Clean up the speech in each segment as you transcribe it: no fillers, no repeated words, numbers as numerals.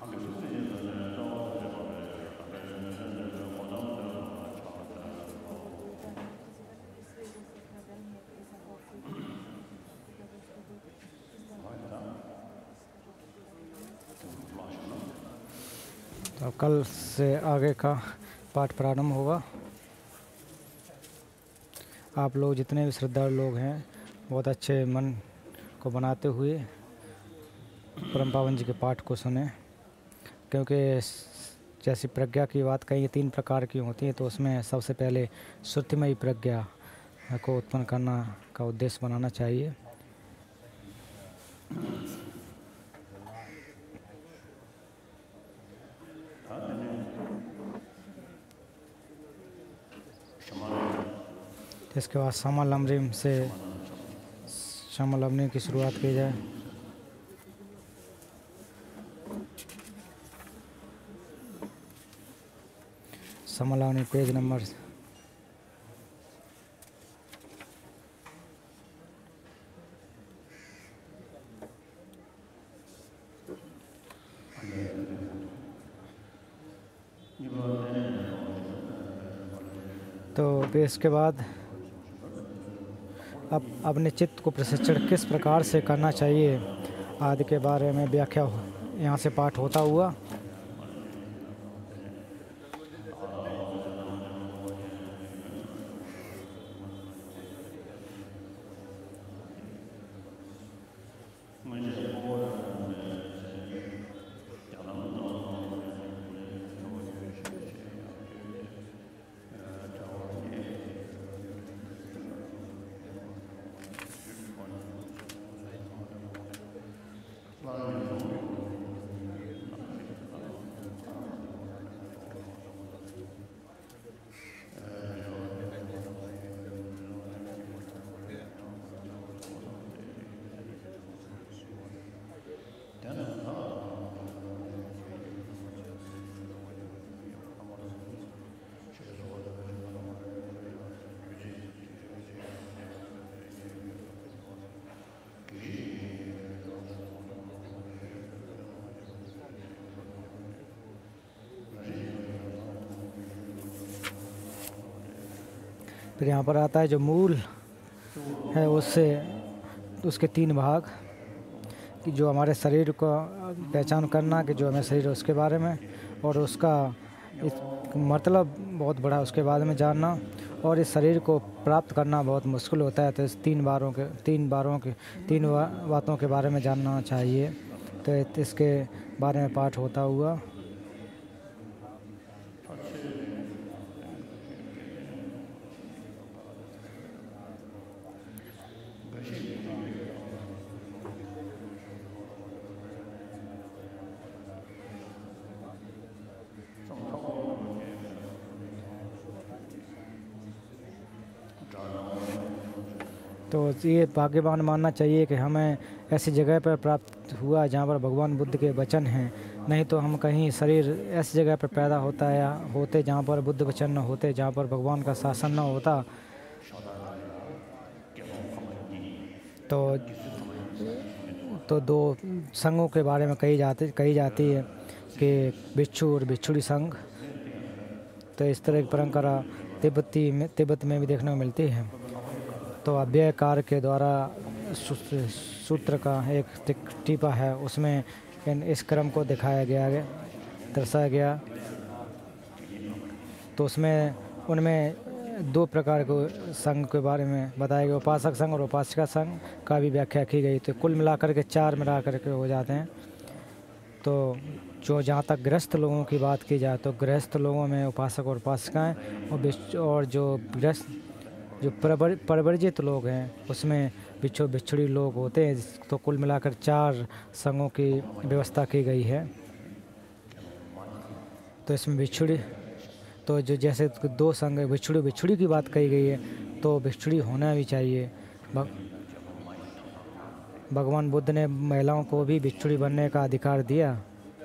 तो कल से आगे का पाठ प्रारंभ होगा। आप लोग जितने भी श्रद्धालु लोग हैं बहुत अच्छे मन को बनाते हुए परम पावन जी के पाठ को सुने, क्योंकि जैसी प्रज्ञा की बात कही 3 प्रकार की होती है, तो उसमें सबसे पहले श्रुतिमयी प्रज्ञा को उत्पन्न करना का उद्देश्य बनाना चाहिए। इसके बाद समालम्बरीम से समालम्बरी की शुरुआत की जाए। समालम्बरी पेज नंबर 'तो इसके बाद अब अपने चित्त को प्रशिक्षण किस प्रकार से करना चाहिए आदि के बारे में व्याख्या यहाँ से पाठ होता हुआ। फिर यहाँ पर आता है जो मूल है, उससे उसके 3 भाग कि जो हमारे शरीर को पहचान करना कि जो हमें शरीर है उसके बारे में, और उसका मतलब बहुत बड़ा उसके बारे में जानना, और इस शरीर को प्राप्त करना बहुत मुश्किल होता है। तो इस 3 बातों के बारे में जानना चाहिए। तो इसके बारे में पाठ होता हुआ। तो ये भाग्यवान मानना चाहिए कि हमें ऐसी जगह पर प्राप्त हुआ जहाँ पर भगवान बुद्ध के वचन हैं। नहीं तो हम कहीं शरीर ऐसी जगह पर पैदा होता है या होते जहाँ पर बुद्ध वचन न होते, जहाँ पर भगवान का शासन न होता। तो 2 संघों के बारे में कही जाती है कि भिक्षु और भिक्षुणी संघ। तो इस तरह की परंपरा तिब्बत में भी देखने को मिलती है। तो अव्ययकार के द्वारा सूत्र का एक टीपा है, उसमें इस क्रम को दर्शाया गया। तो उनमें 2 प्रकार के संघ के बारे में बताया गया, उपासक संघ और उपासिका संघ का भी व्याख्या की गई। तो कुल मिलाकर के 4 मिलाकर के हो जाते हैं। तो जहाँ तक गृहस्थ लोगों की बात की जाए तो गृहस्थ लोगों में उपासक और उपासिकाएँ, और जो परिवर्जित लोग हैं उसमें भिक्षुणी लोग होते हैं। तो कुल मिलाकर 4 संघों की व्यवस्था की गई है। तो इसमें भिक्षुणी, तो जो जैसे 2 संघ भिक्षुणी की बात कही गई है, तो भिक्षुणी होना भी चाहिए। भगवान बुद्ध ने महिलाओं को भी भिक्षुणी बनने का अधिकार दिया।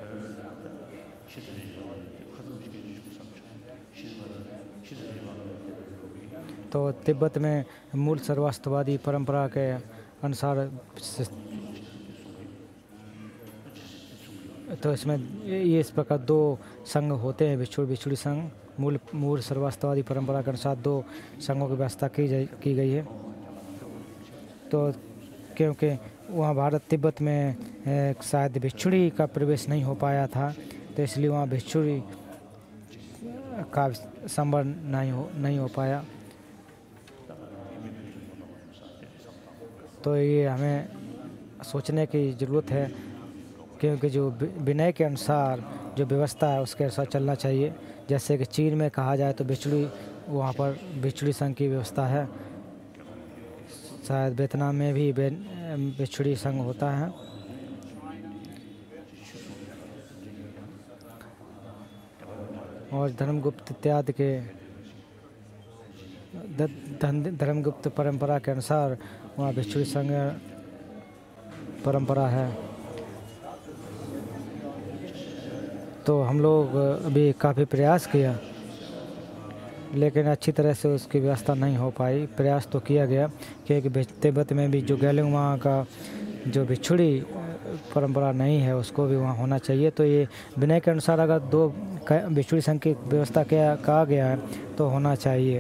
तो तिब्बत में मूल सर्वास्तवादी परंपरा के अनुसार तो इसमें ये इस प्रकार 2 संघ होते हैं, भिक्षु भिक्षुणी संघ। मूल सर्वास्तवादी परंपरा के अनुसार 2 संघों की व्यवस्था की गई है। तो क्योंकि वहाँ भारत तिब्बत में शायद भिक्षुणी का प्रवेश नहीं हो पाया था, तो इसलिए वहाँ भिक्षुणी का संभव नहीं हो पाया। तो ये हमें सोचने की ज़रूरत है, क्योंकि जो विनय के अनुसार जो व्यवस्था है उसके अनुसार चलना चाहिए। जैसे कि चीन में कहा जाए तो भिक्षुणी, वहाँ पर भिक्षुणी संघ की व्यवस्था है। शायद वियतनाम में भी भिक्षुणी संघ होता है। और धर्मगुप्त इत्यादि के धर्मगुप्त परंपरा के अनुसार वहाँ भिक्षुणी संघ परंपरा है। तो हम लोग अभी काफ़ी प्रयास किया, लेकिन अच्छी तरह से उसकी व्यवस्था नहीं हो पाई। प्रयास तो किया गया, क्योंकि तिब्बत में भी जो गैलिंग वहाँ का जो भिक्षुणी परंपरा नहीं है उसको भी वहाँ होना चाहिए। तो ये विनय के अनुसार अगर 2 भिक्षुणी संघ की व्यवस्था कहा गया है तो होना चाहिए।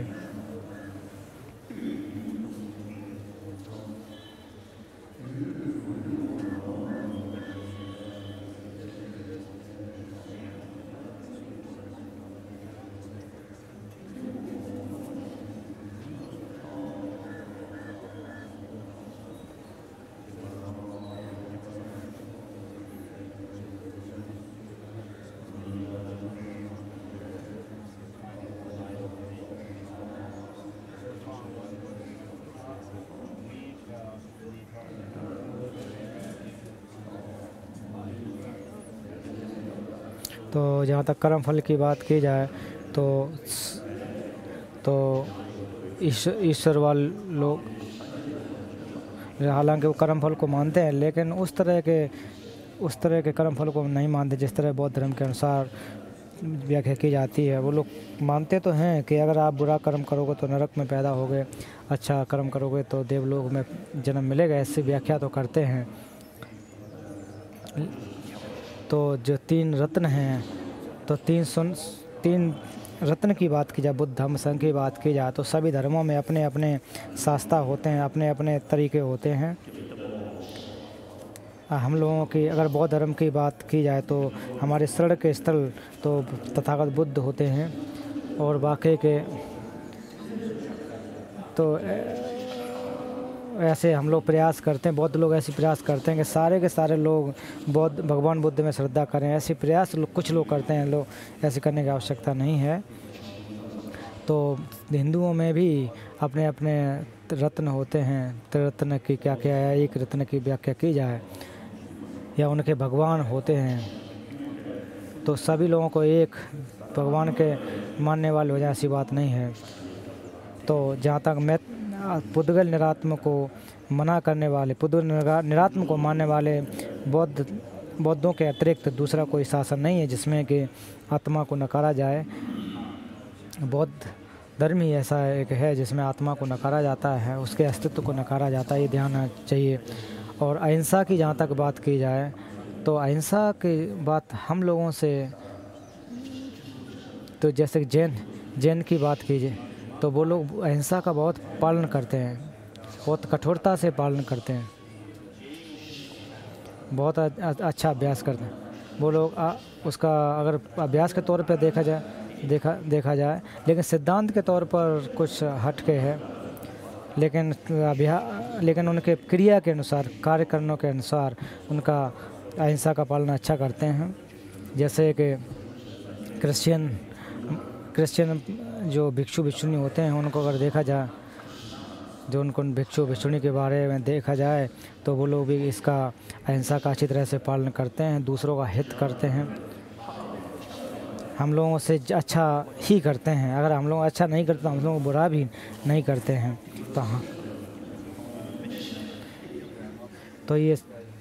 तो जहाँ तक कर्म फल की बात की जाए तो ईश्वर वाले लोग हालांकि वो कर्म फल को मानते हैं, लेकिन उस तरह के कर्म फल को नहीं मानते जिस तरह बौद्ध धर्म के अनुसार व्याख्या की जाती है। वो लोग मानते तो हैं कि अगर आप बुरा कर्म करोगे तो नरक में पैदा होगे, अच्छा कर्म करोगे तो देवलोक में जन्म मिलेगा, ऐसी व्याख्या तो करते हैं। तो जो 3 रत्न हैं, तो 3 रत्न की बात की जाए, बुद्ध धम्म संघ की बात की जाए, तो सभी धर्मों में अपने अपने शास्त्रा होते हैं, अपने अपने तरीके होते हैं। हम लोगों की अगर बौद्ध धर्म की बात की जाए तो हमारे शरण के स्थल तो तथागत बुद्ध होते हैं, और बाकी के तो ऐसे हम लोग प्रयास करते हैं, बौद्ध लोग ऐसे प्रयास करते हैं कि सारे के सारे लोग भगवान बुद्ध में श्रद्धा करें। ऐसे प्रयास कुछ लोग करते हैं, लोग ऐसे करने की आवश्यकता नहीं है। तो हिंदुओं में भी अपने अपने रत्न होते हैं। त्रिरत्न की क्या क्या है, एक रत्न की व्याख्या की जाए या उनके भगवान होते हैं, तो सभी लोगों को एक भगवान के मानने वाले हो जाए ऐसी बात नहीं है। तो जहाँ तक मैं पुद्गल निरात्म को मना करने वाले, पुद्गल निरात्म को मानने वाले बौद्धों के अतिरिक्त दूसरा कोई शासन नहीं है जिसमें कि आत्मा को नकारा जाए। बौद्ध धर्म ही ऐसा एक है जिसमें आत्मा को नकारा जाता है, उसके अस्तित्व को नकारा जाता है, ये ध्यान रखना चाहिए। और अहिंसा की जहाँ तक बात की जाए तो अहिंसा की बात हम लोगों से, तो जैसे जैन की बात कीजिए तो वो लोग अहिंसा का बहुत पालन करते हैं, बहुत कठोरता से पालन करते हैं, बहुत अच्छा अभ्यास करते हैं वो लोग। उसका अगर अभ्यास के तौर पे देखा जाए, लेकिन सिद्धांत के तौर पर कुछ हटके है, लेकिन उनके क्रिया के अनुसार, कार्य करने के अनुसार उनका अहिंसा का पालन अच्छा करते हैं। जैसे कि क्रिश्चियन जो भिक्षु भिक्षुणी होते हैं उनको अगर देखा जाए, जो उनको भिक्षु भिक्षुणी के बारे में देखा जाए तो वो लोग भी इसका अहिंसा का अच्छी तरह से पालन करते हैं, दूसरों का हित करते हैं, हम लोगों से अच्छा ही करते हैं। अगर हम लोग अच्छा नहीं करते तो हम लोग बुरा भी नहीं करते हैं। तो हाँ, तो ये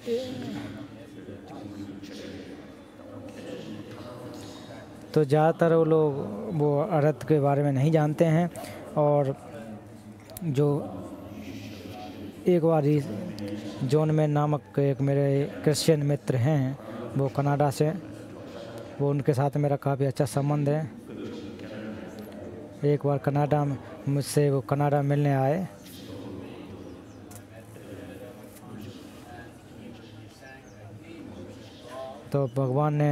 तो ज़्यादातर वो लोग वो अर्थ के बारे में नहीं जानते हैं। और जो एक बार जॉन में नामक एक मेरे क्रिश्चियन मित्र हैं, वो कनाडा से, वो उनके साथ मेरा काफ़ी अच्छा संबंध है। एक बार कनाडा में मुझसे वो कनाडा मिलने आए, तो भगवान ने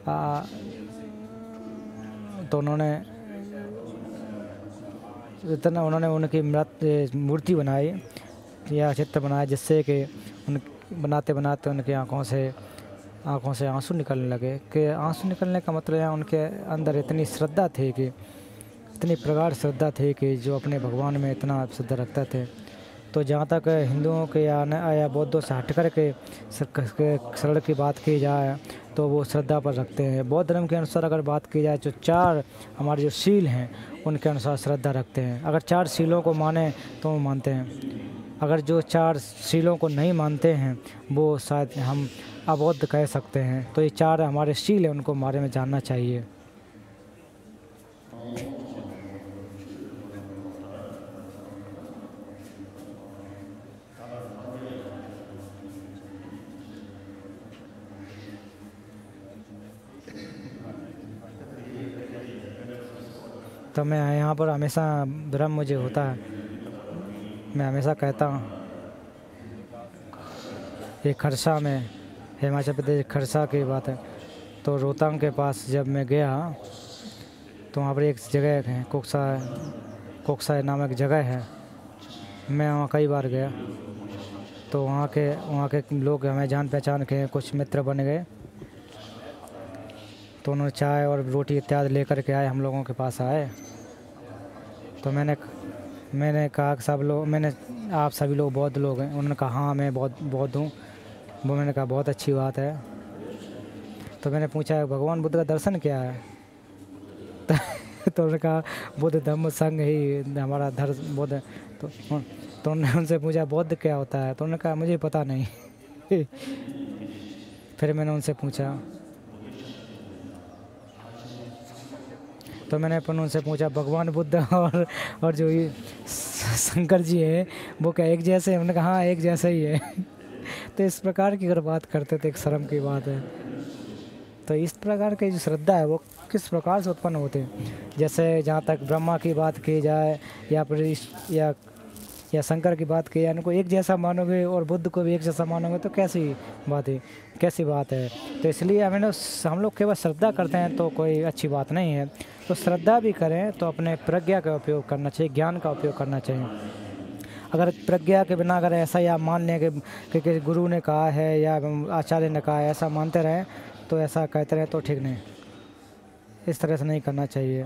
तो उन्होंने इतना उन्होंने उनकी मूर्ति बनाई या चित्र बनाया, जिससे कि उन बनाते बनाते उनकी आँखों से आंसू निकलने लगे। कि आंसू निकलने का मतलब है उनके अंदर इतनी श्रद्धा थी, कि इतनी प्रगाढ़ श्रद्धा थी कि जो अपने भगवान में इतना श्रद्धा रखते थे। तो जहाँ तक हिंदुओं के या बौद्धों से हट कर के शरण की बात की जाए तो वो श्रद्धा पर रखते हैं। बौद्ध धर्म के अनुसार अगर बात की जाए तो 4 हमारे जो शील हैं उनके अनुसार श्रद्धा रखते हैं। अगर 4 शीलों को माने तो वो मानते हैं। अगर जो 4 शीलों को नहीं मानते हैं वो शायद हम अबौद्ध कह सकते हैं। तो ये 4 हमारे शील हैं, उनको बारे में जानना चाहिए। तो मैं यहाँ पर हमेशा भ्रम मुझे होता है, मैं हमेशा कहता हूँ। ये खरसा में, हिमाचल प्रदेश खरसा की बात है। तो रोहतांग के पास जब मैं गया तो वहाँ पर एक जगह है कोकसा नामक जगह है। मैं वहाँ कई बार गया। तो वहाँ के लोग हमें जान पहचान के कुछ मित्र बन गए। तो उन्होंने चाय और रोटी इत्यादि लेकर के आए, हम लोगों के पास आए। तो मैंने कहा कि आप सभी लोग बौद्ध लोग हैं? उन्होंने कहा हाँ मैं बौद्ध हूँ। वो मैंने कहा बहुत अच्छी बात है। तो मैंने पूछा भगवान बुद्ध का दर्शन क्या है? तो उन्होंने कहा बुद्ध धम्म संघ ही हमारा धर्म बुद्ध। तो उन्होंने उनसे पूछा बौद्ध क्या होता है? तो उन्होंने कहा मुझे पता नहीं। फिर मैंने उनसे पूछा, तो मैंने उनसे पूछा भगवान बुद्ध और जो ये शंकर जी हैं वो क्या एक जैसे हैं? उन्होंने कहा हाँ एक जैसा ही है। तो इस प्रकार की अगर बात करते तो एक शर्म की बात है। तो इस प्रकार की जो श्रद्धा है वो किस प्रकार से उत्पन्न होते हैं? जैसे जहाँ तक ब्रह्मा की बात की जाए या फिर या शंकर की बात की जाए, इनको एक जैसा मानोगे और बुद्ध को भी एक जैसा मानोगे तो कैसी बात है? तो इसलिए हम लोग केवल श्रद्धा करते हैं तो कोई अच्छी बात नहीं है। तो श्रद्धा भी करें तो अपने प्रज्ञा का उपयोग करना चाहिए, ज्ञान का उपयोग करना चाहिए। अगर प्रज्ञा के बिना अगर ऐसा या मान लें कि गुरु ने कहा है या आचार्य ने कहा है ऐसा मानते रहें तो ऐसा कहते रहें तो ठीक नहीं, इस तरह से नहीं करना चाहिए।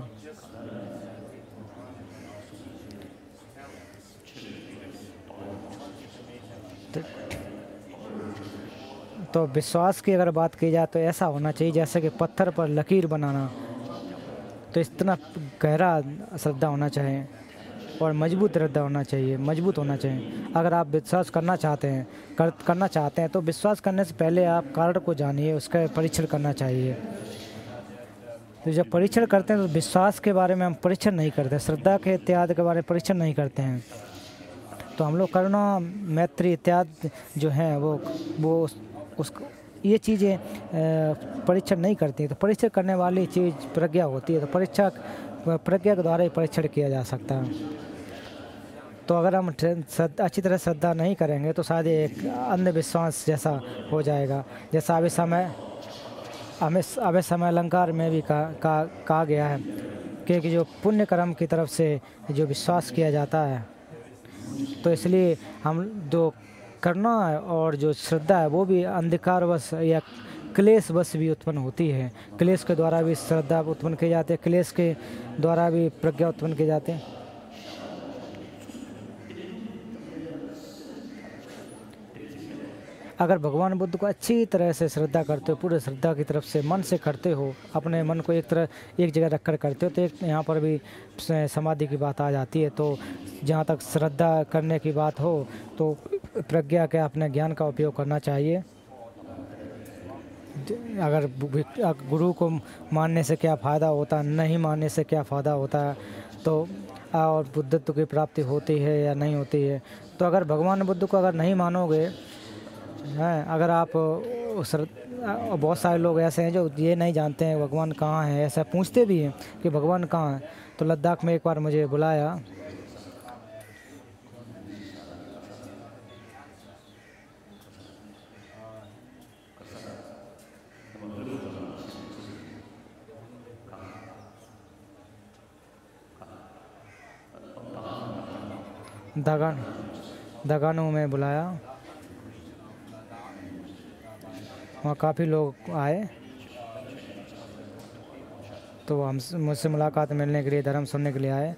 तो विश्वास की अगर बात की जाए तो ऐसा होना चाहिए जैसे कि पत्थर पर लकीर बनाना। तो इतना गहरा श्रद्धा होना चाहिए और मजबूत श्रद्धा होना चाहिए, मजबूत होना चाहिए। अगर आप विश्वास करना चाहते हैं तो विश्वास करने से पहले आप कारण को जानिए, उसका परीक्षण करना चाहिए। तो जब परीक्षण करते हैं तो विश्वास के बारे में हम परीक्षण नहीं करते, श्रद्धा के इत्यादि के बारे में परीक्षण नहीं करते हैं। तो हम लोग करुणा मैत्री इत्यादि जो हैं वो उसको ये चीज़ें परीक्षण नहीं करती। तो परीक्षण करने वाली चीज़ प्रज्ञा होती है। तो प्रज्ञा के द्वारा ही परीक्षण किया जा सकता है। तो अगर हम अच्छी तरह श्रद्धा नहीं करेंगे तो शायद एक अंधविश्वास जैसा हो जाएगा। जैसा अभी समय अलंकार में भी कहा गया है कि जो पुण्य कर्म की तरफ से जो विश्वास किया जाता है, तो इसलिए हम जो करना है और जो श्रद्धा है वो भी अंधकारवश या क्लेशवश भी उत्पन्न होती है। क्लेश के द्वारा भी श्रद्धा उत्पन्न की जाती है, क्लेश के द्वारा भी प्रज्ञा उत्पन्न की जाती है। अगर भगवान बुद्ध को अच्छी तरह से श्रद्धा करते हो, पूरे श्रद्धा की तरफ से मन से करते हो, अपने मन को एक जगह रख कर करते हो, तो एक यहाँ पर भी समाधि की बात आ जाती है। तो जहाँ तक श्रद्धा करने की बात हो तो प्रज्ञा के अपने ज्ञान का उपयोग करना चाहिए। अगर गुरु को मानने से क्या फ़ायदा होता है, नहीं मानने से क्या फ़ायदा होता है, तो और बुद्धत्व की प्राप्ति होती है या नहीं होती है। तो अगर भगवान बुद्ध को अगर नहीं मानोगे हैं, अगर आप बहुत सारे लोग ऐसे हैं जो ये नहीं जानते हैं भगवान कहाँ है, ऐसा पूछते भी हैं कि भगवान कहाँ है। तो लद्दाख में एक बार मुझे बुलाया, दगानू में बुलाया, वहाँ काफ़ी लोग आए। तो हम मुझसे मुलाकात मिलने के लिए, धर्म सुनने के लिए आए।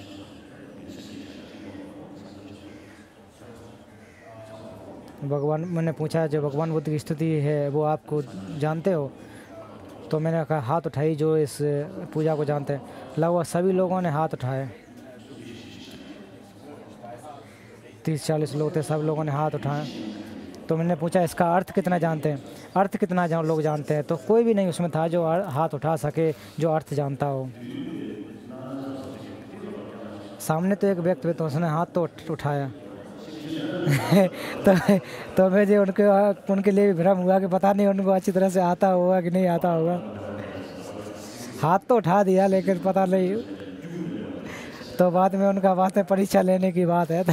भगवान, मैंने पूछा जो भगवान बुद्ध की स्तुति है वो आपको जानते हो? तो मैंने कहा हाथ उठाई जो इस पूजा को जानते हैं। लगभग सभी लोगों ने हाथ उठाए, 30-40 लोग थे, सब लोगों ने हाथ उठाए। तो मैंने पूछा इसका अर्थ कितना जानते हैं, अर्थ कितना लोग जानते हैं? तो कोई भी नहीं उसमें था जो हाथ उठा सके, जो अर्थ जानता हो। सामने तो एक व्यक्ति तो उसने हाथ तो उठाया तो मुझे उनके लिए भी भ्रम हुआ कि पता नहीं उनको अच्छी तरह से आता होगा कि नहीं आता होगा। हाथ तो उठा दिया लेकिन पता नहीं, तो बाद में उनका बात है परीक्षा लेने की बात है।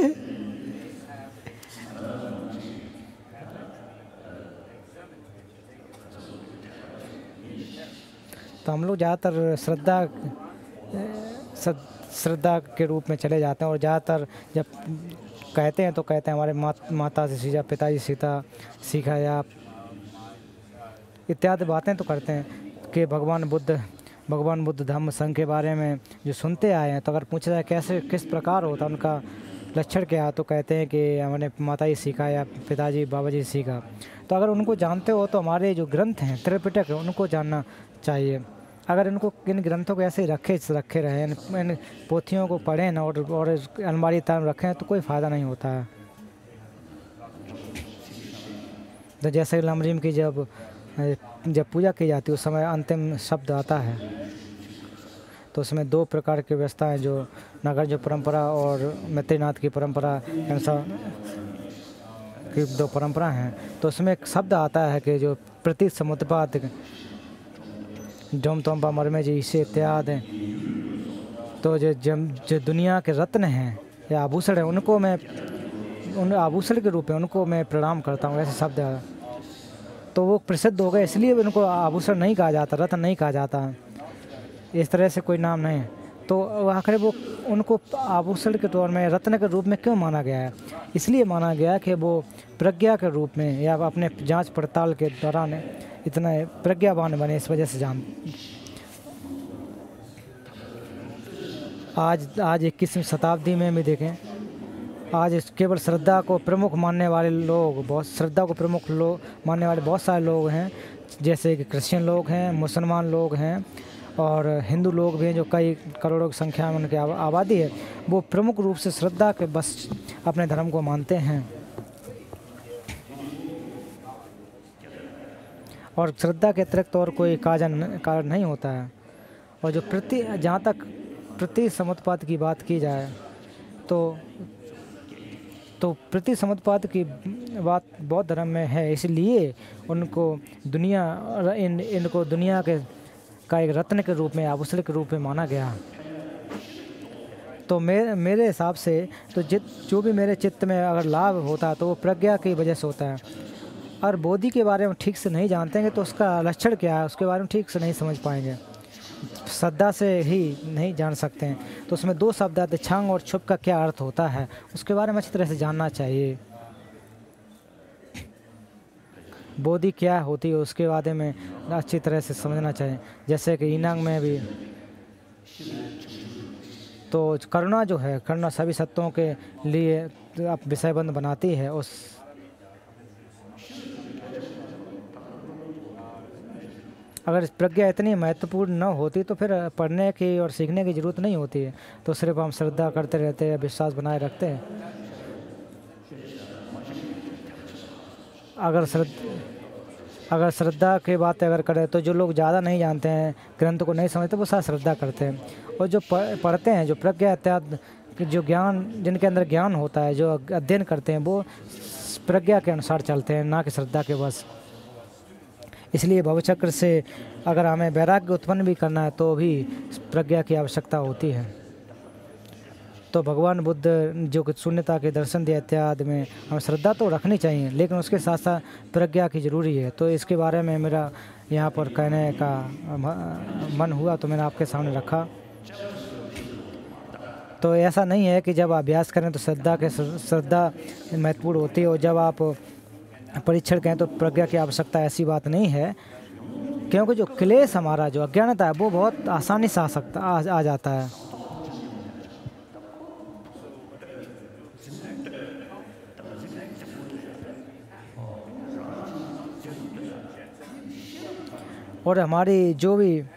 तो हम लोग ज़्यादातर श्रद्धा के रूप में चले जाते हैं, और ज़्यादातर जब कहते हैं तो कहते हैं हमारे माता से सीखा, पिताजी सीखा या इत्यादि बातें तो करते हैं कि भगवान बुद्ध धम्म संघ के बारे में जो सुनते आए हैं। तो अगर पूछा जाए कैसे किस प्रकार होता उनका लक्षण क्या है, तो कहते हैं कि हमारे माताजी सीखा या पिताजी बाबाजी सीखा। तो अगर उनको जानते हो तो हमारे जो ग्रंथ हैं, त्रिपिटक है, उनको जानना चाहिए। अगर इन ग्रंथों को ऐसे ही रखे रहे, इन पोथियों को पढ़ें ना और अलमारी तान रखें तो कोई फ़ायदा नहीं होता है। तो जैसे लमरीम की जब पूजा की जाती है उस समय अंतिम शब्द आता है, तो उसमें 2 प्रकार की व्यवस्था है, जो नागार्जुन परंपरा और मैत्रीनाथ की परंपरा की 2 परंपरा हैं। तो उसमें एक शब्द आता है कि जो प्रति समुत्पाद जोम तोम्बा मरमे जी इसे इत्यादि, तो जो दुनिया के रत्न हैं या आभूषण हैं, उनको मैं उन आभूषण के रूप में उनको मैं प्रणाम करता हूँ, ऐसे शब्द है। तो वो प्रसिद्ध हो गए, इसलिए उनको आभूषण नहीं कहा जाता, रत्न नहीं कहा जाता, इस तरह से कोई नाम नहीं है। तो आखिर वो उनको आभूषण के तौर में, रत्न के रूप में क्यों माना गया है? इसलिए माना गया कि वो प्रज्ञा के रूप में या अपने जांच पड़ताल के दौरान इतना प्रज्ञावान बने, इस वजह से आज 21वीं शताब्दी में भी देखें, आज केवल श्रद्धा को प्रमुख मानने वाले लोग, मानने वाले बहुत सारे लोग हैं, जैसे कि क्रिश्चियन लोग हैं, मुसलमान लोग हैं और हिंदू लोग भी हैं, जो कई करोड़ों की संख्या में उनकी आबादी है। वो प्रमुख रूप से श्रद्धा के बस अपने धर्म को मानते हैं, और श्रद्धा के अतिरिक्त और कोई कारण नहीं होता है। और जो जहाँ तक प्रति समुत्पाद की बात की जाए तो प्रति समुत्पाद की बात बौद्ध धर्म में है, इसलिए उनको इनको दुनिया का एक रत्न के रूप में, आभूषण के रूप में माना गया। तो मेरे हिसाब से तो जो भी मेरे चित्त में अगर लाभ होता है तो वो प्रज्ञा की वजह से होता है। और बोधि के बारे में ठीक से नहीं जानते हैं तो उसका लक्षण क्या है, उसके बारे में ठीक से नहीं समझ पाएंगे, श्रद्धा से ही नहीं जान सकते हैं। तो उसमें 2 शब्द आते, छंग और छुप का क्या अर्थ होता है, उसके बारे में अच्छी तरह से जानना चाहिए। बोधि क्या होती है उसके बारे में अच्छी तरह से समझना चाहिए। जैसे कि इनांग में भी तो करुणा जो है, करुणा सभी सत्यों के लिए विषयबंध बनाती है। अगर प्रज्ञा इतनी महत्वपूर्ण न होती तो फिर पढ़ने की और सीखने की ज़रूरत नहीं होती है, तो सिर्फ हम श्रद्धा करते रहते हैं, विश्वास बनाए रखते हैं। अगर श्रद्धा की बात अगर करें तो जो लोग ज़्यादा नहीं जानते हैं, ग्रंथ को नहीं समझते, वो सारा श्रद्धा करते हैं। और जो पढ़ते हैं, जो प्रज्ञा इत्यादि जो ज्ञान, जिनके अंदर ज्ञान होता है, जो अध्ययन करते हैं, वो प्रज्ञा के अनुसार चलते हैं, ना कि श्रद्धा के बस। इसलिए भवचक्र से अगर हमें वैराग्य उत्पन्न भी करना है तो भी प्रज्ञा की आवश्यकता होती है। तो भगवान बुद्ध जो कि शून्यता के दर्शन दिया इत्यादि में हमें श्रद्धा तो रखनी चाहिए, लेकिन उसके साथ साथ प्रज्ञा की ज़रूरी है। तो इसके बारे में मेरा यहाँ पर कहने का मन हुआ तो मैंने आपके सामने रखा। तो ऐसा नहीं है कि जब अभ्यास करें तो श्रद्धा महत्वपूर्ण होती है, और जब आप परीक्षण करें तो प्रज्ञा की आवश्यकता, ऐसी बात नहीं है। क्योंकि जो क्लेश हमारा जो अज्ञानता है वो बहुत आसानी से आ जाता है। और हमारी जो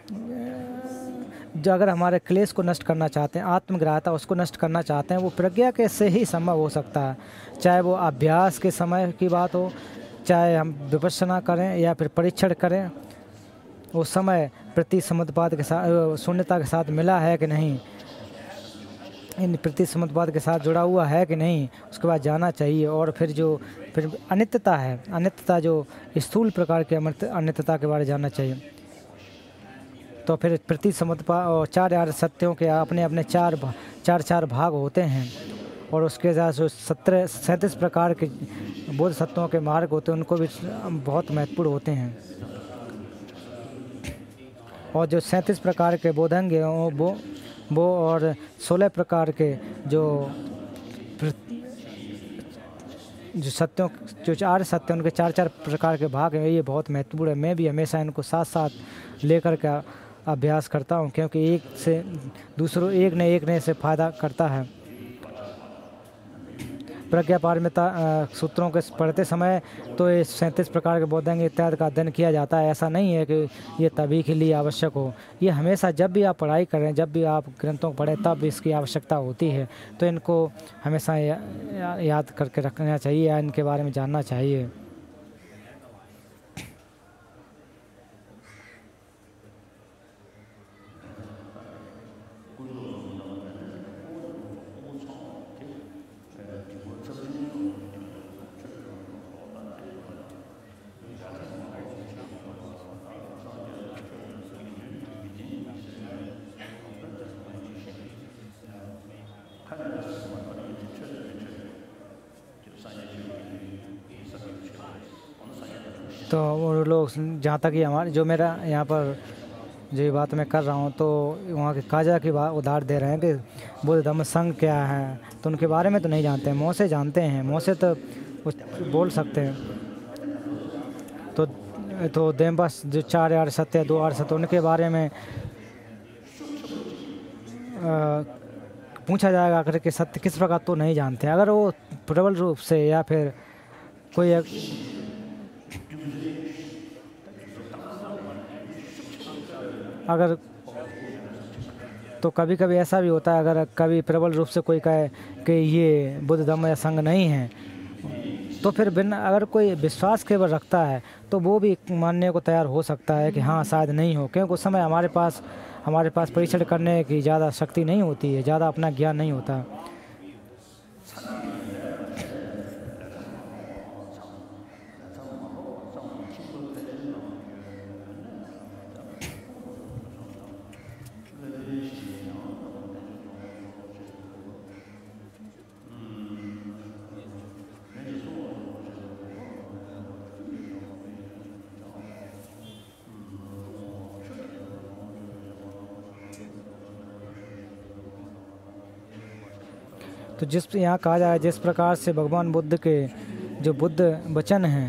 अगर हमारे क्लेश को नष्ट करना चाहते हैं, आत्मग्राह्यता उसको नष्ट करना चाहते हैं, वो प्रज्ञा के से ही संभव हो सकता है। चाहे वो अभ्यास के समय की बात हो, चाहे हम विपश्यना करें या फिर परीक्षण करें, वो समय प्रतिसमुत्पाद के साथ, शून्यता के साथ मिला है कि नहीं, इन प्रतिसमुत्पाद के साथ जुड़ा हुआ है कि नहीं, उसके बाद जाना चाहिए। और फिर अनित्यता है, अनित्यता जो स्थूल प्रकार के अनित्यता के बारे में जानना चाहिए। तो फिर प्रतिसमुत्पाद और 4 आर्य सत्यों के अपने अपने चार भाग होते हैं, और उसके साथ जो 37 प्रकार के बोध सत्यों के मार्ग होते हैं उनको भी बहुत महत्वपूर्ण होते हैं। और जो 37 प्रकार के बोधंग हैं वो और 16 प्रकार के जो सत्यों, जो 4 सत्य उनके 4 प्रकार के भाग हैं, ये बहुत महत्वपूर्ण है। मैं भी हमेशा इनको साथ साथ लेकर के अभ्यास करता हूँ, क्योंकि एक ने एक से फ़ायदा करता है। प्रज्ञा पारमिता सूत्रों के पढ़ते समय तो ये 37 प्रकार के बोधंग इत्यादि का अध्ययन किया जाता है। ऐसा नहीं है कि ये तभी के लिए आवश्यक हो, ये हमेशा जब भी आप पढ़ाई करें, जब भी आप ग्रंथों को पढ़ें, तब इसकी आवश्यकता होती है। तो इनको हमेशा याद करके रखना चाहिए या इनके बारे में जानना चाहिए। तो वो लोग, जहाँ तक कि हमारे जो मेरा यहाँ पर जो ये बात मैं कर रहा हूँ, तो वहाँ के काजा की बात उदाहरण दे रहे हैं कि बुद्ध धम्म संघ क्या है, तो उनके बारे में तो नहीं जानते हैं। मुँह से जानते हैं, मुँह से तो बोल सकते हैं। तो देमबस जो 4 आर्य सत्य, 2 आर्य सत्य, उनके बारे में पूछा जाएगा आकर के सत्य किस प्रकार, तो नहीं जानते। अगर वो प्रबल रूप से या फिर कोई अगर, तो कभी कभी ऐसा भी होता है, अगर कभी प्रबल रूप से कोई कहे कि ये बुद्ध धम्म या संघ नहीं है, तो फिर बिना, अगर कोई विश्वास केवल रखता है तो वो भी मानने को तैयार हो सकता है कि हाँ शायद नहीं हो, क्योंकि उस समय हमारे पास परीक्षण करने की ज़्यादा शक्ति नहीं होती है, ज़्यादा अपना ज्ञान नहीं होता। तो यहाँ कहा जाए, जिस प्रकार से भगवान बुद्ध के जो बुद्ध वचन हैं,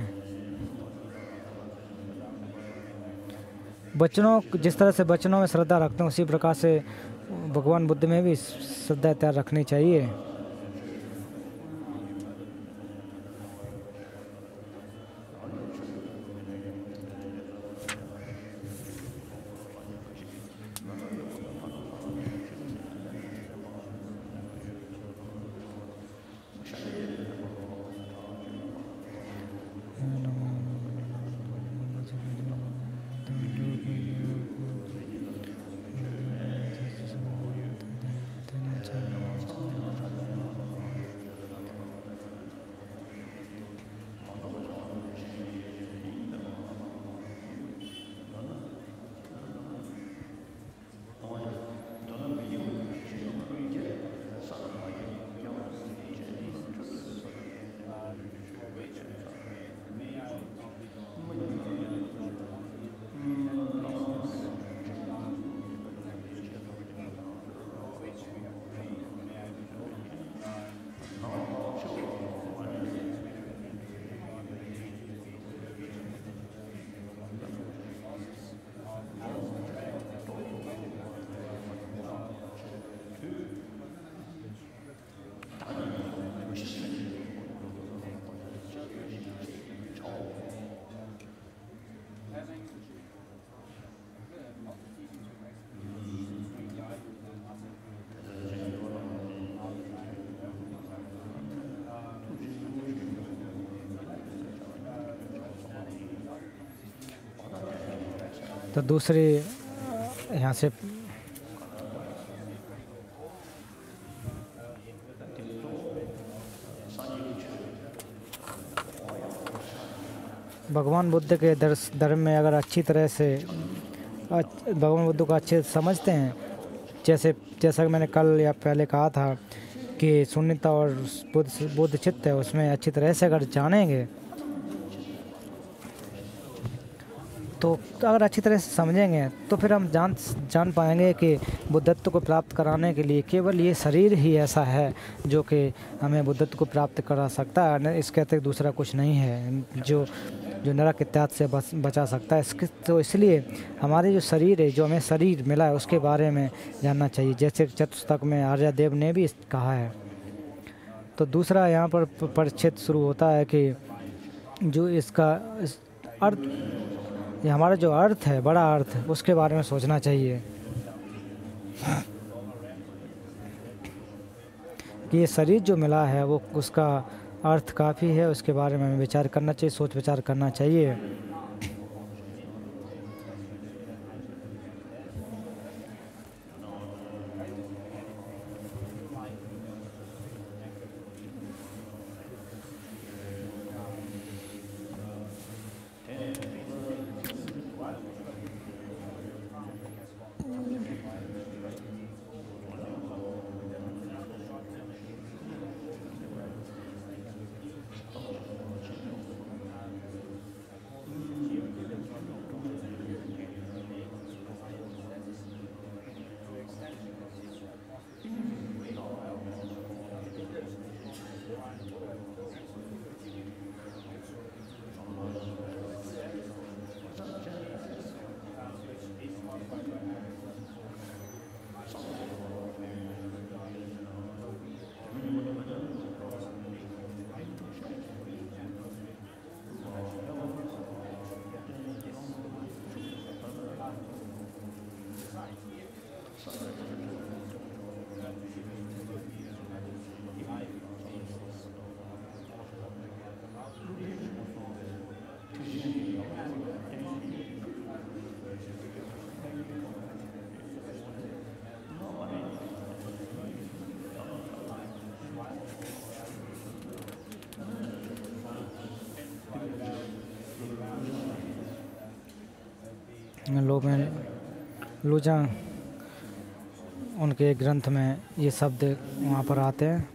जिस तरह से वचनों में श्रद्धा रखते हैं, उसी प्रकार से भगवान बुद्ध में भी श्रद्धा तैयार रखनी चाहिए। तो दूसरी यहाँ से भगवान बुद्ध के धर्म में अगर अच्छी तरह से भगवान बुद्ध को अच्छे से समझते हैं, जैसा कि मैंने कल या पहले कहा था कि शून्यता और बुद्ध चित्त है, उसमें अच्छी तरह से अगर जानेंगे तो अगर अच्छी तरह से समझेंगे तो फिर हम जान पाएंगे कि बुद्धत्व को प्राप्त कराने के लिए केवल ये शरीर ही ऐसा है जो कि हमें बुद्धत्व को प्राप्त करा सकता है। इसके अतिरिक्त दूसरा कुछ नहीं है जो नरक इत्यादि से बचा सकता है। तो इसलिए हमारे जो शरीर है, जो हमें शरीर मिला है, उसके बारे में जानना चाहिए, जैसे चतुष्टक में आर्यदेव ने भी कहा है। तो दूसरा यहाँ पर परिच्छेद शुरू होता है कि जो इसका अर्थ, ये हमारा जो अर्थ है, बड़ा अर्थ, उसके बारे में सोचना चाहिए कि ये शरीर जो मिला है वो उसका अर्थ काफ़ी है, उसके बारे में हमें विचार करना चाहिए, सोच विचार करना चाहिए। लुजांग उनके ग्रंथ में ये शब्द वहाँ पर आते हैं।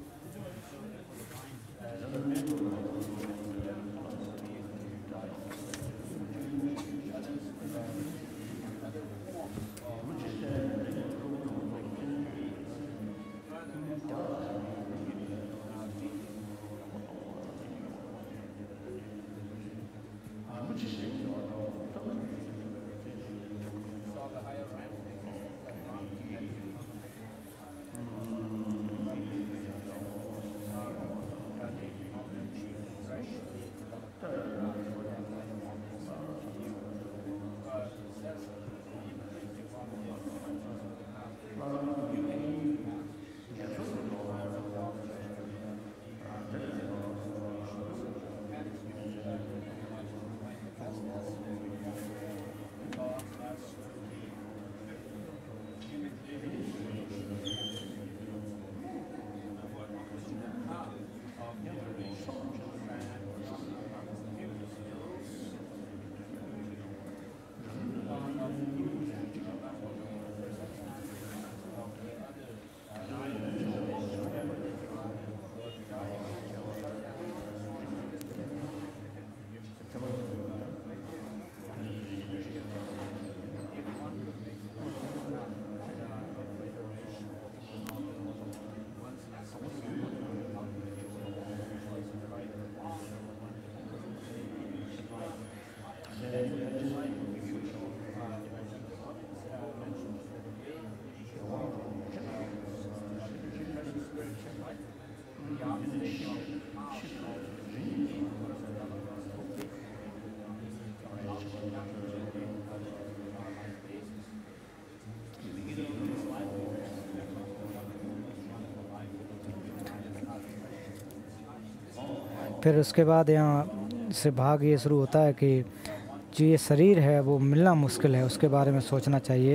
फिर उसके बाद यहाँ से भाग ये शुरू होता है कि जो ये शरीर है वो मिलना मुश्किल है, उसके बारे में सोचना चाहिए।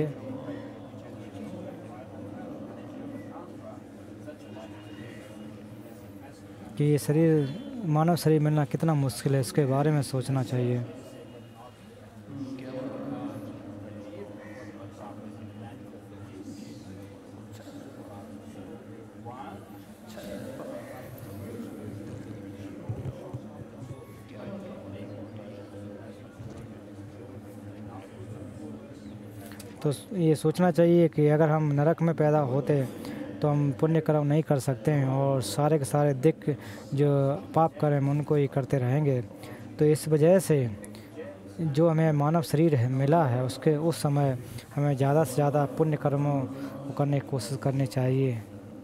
कि ये शरीर, मानव शरीर मिलना कितना मुश्किल है, इसके बारे में सोचना चाहिए। तो ये सोचना चाहिए कि अगर हम नरक में पैदा होते तो हम पुण्य कर्म नहीं कर सकते हैं और सारे के सारे दिक जो पाप कर्म उनको ही करते रहेंगे। तो इस वजह से जो हमें मानव शरीर है मिला है, उसके उस समय हमें ज़्यादा से ज़्यादा पुण्य कर्मों को करने की कोशिश करनी चाहिए।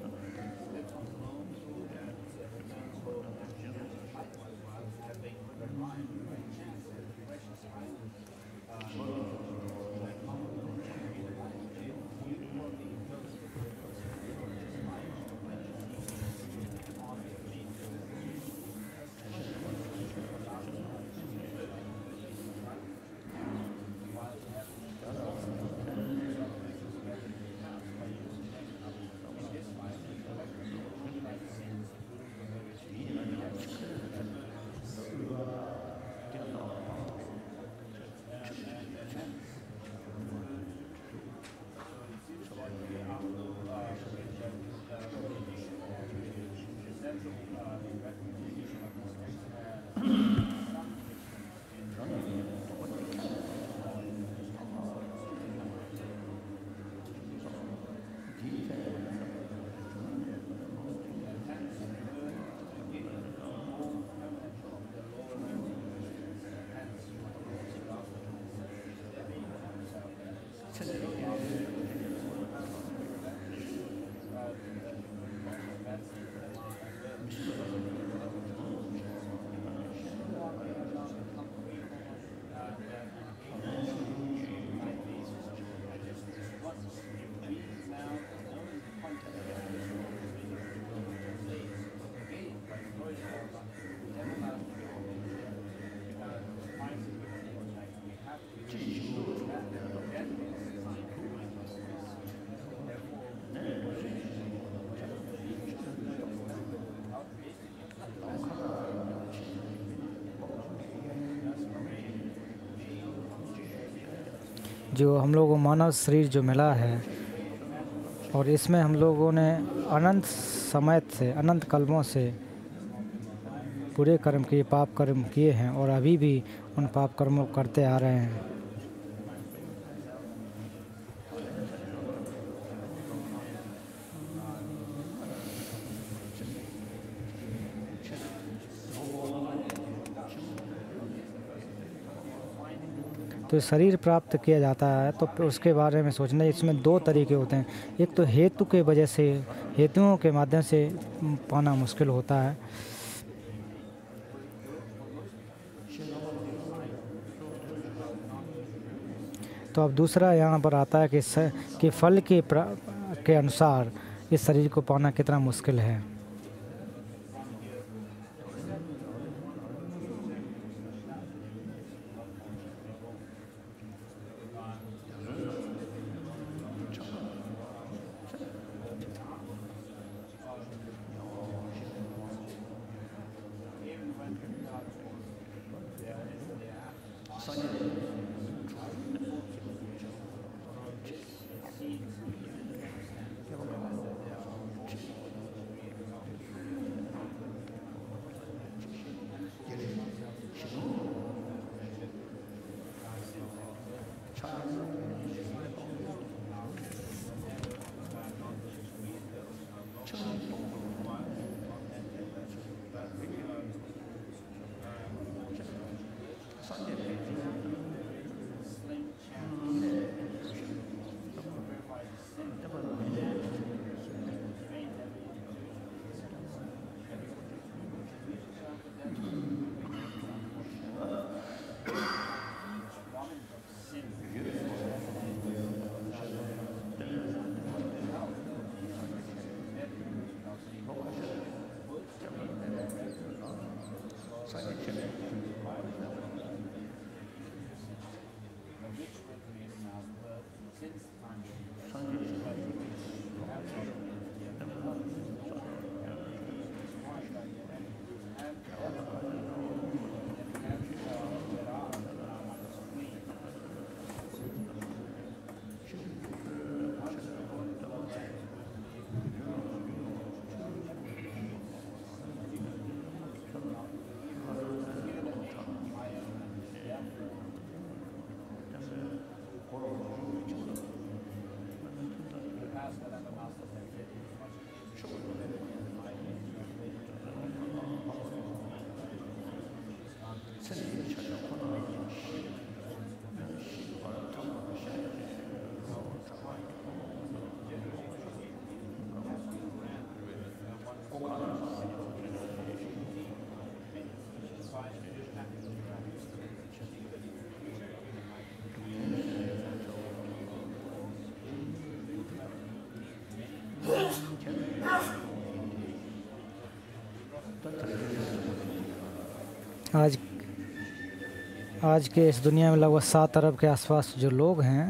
जो हम लोगों को मानव शरीर जो मिला है और इसमें हम लोगों ने अनंत समय से, अनंत कल्पों से बुरे कर्म किए, पाप कर्म किए हैं और अभी भी उन पाप कर्मों को करते आ रहे हैं। तो शरीर प्राप्त किया जाता है तो उसके बारे में सोचना, इसमें दो तरीके होते हैं। एक तो हेतु के वजह से, हेतुओं के माध्यम से पाना मुश्किल होता है। तो अब दूसरा यहाँ पर आता है कि फल के अनुसार इस शरीर को पाना कितना मुश्किल है। आज आज के इस दुनिया में लगभग 7 अरब के आसपास जो लोग हैं,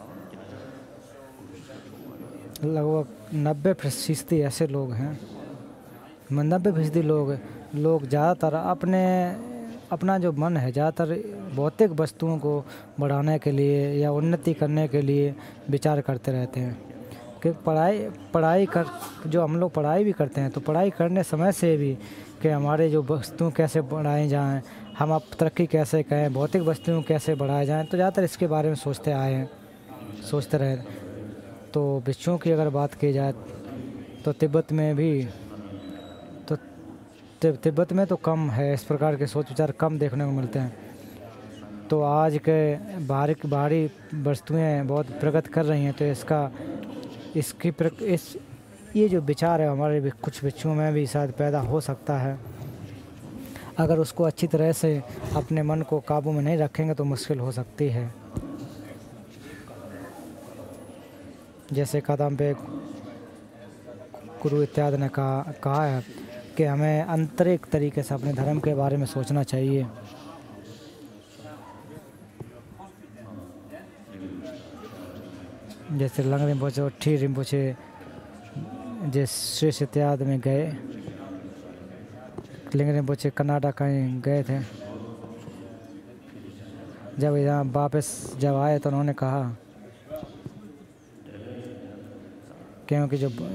लगभग 90% ऐसे लोग हैं, 90% लोग ज़्यादातर अपना जो मन है ज़्यादातर भौतिक वस्तुओं को बढ़ाने के लिए या उन्नति करने के लिए विचार करते रहते हैं कि जो हम लोग पढ़ाई भी करते हैं तो पढ़ाई करने समय से भी कि हमारे जो वस्तुएं कैसे बढ़ाई जाएं, हम आप तरक्की कैसे करें, भौतिक वस्तुओं कैसे बढ़ाए जाएं, तो ज़्यादातर इसके बारे में सोचते रहे। तो भिक्षुओं की अगर बात की जाए तो तिब्बत में तो कम है, इस प्रकार के सोच विचार कम देखने को मिलते हैं। तो आज के बाहरी वस्तुएं बहुत प्रगति कर रही हैं, तो ये जो विचार है हमारे कुछ भिक्षुओं में भी शायद पैदा हो सकता है। अगर उसको अच्छी तरह से अपने मन को काबू में नहीं रखेंगे तो मुश्किल हो सकती है। जैसे कादम्बे गुरु इत्यादि ने कहा है कि हमें आंतरिक तरीके से अपने धर्म के बारे में सोचना चाहिए। जैसे लंग रिम्पोचे और ठी रिम्पोचे जिस श्रेष्ठ इत्यादि में गए, लिंग रिम्पोचे कनाडा कहीं गए थे, जब यहाँ वापस जब आए तो उन्होंने कहा क्योंकि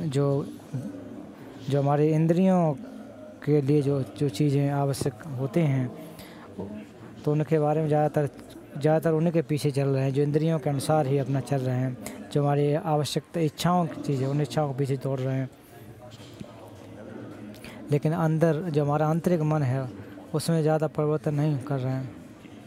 जो हमारी इंद्रियों के लिए जो चीज़ें आवश्यक होती हैं तो उनके बारे में ज़्यादातर उन्हीं के पीछे चल रहे हैं, जो इंद्रियों के अनुसार ही अपना चल रहे हैं, जो हमारी आवश्यकता इच्छाओं की चीज़ है उन इच्छाओं के पीछे दौड़ रहे हैं। लेकिन अंदर जो हमारा आंतरिक मन है उसमें ज़्यादा परिवर्तन नहीं कर रहे हैं।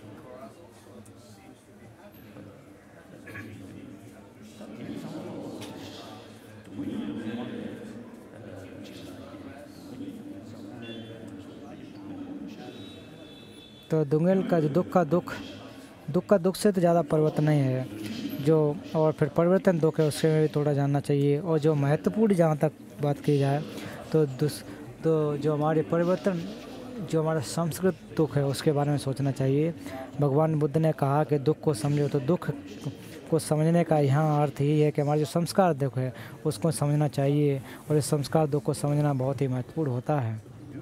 तो दुंगेल का जो दुख का दुख से तो ज़्यादा परिवर्तन नहीं है, और फिर परिवर्तन दुख है उससे भी थोड़ा जानना चाहिए। और जो महत्वपूर्ण जहाँ तक बात की जाए तो जो हमारा संस्कृत दुख है उसके बारे में सोचना चाहिए। भगवान बुद्ध ने कहा कि दुख को समझो, तो दुख को समझने का यहाँ अर्थ ही है कि हमारा जो संस्कार दुख है उसको समझना चाहिए, और इस संस्कार दुख को समझना बहुत ही महत्वपूर्ण होता है।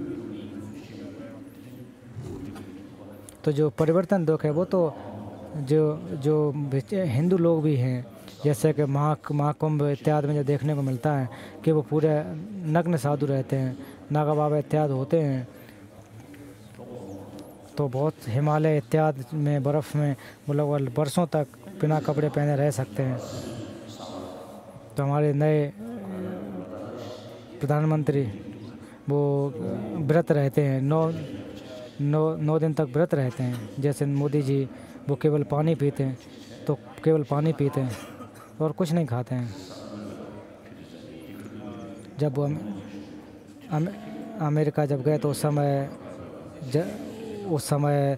तो जो परिवर्तन दुख है वो तो जो हिंदू लोग भी हैं, जैसे कि महाकुंभ इत्यादि में जो देखने को मिलता है कि वो पूरे नग्न साधु रहते हैं, नागा बाबा इत्यादि होते हैं, तो बहुत हिमालय इत्यादि में बर्फ़ में वो लोग बरसों तक बिना कपड़े पहने रह सकते हैं। तो हमारे नए प्रधानमंत्री वो व्रत रहते हैं, 9 दिन तक व्रत रहते हैं। जैसे मोदी जी वो केवल पानी पीते हैं, तो केवल पानी पीते हैं और कुछ नहीं खाते हैं। जब वो अमेरिका जब गए तो उस समय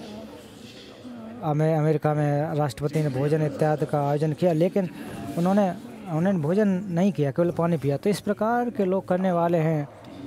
अमेरिका में राष्ट्रपति ने भोजन इत्यादि का आयोजन किया, लेकिन उन्होंने भोजन नहीं किया, केवल पानी पिया। तो इस प्रकार के लोग करने वाले हैं।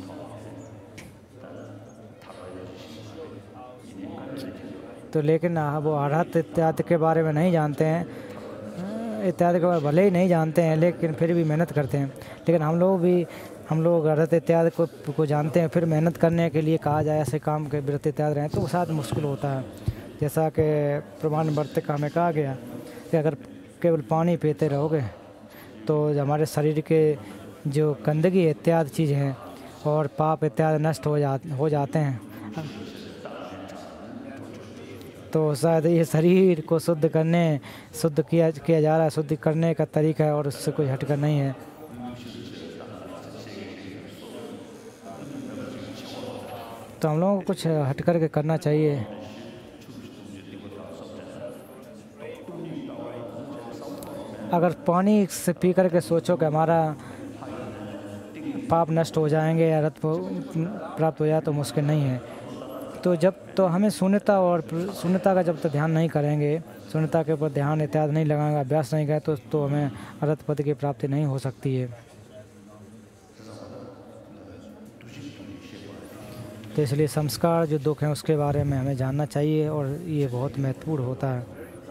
तो लेकिन वो अरहत इत्यादि के बारे में नहीं जानते हैं, इत्यादि के बारे भले ही नहीं जानते हैं लेकिन फिर भी मेहनत करते हैं। लेकिन हम लोग अरहत इत्यादि को जानते हैं, फिर मेहनत करने के लिए कहा जाए ऐसे काम के व्रत इत्यादि रहें तो शायद मुश्किल होता है। जैसा कि प्रमाण व्रत का हमें कहा गया कि अगर केवल पानी पीते रहोगे तो हमारे शरीर के जो गंदगी इत्यादि चीज़ें हैं और पाप इत्यादि नष्ट हो जाते हैं। तो शायद ये शरीर को शुद्ध किया जा रहा है, शुद्ध करने का तरीका है और उससे कोई हटकर नहीं है। तो हम लोगों को कुछ हट कर के करना चाहिए। अगर पानी से पी कर के सोचो कि हमारा पाप नष्ट हो जाएंगे या रत प्राप्त हो जाए तो मुश्किल नहीं है। तो हमें शून्यता का जब तक ध्यान नहीं करेंगे, शून्यता के ऊपर ध्यान इत्यादि नहीं लगाएंगे, अभ्यास नहीं करें तो हमें अरहत पद की प्राप्ति नहीं हो सकती है। तो इसलिए संस्कार जो दुख हैं उसके बारे में हमें जानना चाहिए और ये बहुत महत्वपूर्ण होता है।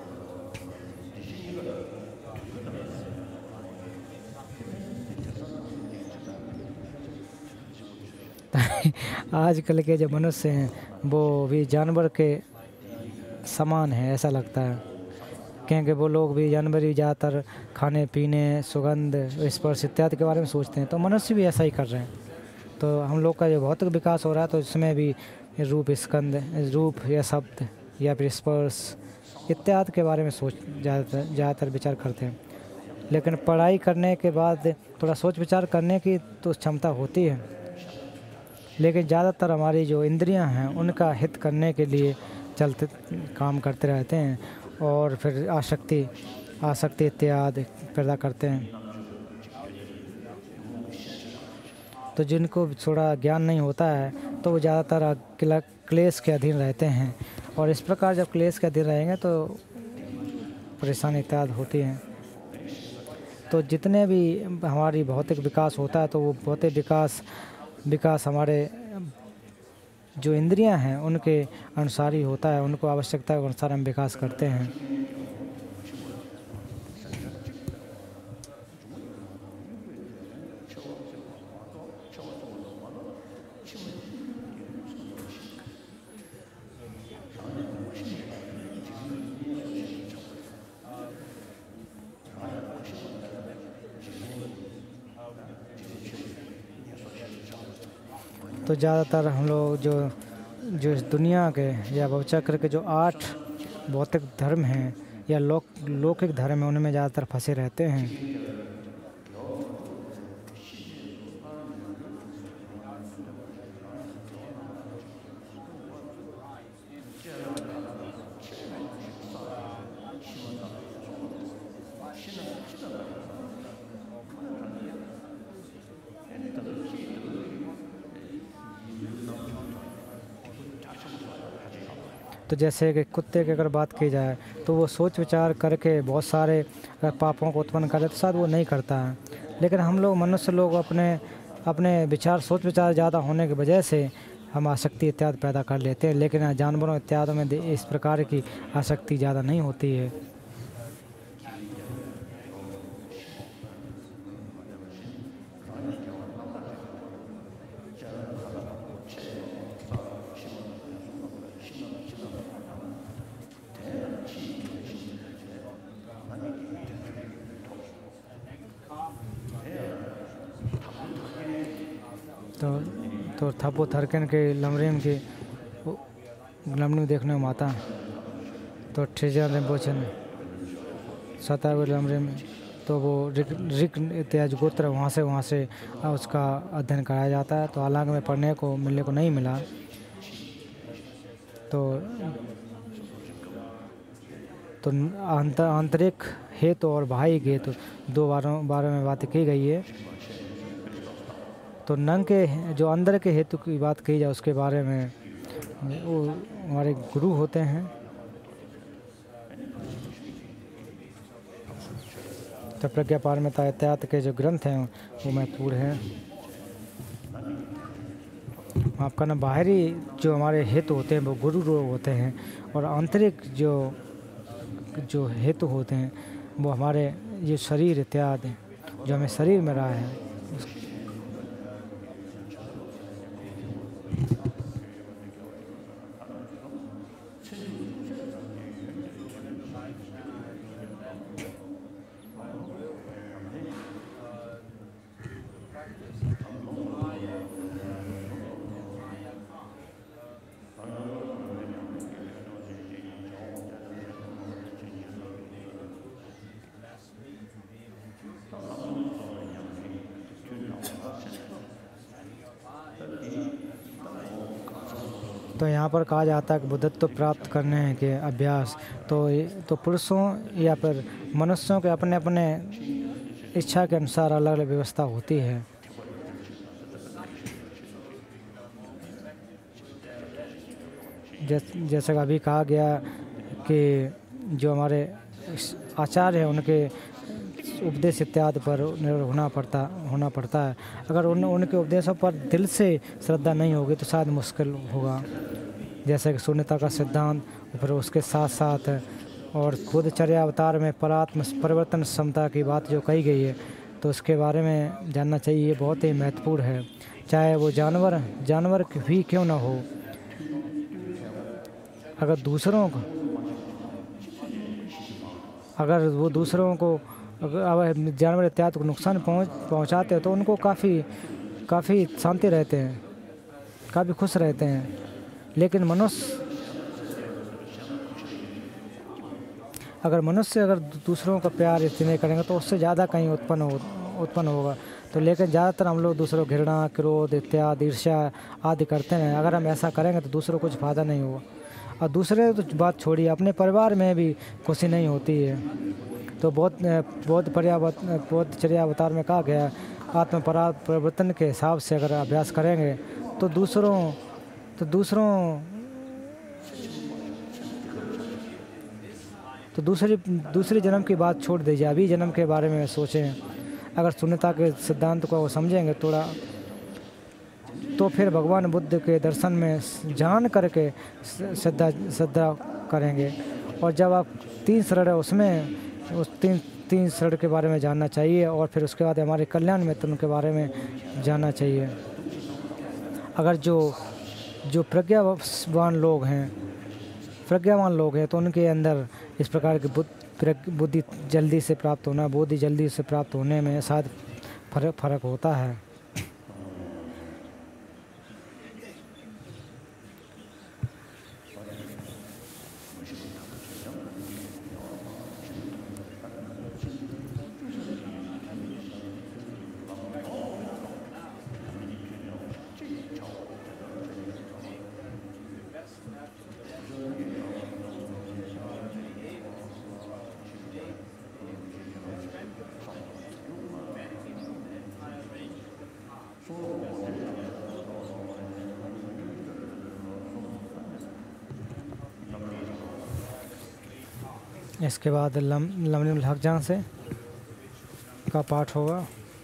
आजकल के जो मनुष्य हैं वो भी जानवर के समान है ऐसा लगता है, क्योंकि वो लोग भी जानवर भी ज़्यादातर खाने पीने, सुगंध, स्पर्श इत्यादि के बारे में सोचते हैं, तो मनुष्य भी ऐसा ही कर रहे हैं। तो हम लोग का जो भौतिक विकास हो रहा है तो इसमें भी रूप, स्कंद, रूप या शब्द या फिर स्पर्श इत्यादि के बारे में ज़्यादातर विचार करते हैं। लेकिन पढ़ाई करने के बाद थोड़ा सोच विचार करने की तो क्षमता होती है, लेकिन ज़्यादातर हमारी जो इंद्रियां हैं उनका हित करने के लिए चलते काम करते रहते हैं और फिर आसक्ति इत्यादि पैदा करते हैं। तो जिनको थोड़ा ज्ञान नहीं होता है तो वो ज़्यादातर क्लेश के अधीन रहते हैं, और इस प्रकार जब क्लेश के अधीन रहेंगे तो परेशानी इत्यादि होती हैं। तो जितने भी हमारी भौतिक विकास होता है तो वो भौतिक विकास हमारे जो इंद्रियां हैं उनके अनुसार ही होता है, उनको आवश्यकता के अनुसार हम विकास करते हैं। तो ज़्यादातर हम लोग जो इस दुनिया के या भवचक्र के जो 8 भौतिक धर्म हैं या लौकिक धर्म हैं उनमें ज़्यादातर फंसे रहते हैं। तो जैसे कि कुत्ते की अगर बात की जाए तो वो सोच विचार करके बहुत सारे पापों को उत्पन्न करे तो शायद वो नहीं करता है, लेकिन हम लोग मनुष्य लोग अपने सोच विचार ज़्यादा होने की वजह से हम आसक्ति इत्यादि पैदा कर लेते हैं, लेकिन जानवरों इत्यादि में इस प्रकार की आसक्ति ज़्यादा नहीं होती है। तो थप्पो थरकन के लमरिम देखने में आता तो ठेजा रिम्पोचे ने सतावे लमरिम तो वो रिक इत्यादि गोत्र वहाँ से उसका अध्ययन कराया जाता है। तो हालांकि में पढ़ने को मिलने को नहीं मिला। तो आंतरिक हेतु और बाह्य हेतु दो बारे में बात की गई है। तो नंग के जो अंदर के हेतु की बात की जाए उसके बारे में वो हमारे गुरु होते हैं। तो प्रज्ञा पारमिता इत्यादि के जो ग्रंथ हैं वो महत्वपूर्ण हैं। आपका ना बाहरी जो हमारे हेतु होते हैं वो गुरु होते हैं, और आंतरिक जो हेतु होते हैं वो हमारे ये शरीर इत्यादि जो हमें शरीर में रहा है। तो यहाँ पर कहा जाता है कि बुद्धत्व प्राप्त करने के अभ्यास तो पुरुषों या फिर मनुष्यों के अपने अपने इच्छा के अनुसार अलग अलग व्यवस्था होती है। जैसे अभी कहा गया कि जो हमारे आचार्य हैं उनके उपदेश इत्यादि पर निर्भर होना पड़ता है। अगर उनके उपदेशों पर दिल से श्रद्धा नहीं होगी तो शायद मुश्किल होगा। जैसे कि शून्यता का सिद्धांत, फिर उसके साथ साथ और बुद्धचर्या अवतार में परात्म परिवर्तन क्षमता की बात जो कही गई है, तो उसके बारे में जानना चाहिए। ये बहुत ही महत्वपूर्ण है, चाहे वो जानवर भी क्यों ना हो। अगर वो दूसरों को अगर जानवर इत्यादि को नुकसान पहुंचाते हैं तो उनको काफ़ी शांति रहते हैं, काफ़ी खुश रहते हैं। लेकिन मनुष्य अगर दूसरों का प्यार इतने नहीं करेंगे तो उससे ज़्यादा कहीं उत्पन्न होगा। तो लेकिन ज़्यादातर हम लोग दूसरों को घृणा, क्रोध इत्यादि, ईर्ष्या आदि करते हैं। अगर हम ऐसा करेंगे तो दूसरों को कुछ फ़ायदा नहीं होगा। और दूसरे तो बात छोड़िए, अपने परिवार में भी खुशी नहीं होती है। तो बोधचर्या अवतार में कहा गया, आत्म परिवर्तन के हिसाब से अगर अभ्यास करेंगे तो दूसरे जन्म की बात छोड़ दीजिए, अभी जन्म के बारे में सोचें। अगर शून्यता के सिद्धांत को समझेंगे थोड़ा, तो फिर भगवान बुद्ध के दर्शन में जान करके श्रद्धा करेंगे। और जब आप 3 शरण है उसमें उस तीन शरण के बारे में जानना चाहिए, और फिर उसके बाद हमारे कल्याण मित्र के बारे में जानना चाहिए। अगर जो प्रज्ञावान लोग हैं तो उनके अंदर इस प्रकार की बुद्धि जल्दी से प्राप्त होने में शायद फर्क होता है। इसके बाद लमनुल हक जान से का पाठ होगा।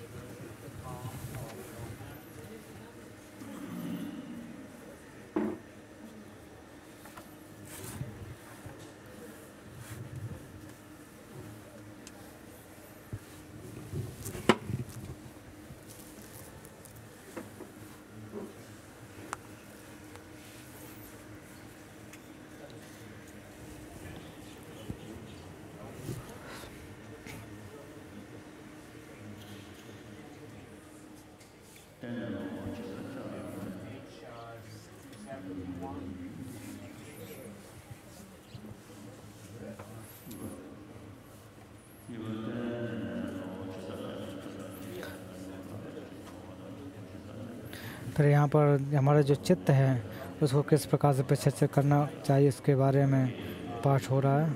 फिर यहाँ पर हमारा जो चित्त है उसको किस प्रकार से प्रशिक्षित करना चाहिए, इसके बारे में पाठ हो रहा है।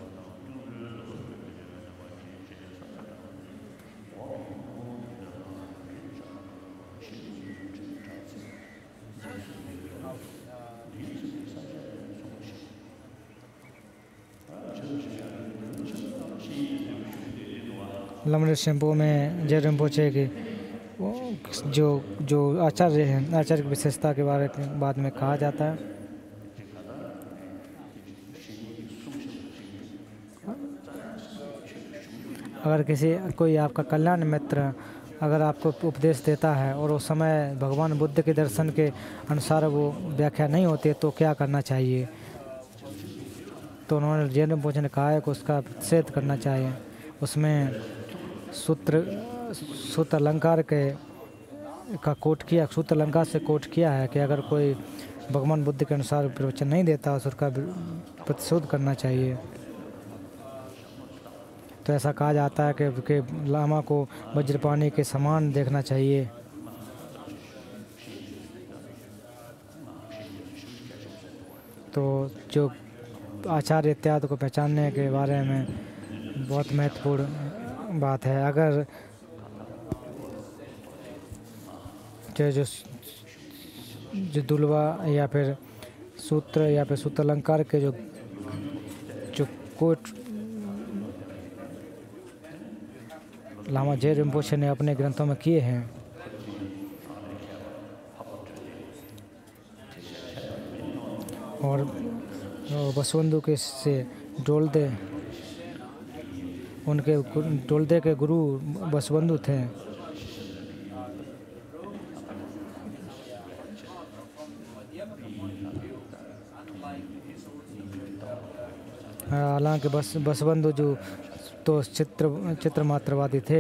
लमनुल शेम्पू में जय रिम्पोचे की जो आचार्य हैं, आचार्य की विशेषता के बारे में बाद में कहा जाता है। अगर कोई आपका कल्याण मित्र अगर आपको उपदेश देता है और उस समय भगवान बुद्ध के दर्शन के अनुसार वो व्याख्या नहीं होती है तो क्या करना चाहिए, तो उन्होंने जय रिम्पोचे ने कहा है कि उसका प्रतिषेध करना चाहिए। उसमें सूत्र अलंकार सूत्र अलंकार से कोट किया है कि अगर कोई भगवान बुद्ध के अनुसार प्रवचन नहीं देता तो उसका प्रतिशोध करना चाहिए। तो ऐसा कहा जाता है कि लामा को वज्रपाणी के समान देखना चाहिए। तो जो आचार्य इत्यादि को पहचानने के बारे में बहुत महत्वपूर्ण बात है। अगर जो दुलवा या फिर सूत्र अलंकार के जो कोट लामा जे रिम्पोछे ने अपने ग्रंथों में किए हैं। और बसवंतु के से डोलदे, उनके डोलदे के गुरु बसवंतु थे। हालांकि बसवंतु जो तो चित्र मात्रवादी थे।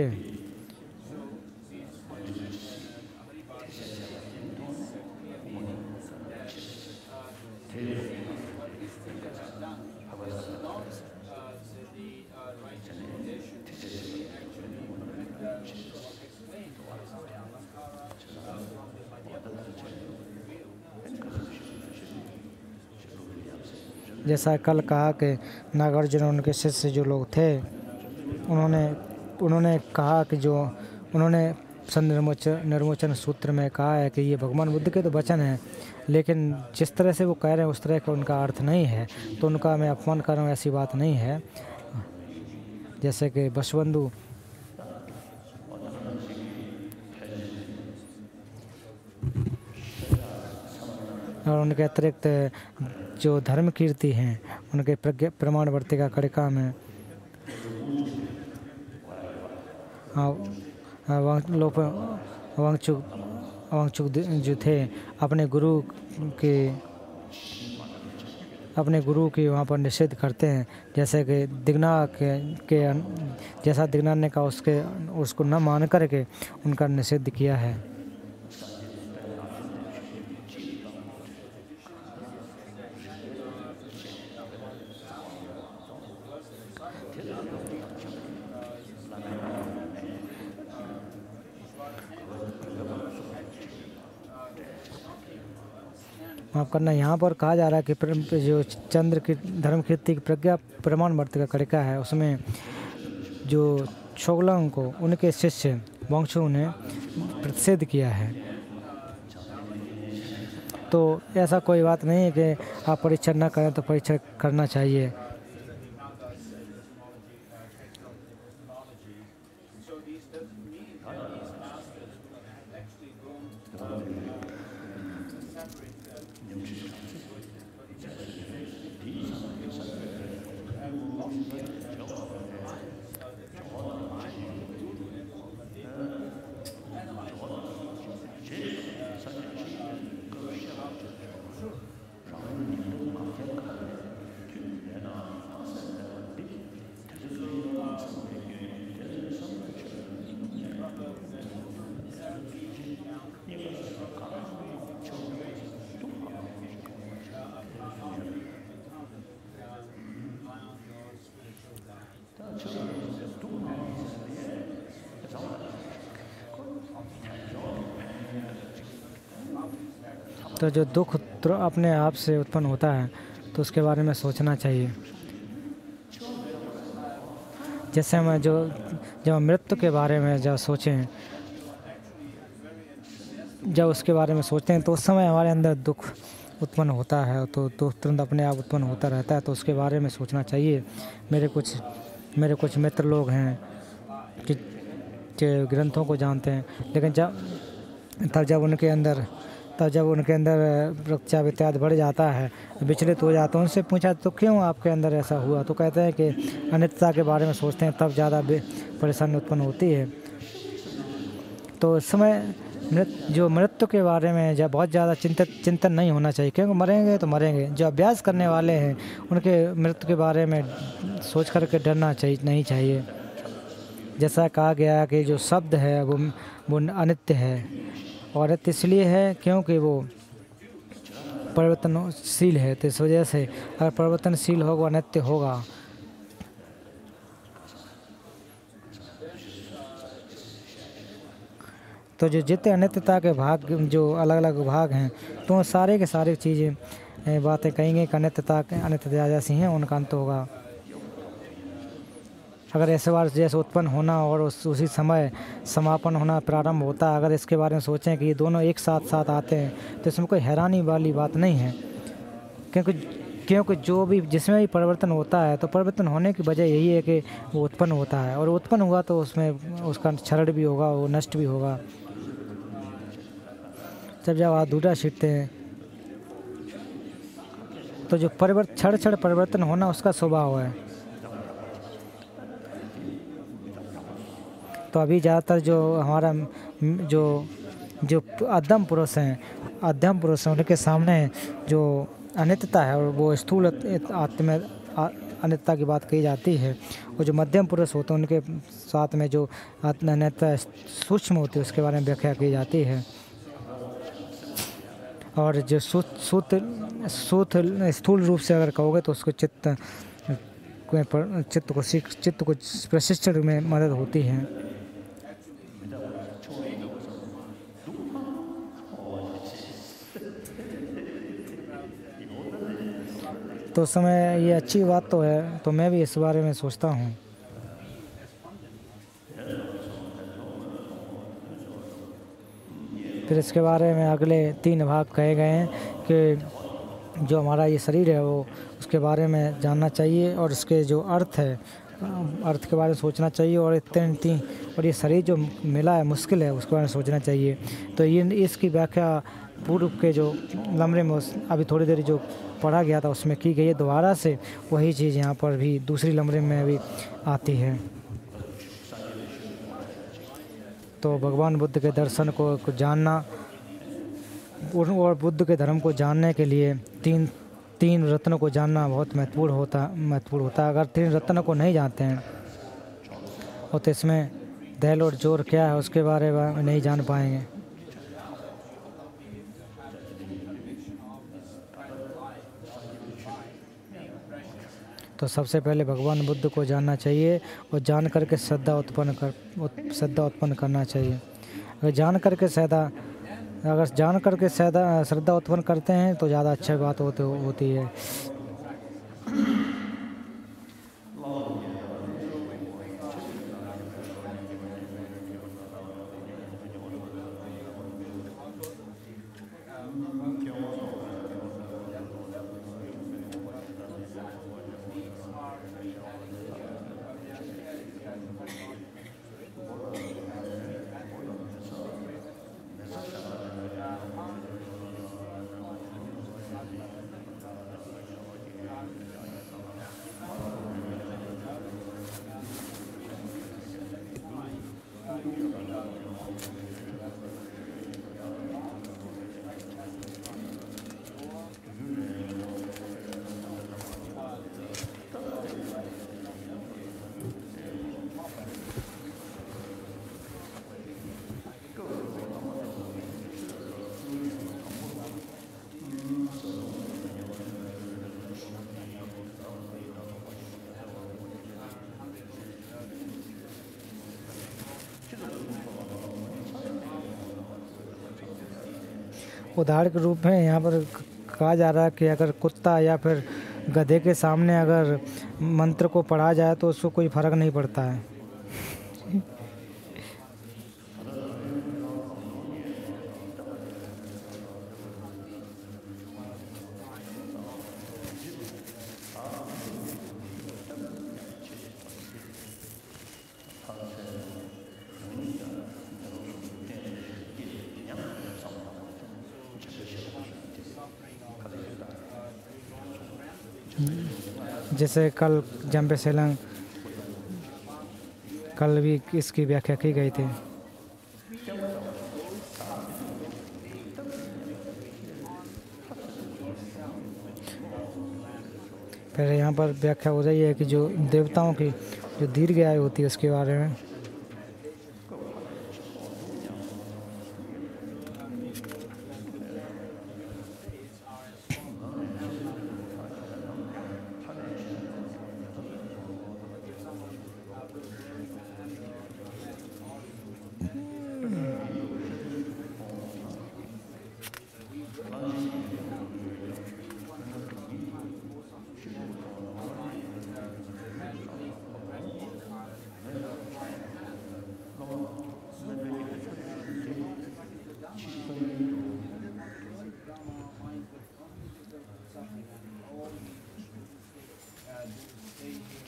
जैसा कल कहा कि नागार्जुन उनके शिष्य जो लोग थे, उन्होंने कहा कि जो उन्होंने निर्मोचन सूत्र में कहा है कि ये भगवान बुद्ध के तो वचन हैं, लेकिन जिस तरह से वो कह रहे हैं उस तरह का उनका अर्थ नहीं है, तो उनका मैं अपमान कर रहा हूँ ऐसी बात नहीं है। जैसे कि बसवंतु और उनके अतिरिक्त जो धर्म कीर्ति हैं उनके प्रमाण वर्तिका कड़िका में वांगचुक जो थे अपने गुरु की वहाँ पर निषेध करते हैं। जैसे कि दिग्ना के जैसा दिग्ना ने कहा उसको न मान करके उनका निषेध किया है। माफ़ करना, यहाँ पर कहा जा रहा है कि जो चंद्र की धर्म कीर्ति की प्रज्ञा प्रमाण वर्तिका कड़िका है, उसमें जो छोगलंग को उनके शिष्य वांगचुक ने प्रतिषेध किया है। तो ऐसा कोई बात नहीं है कि आप परीक्षा ना करें तो परीक्षा करना चाहिए। तो जो दुख अपने आप से उत्पन्न होता है तो उसके बारे में सोचना चाहिए। जैसे हम जब मृत्यु के बारे में जब सोचें, जब उसके बारे में सोचते हैं तो उस समय हमारे अंदर दुख उत्पन्न होता है, तो तुरंत अपने आप उत्पन्न होता रहता है, तो उसके बारे में सोचना चाहिए। मेरे कुछ मित्र लोग हैं कि ग्रंथों को जानते हैं, लेकिन जब उनके अंदर रक्षा इत्यादि बढ़ जाता है, विचलित हो जाता है, उनसे पूछा तो क्यों आपके अंदर ऐसा हुआ, तो कहते हैं कि अनित्यता के बारे में सोचते हैं, तब ज़्यादा परेशानी उत्पन्न होती है। तो इस समय मृत्यु के बारे में जब बहुत ज़्यादा चिंतन नहीं होना चाहिए, क्योंकि मरेंगे तो मरेंगे। जो अभ्यास करने वाले हैं उनके मृत्यु के बारे में सोच करके डरना नहीं चाहिए। जैसा कहा गया है कि जो शब्द है वो अनित्य है, और अनित्य इसलिए है क्योंकि वो परिवर्तनशील है, तो इस वजह से अगर परिवर्तनशील होगा वो अनित्य होगा। तो जो जितने अनित्यता के भाग, जो अलग अलग भाग हैं, तो सारे के सारे चीज़ें बातें कहेंगे कि अनित्यता जैसी हैं, उनका अंत होगा। अगर ऐसे बार जैसे उत्पन्न होना और उसी समय समापन होना प्रारंभ होता है, अगर इसके बारे में सोचें कि ये दोनों एक साथ आते हैं, तो इसमें कोई हैरानी वाली बात नहीं है, क्योंकि क्योंकि जो भी जिसमें भी परिवर्तन होता है तो परिवर्तन होने की वजह यही है कि वो उत्पन्न होता है, और उत्पन्न हुआ तो उसमें उसका क्षरण भी होगा, वो नष्ट भी होगा। जब आप दूल्हा सीखते हैं तो जो क्षण क्षण परिवर्तन होना उसका स्वभाव है। तो अभी ज़्यादातर जो हमारा जो जो अधम पुरुष हैं, अधम पुरुष हैं, उनके सामने जो अनित्यता है और वो स्थूल आत्म अनित्यता की बात कही जाती है, और जो मध्यम पुरुष होते हैं उनके साथ में जो अनित्यता सूक्ष्म होती है उसके बारे में व्याख्या की जाती है। और जो स्थूल रूप से अगर कहोगे तो उसको चित्त को प्रशिक्षण में मदद होती है। तो उस समय ये अच्छी बात तो है, तो मैं भी इस बारे में सोचता हूँ। फिर इसके बारे में अगले 3 भाग कहे गए हैं कि जो हमारा ये शरीर है वो उसके बारे में जानना चाहिए, और इसके जो अर्थ है अर्थ के बारे में सोचना चाहिए, और और ये शरीर जो मिला है मुश्किल है उसके बारे में सोचना चाहिए। तो ये इसकी व्याख्या पूर्व के जो लम्हे में अभी थोड़ी देर जो पढ़ा गया था उसमें की गई है। दोबारा से वही चीज़ यहाँ पर भी दूसरी लम्हे में भी आती है। तो भगवान बुद्ध के दर्शन को जानना और बुद्ध के धर्म को जानने के लिए तीन रत्नों को जानना बहुत महत्वपूर्ण होता है। अगर 3 रत्नों को नहीं जानते हैं और तो इसमें दहल और जोर क्या है उसके बारे में नहीं जान पाएंगे। तो सबसे पहले भगवान बुद्ध को जानना चाहिए और जान करके श्रद्धा उत्पन्न करना चाहिए। अगर जान करके श्रद्धा उत्पन्न करते हैं तो ज़्यादा अच्छी बात होती है। उदाहरण के रूप में यहाँ पर कहा जा रहा है कि अगर कुत्ता या फिर गधे के सामने अगर मंत्र को पढ़ा जाए तो उसको कोई फ़र्क नहीं पड़ता है। जैसे कल जंपे सेलंग कल भी इसकी व्याख्या की गई थी। फिर यहाँ पर व्याख्या हो रही है कि जो देवताओं की जो दीर्घ आयु होती है उसके बारे में।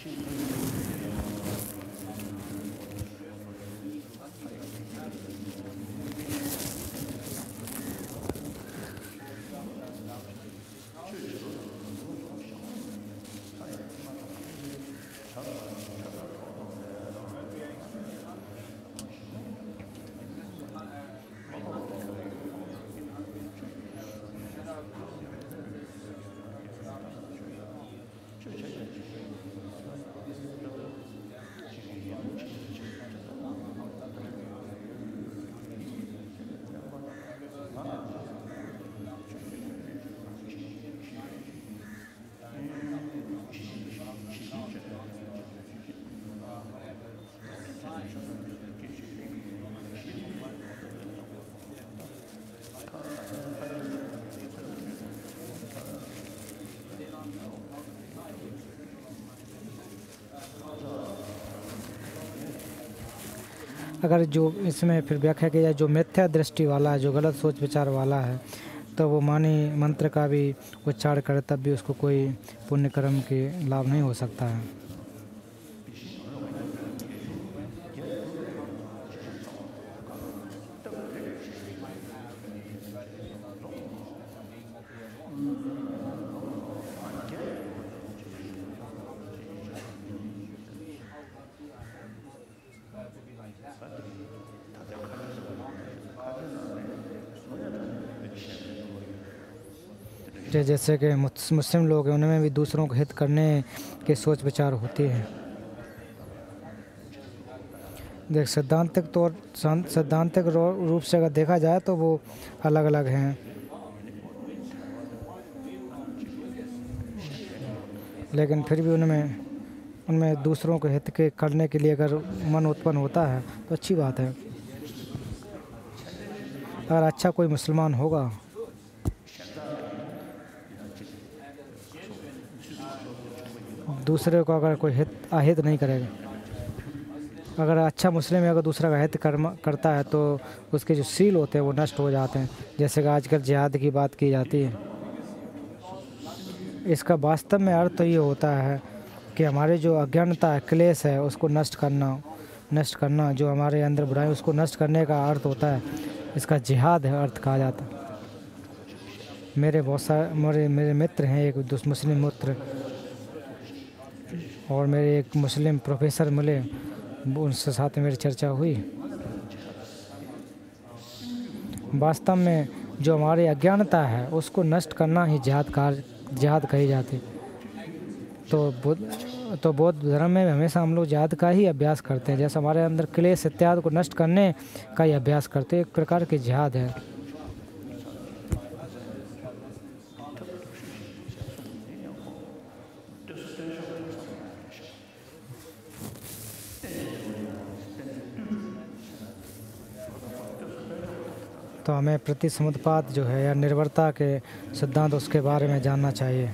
अगर जो इसमें फिर व्याख्या की जाए, जो मिथ्या दृष्टि वाला है, जो गलत सोच विचार वाला है, तो वो मानी मंत्र का भी उच्चारण करे तब भी उसको कोई पुण्य कर्म के लाभ नहीं हो सकता है। जैसे कि मुस्लिम लोग हैं, उनमें भी दूसरों को हित करने के सोच विचार होती है। देख सैद्धांतिक रूप से अगर देखा जाए तो वो अलग अलग हैं, लेकिन फिर भी उनमें दूसरों को हित के करने के लिए अगर मन उत्पन्न होता है तो अच्छी बात है। अगर अच्छा कोई मुसलमान होगा दूसरे को अगर कोई अहित नहीं करेगा, अगर अच्छा मुस्लिम है अगर दूसरा का हित करता है तो उसके जो सील होते हैं वो नष्ट हो जाते हैं। जैसे कि आजकल जिहाद की बात की जाती है, इसका वास्तव में अर्थ तो ये होता है कि हमारे जो अज्ञानता है, क्लेश है, उसको नष्ट करना, जो हमारे अंदर बुराई उसको नष्ट करने का अर्थ होता है। इसका जिहाद है अर्थ कहा जाता है। मेरे बहुत सारे मेरे मित्र हैं, एक मुस्लिम मित्र और मेरे एक मुस्लिम प्रोफेसर मिले, उनसे साथ मेरी चर्चा हुई। वास्तव में जो हमारी अज्ञानता है उसको नष्ट करना ही जिहाद कही जाती। तो बौद्ध धर्म में हमेशा हम लोग जिहाद का ही अभ्यास करते हैं। जैसे हमारे अंदर क्लेश इत्यादि को नष्ट करने का ही अभ्यास करते हैं, एक प्रकार की जिहाद है। तो हमें प्रतिसमुत्पाद जो है या निर्भरता के सिद्धांत उसके बारे में जानना चाहिए।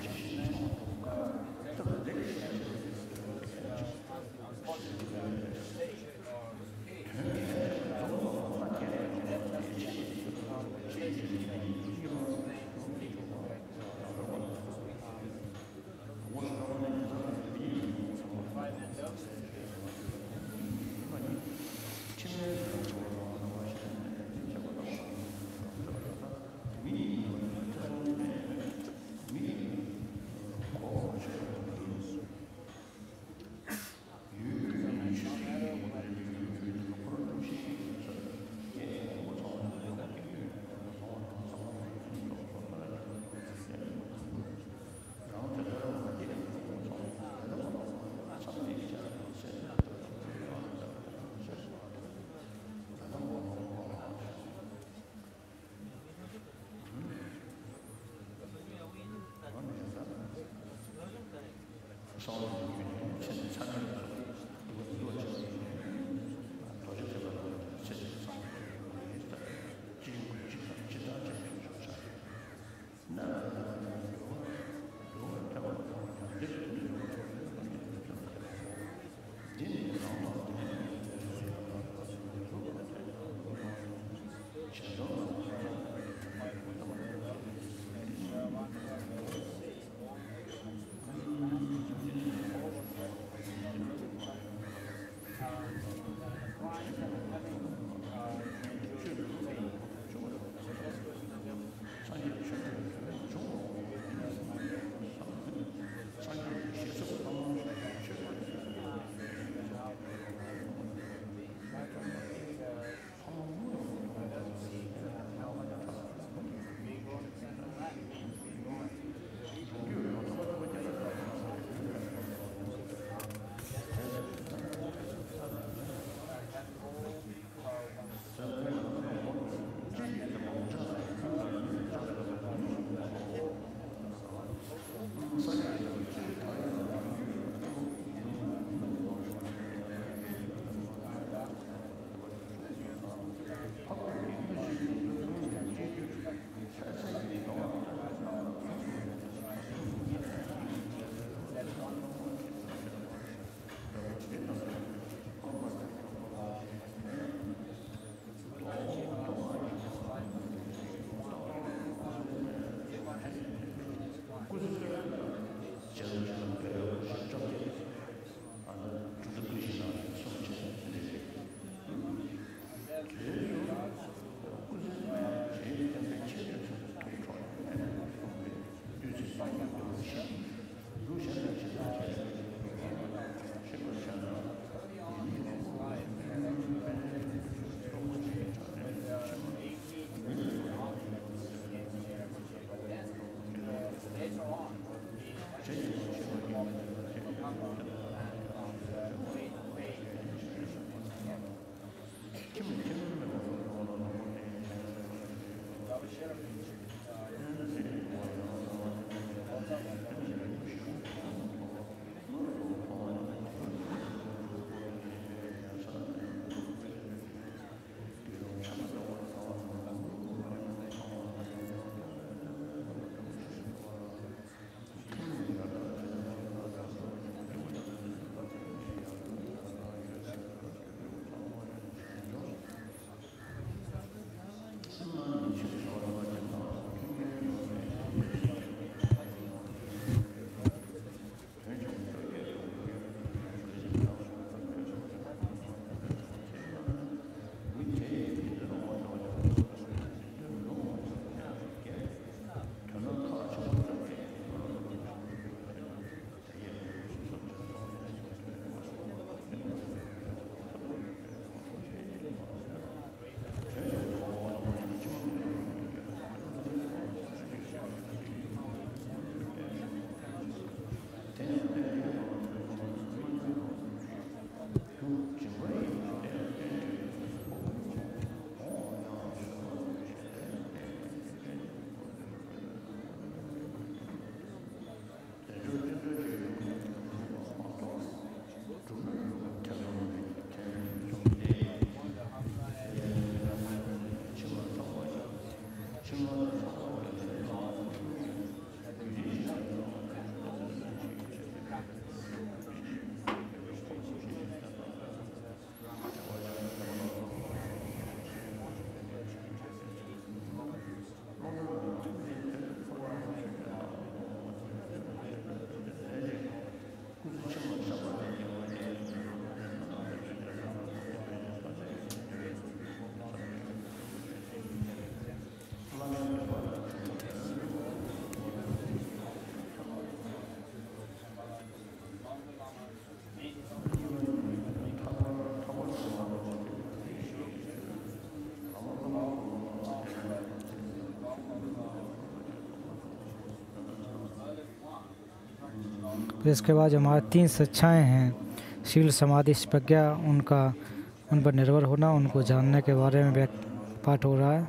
फिर इसके बाद जो हमारे 3 शिक्षाएँ हैं, शील, समाधि, प्रज्ञा, उन पर निर्भर होना, उनको जानने के बारे में पाठ हो रहा है।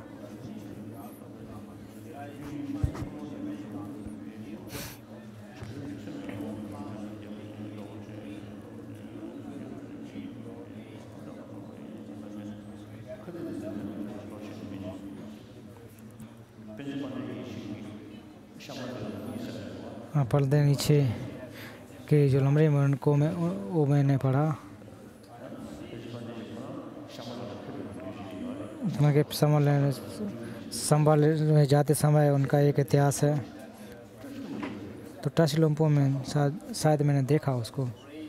पर्दे नीचे के जो लमरे में उनको वो मैंने पढ़ा। उनके संभाल में जाते समय उनका एक इतिहास है। तो टच लम्पो में शायद मैंने देखा उसको।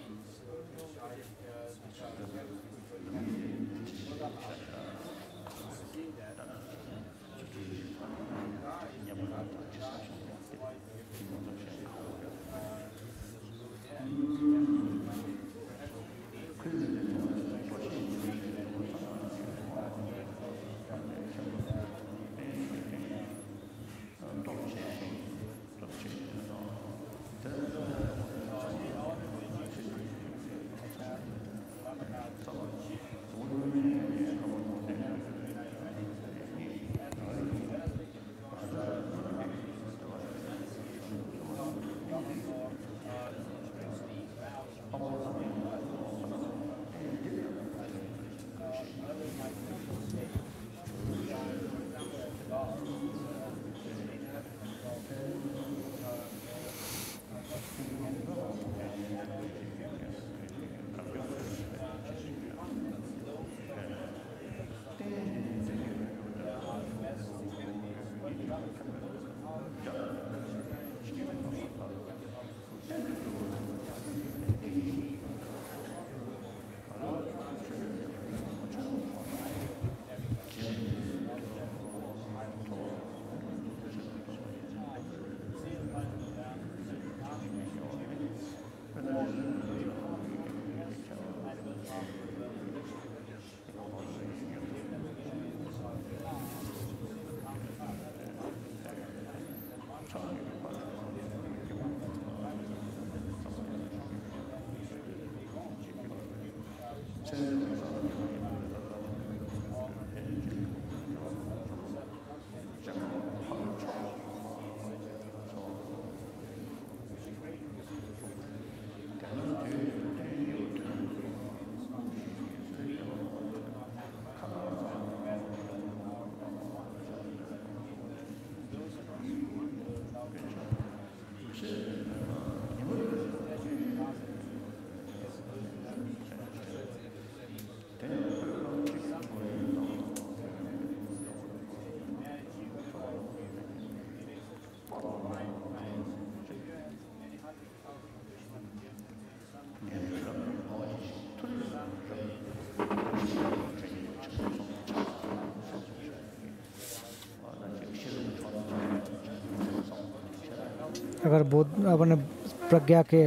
अगर अपने प्रज्ञा के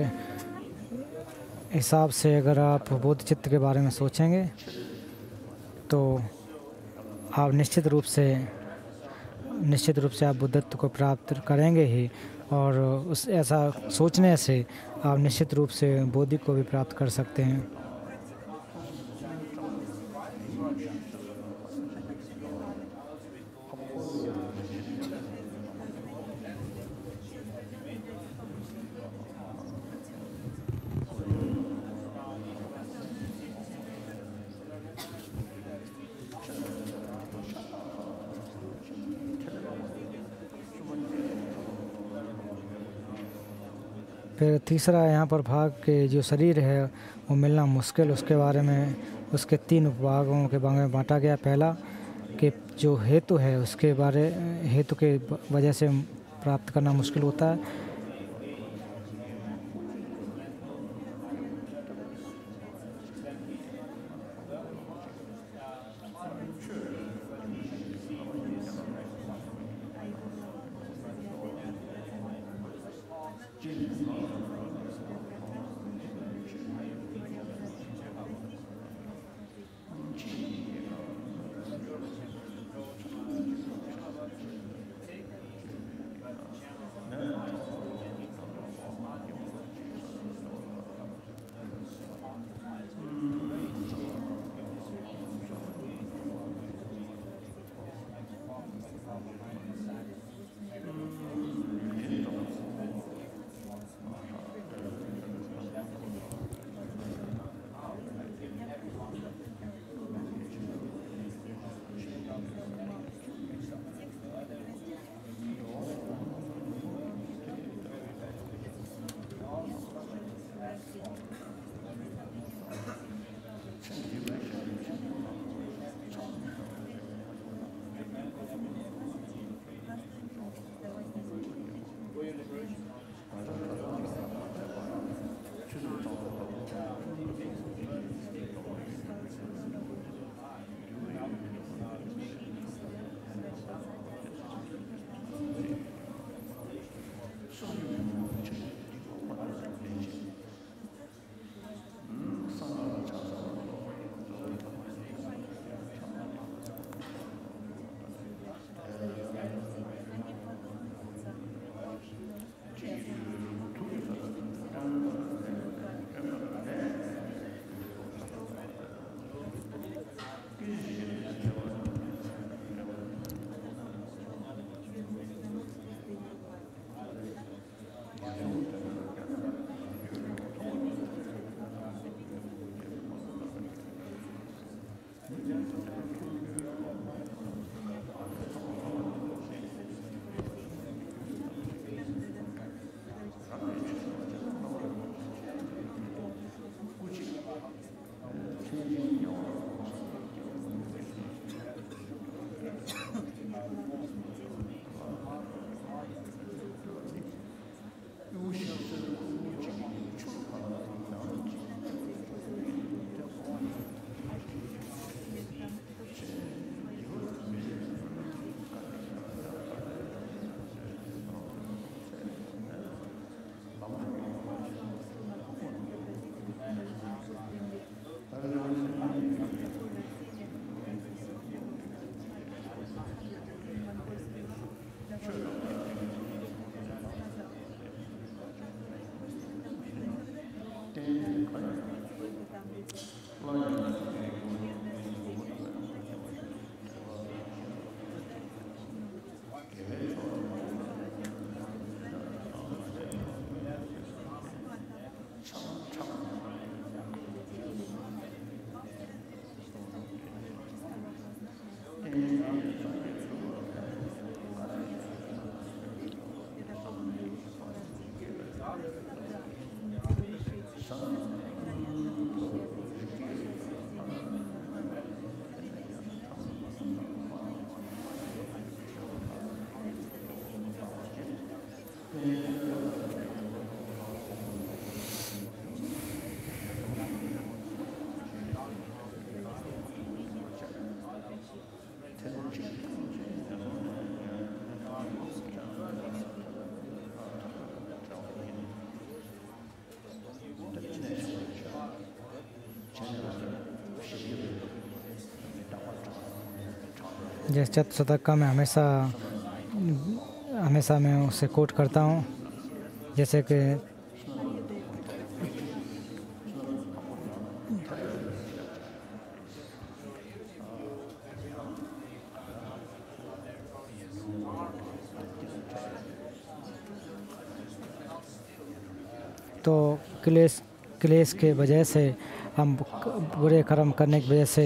हिसाब से अगर आप बोध चित्त के बारे में सोचेंगे तो आप निश्चित रूप से आप बुद्धत्व को प्राप्त करेंगे ही, और उस ऐसा सोचने से आप निश्चित रूप से बोधि को भी प्राप्त कर सकते हैं। फिर तीसरा यहाँ पर भाग के जो शरीर है वो मिलना मुश्किल, उसके बारे में उसके 3 भागों के बारे में बांटा गया। पहला कि जो हेतु है उसके हेतु के वजह से प्राप्त करना मुश्किल होता है। जैसे चतुर्शतक का मैं हमेशा हमेशा मैं उसे कोट करता हूँ, जैसे कि तो क्लेश क्लेश के वजह से हम बुरे कर्म करने की वजह से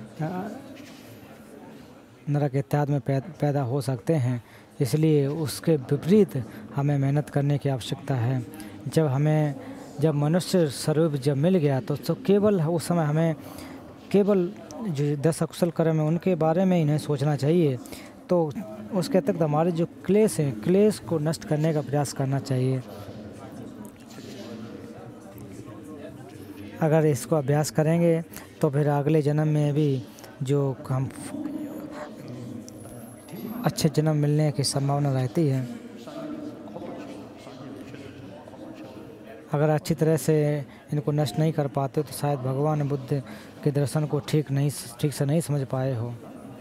नरक इत्यादि में पैदा हो सकते हैं। इसलिए उसके विपरीत हमें मेहनत करने की आवश्यकता है। जब मनुष्य स्वरूप जब मिल गया तो केवल उस समय हमें केवल जो 10 अकुशल कर्म हैं उनके बारे में ही नहीं सोचना चाहिए। तो उसके अतिरिक्त हमारे जो क्लेश हैं, क्लेश को नष्ट करने का प्रयास करना चाहिए। अगर इसको अभ्यास करेंगे तो फिर अगले जन्म में भी जो हम अच्छे जन्म मिलने की संभावना रहती है। अगर अच्छी तरह से इनको नष्ट नहीं कर पाते तो शायद भगवान बुद्ध के दर्शन को ठीक से नहीं समझ पाए हो।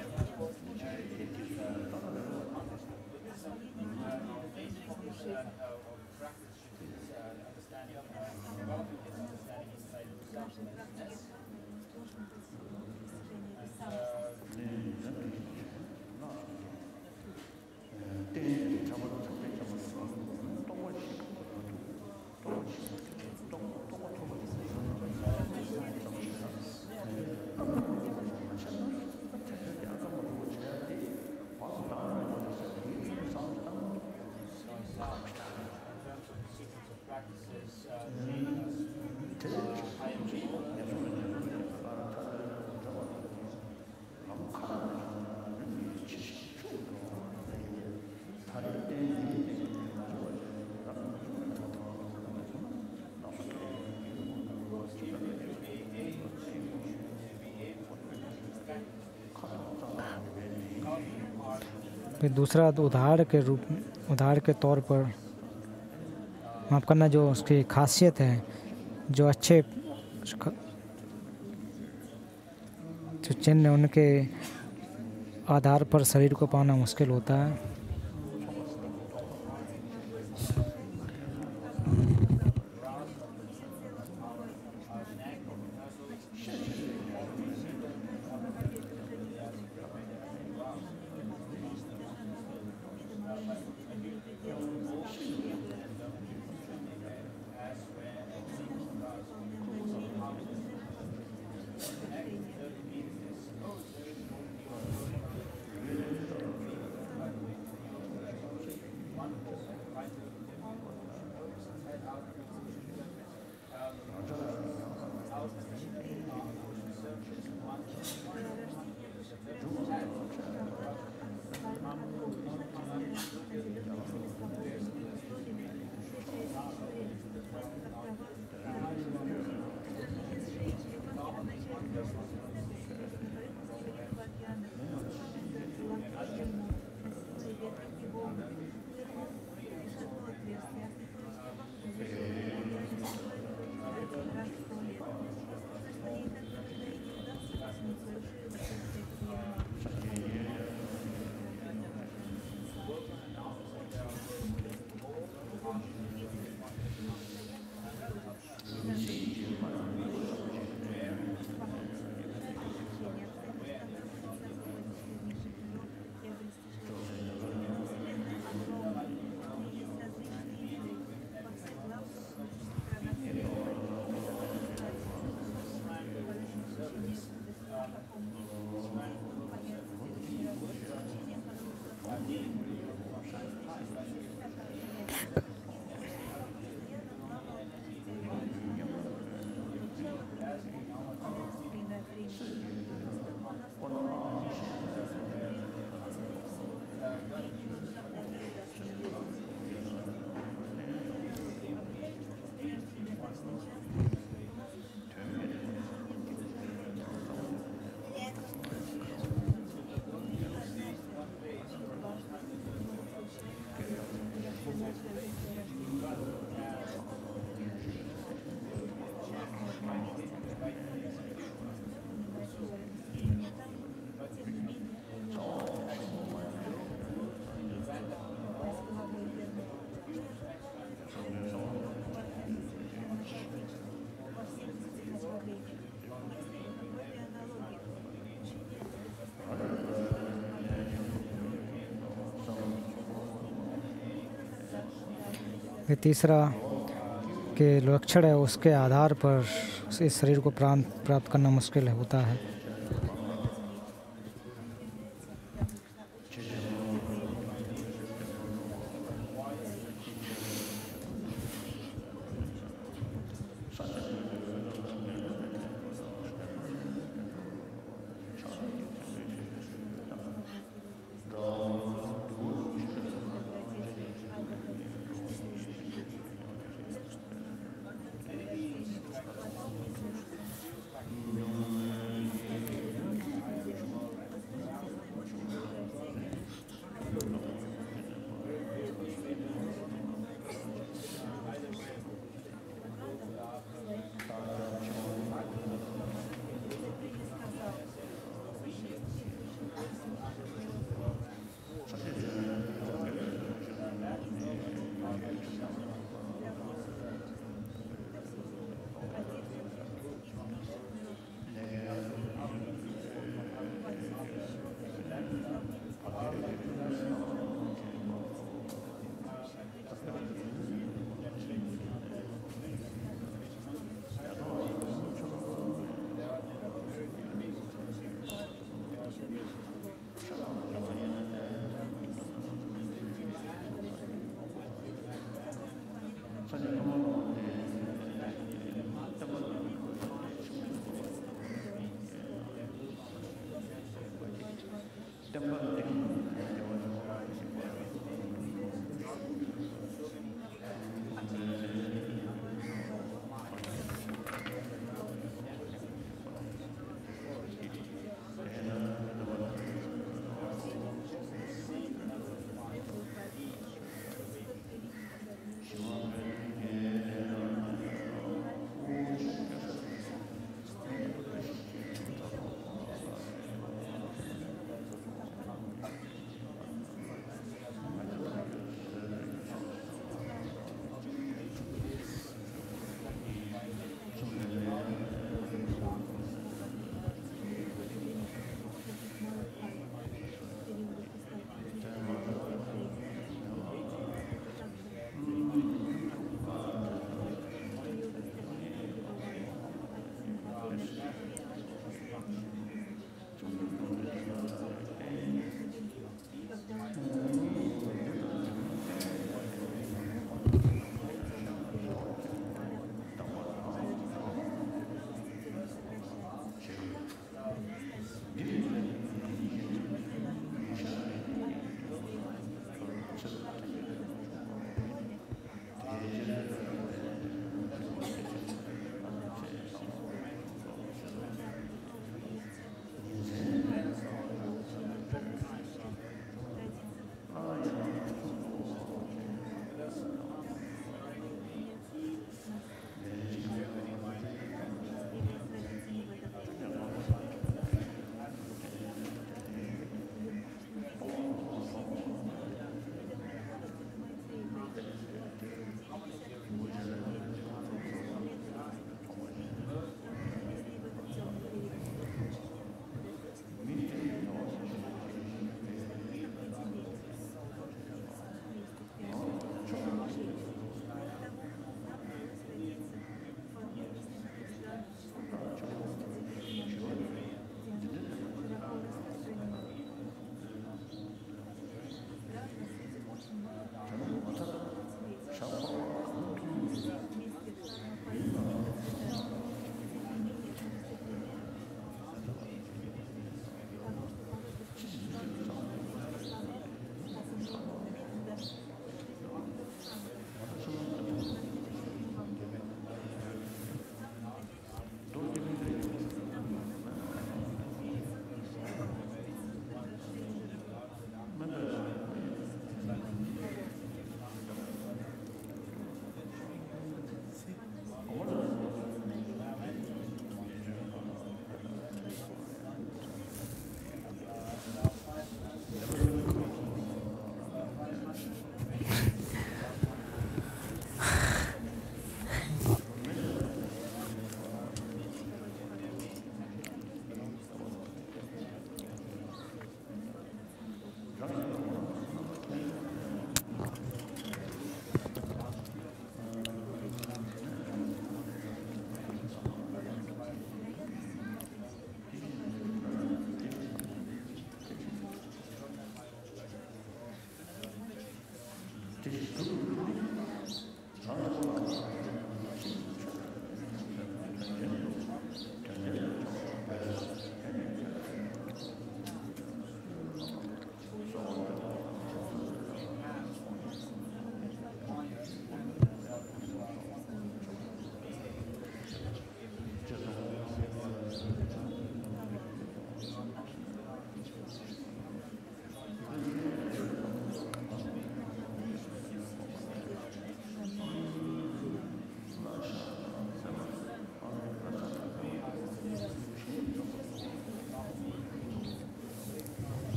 फिर दूसरा उदाहरण के तौर पर माफ़ करना, जो उसकी खासियत है, जो अच्छे जो चिन्ह उनके आधार पर शरीर को पाना मुश्किल होता है। ये तीसरा के लक्षण है उसके आधार पर इस शरीर को प्राप्त करना मुश्किल होता है।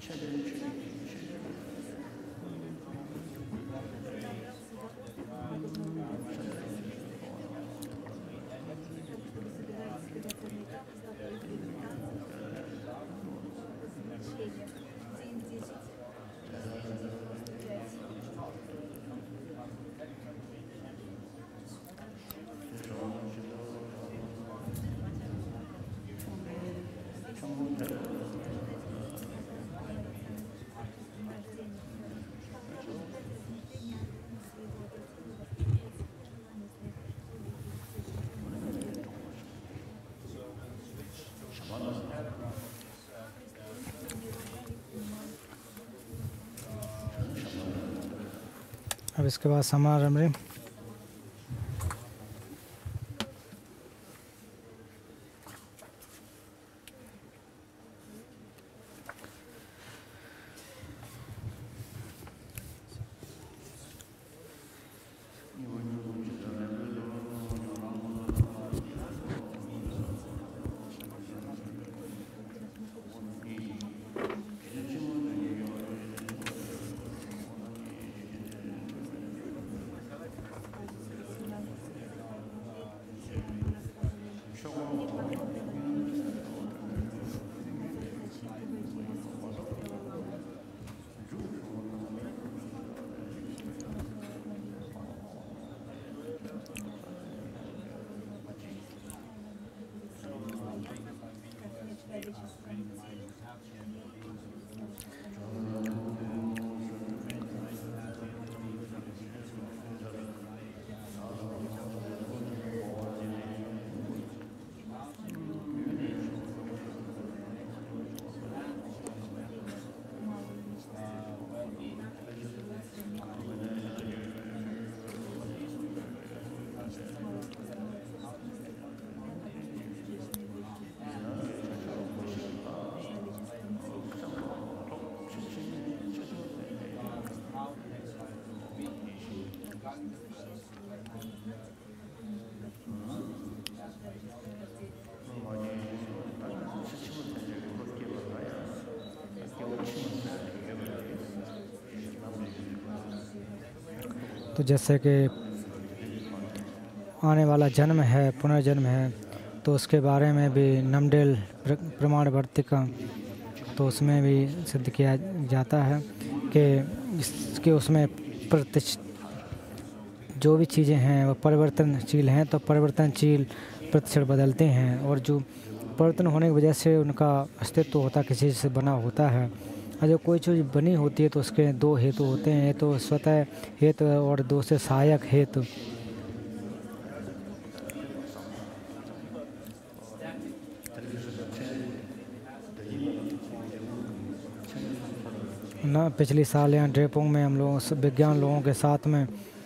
अब इसके बाद समारंभ तो जैसे कि आने वाला जन्म है, पुनर्जन्म है, तो उसके बारे में भी नमडेल प्रमाण वर्तिका तो उसमें भी सिद्ध किया जाता है कि उसमें जो भी चीज़ें हैं वो परिवर्तनशील हैं, तो परिवर्तनशील प्रतिक्षण बदलते हैं, और जो परिवर्तन होने की वजह से उनका अस्तित्व होता किसी चीज़ से बना होता है। और जब कोई चीज़ बनी होती है तो उसके दो हेतु होते हैं, तो स्वतः हेतु और दो से सहायक हेतु। ना पिछली साल यहाँ ड्रेपोंग में हम लोगों विज्ञान लोगों के साथ में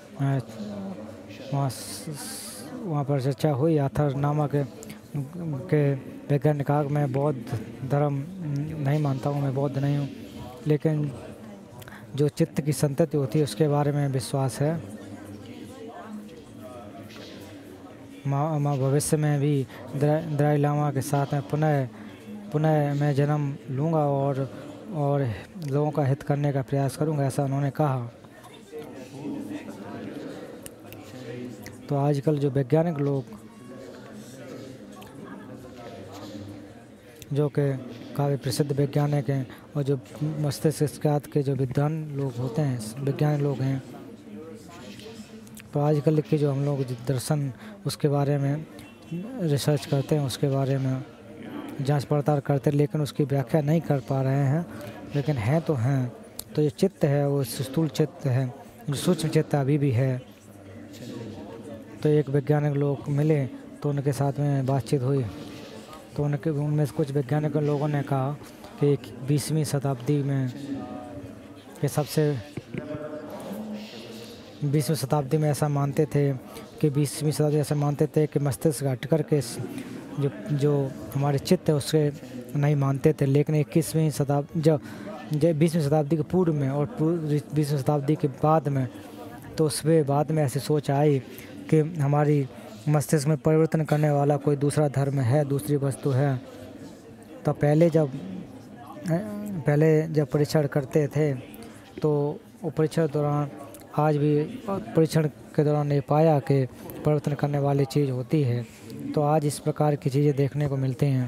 वहाँ पर चर्चा हुई। आथर नामा के वैज्ञानिक मैं बौद्ध धर्म नहीं मानता हूँ, मैं बौद्ध नहीं हूँ, लेकिन जो चित्त की संतति होती है उसके बारे में विश्वास है। माँ भविष्य में भी दलाई लामा के साथ में पुनः मैं जन्म लूँगा और लोगों का हित करने का प्रयास करूँगा, ऐसा उन्होंने कहा। तो आजकल जो वैज्ञानिक लोग जो कि काफ़ी प्रसिद्ध वैज्ञानिक हैं और जो मस्तिष्क के जो विद्वान लोग होते हैं, वैज्ञानिक लोग हैं, तो आजकल के जो हम लोग दर्शन उसके बारे में रिसर्च करते हैं, उसके बारे में जांच पड़ताल करते हैं, लेकिन उसकी व्याख्या नहीं कर पा रहे हैं, लेकिन हैं तो हैं। तो ये चित्त है वो स्थूल चित्त है, जो सूक्ष्म चित्त अभी भी है। तो एक वैज्ञानिक लोग मिले तो उनके साथ में बातचीत हुई, तो उनमें कुछ वैज्ञानिक लोगों ने कहा कि 20वीं शताब्दी में ये 20वीं शताब्दी में ऐसा मानते थे कि 20वीं शताब्दी ऐसा मानते थे कि मस्तिष्क हट कर के जो हमारे चित्त है उसके नहीं मानते थे, लेकिन 21वीं शताब्दी जब 20वीं शताब्दी के पूर्व में और 20वीं शताब्दी के बाद में, तो उसमें बाद में ऐसी सोच आई कि हमारी मस्तिष्क में परिवर्तन करने वाला कोई दूसरा धर्म है, दूसरी वस्तु है। तो पहले जब पहले जब परीक्षण करते थे तो वो परीक्षण दौरान आज भी परीक्षण के दौरान ये पाया कि परिवर्तन करने वाली चीज़ होती है। तो आज इस प्रकार की चीज़ें देखने को मिलती हैं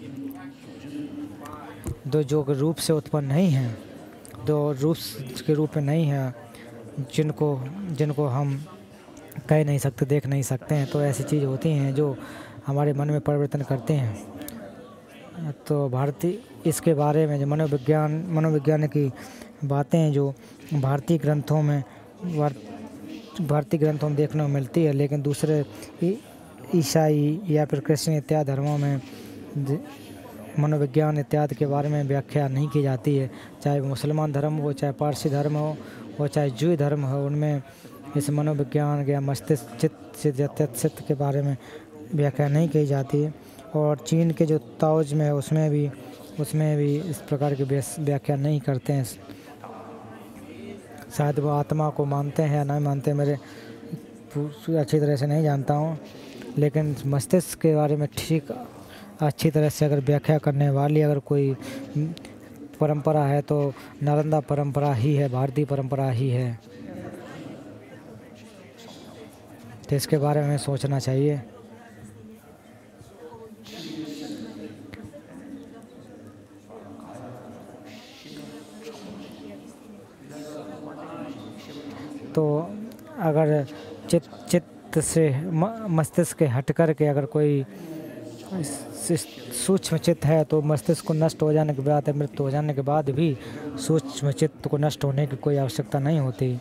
जो रूप से उत्पन्न नहीं हैं, जो रूप के रूप में नहीं हैं, जिनको हम कह नहीं सकते, देख नहीं सकते हैं। तो ऐसी चीज़ होती हैं जो हमारे मन में परिवर्तन करते हैं। तो भारतीय इसके बारे में जो मनोविज्ञान की बातें हैं जो भारतीय ग्रंथों में देखने को मिलती है, लेकिन दूसरे ईसाई या फिर क्रिश्चियन इत्यादि धर्मों में मनोविज्ञान इत्यादि के बारे में व्याख्या नहीं की जाती है। चाहे मुसलमान धर्म हो, चाहे पारसी धर्म हो, चाहे जूई धर्म हो, उनमें इस मनोविज्ञान या मस्तिष्क चित्त के बारे में व्याख्या नहीं की जाती है। और चीन के जो ताओज़ में उसमें भी इस प्रकार की व्याख्या नहीं करते हैं। शायद वो आत्मा को मानते हैं या नहीं मानते, मेरे अच्छी तरह से नहीं जानता हूँ, लेकिन मस्तिष्क के बारे में ठीक अच्छी तरह से अगर व्याख्या करने वाली अगर कोई परंपरा है तो नालंदा परंपरा ही है, भारतीय परंपरा ही है। तो इसके बारे में सोचना चाहिए। तो अगर चित्त से मस्तिष्क के हट कर के अगर कोई सूक्ष्म चित्त है तो मस्तिष्क को नष्ट हो जाने के बाद, मृत्यु हो जाने के बाद भी सूक्ष्म चित्त को नष्ट होने की कोई आवश्यकता नहीं होती।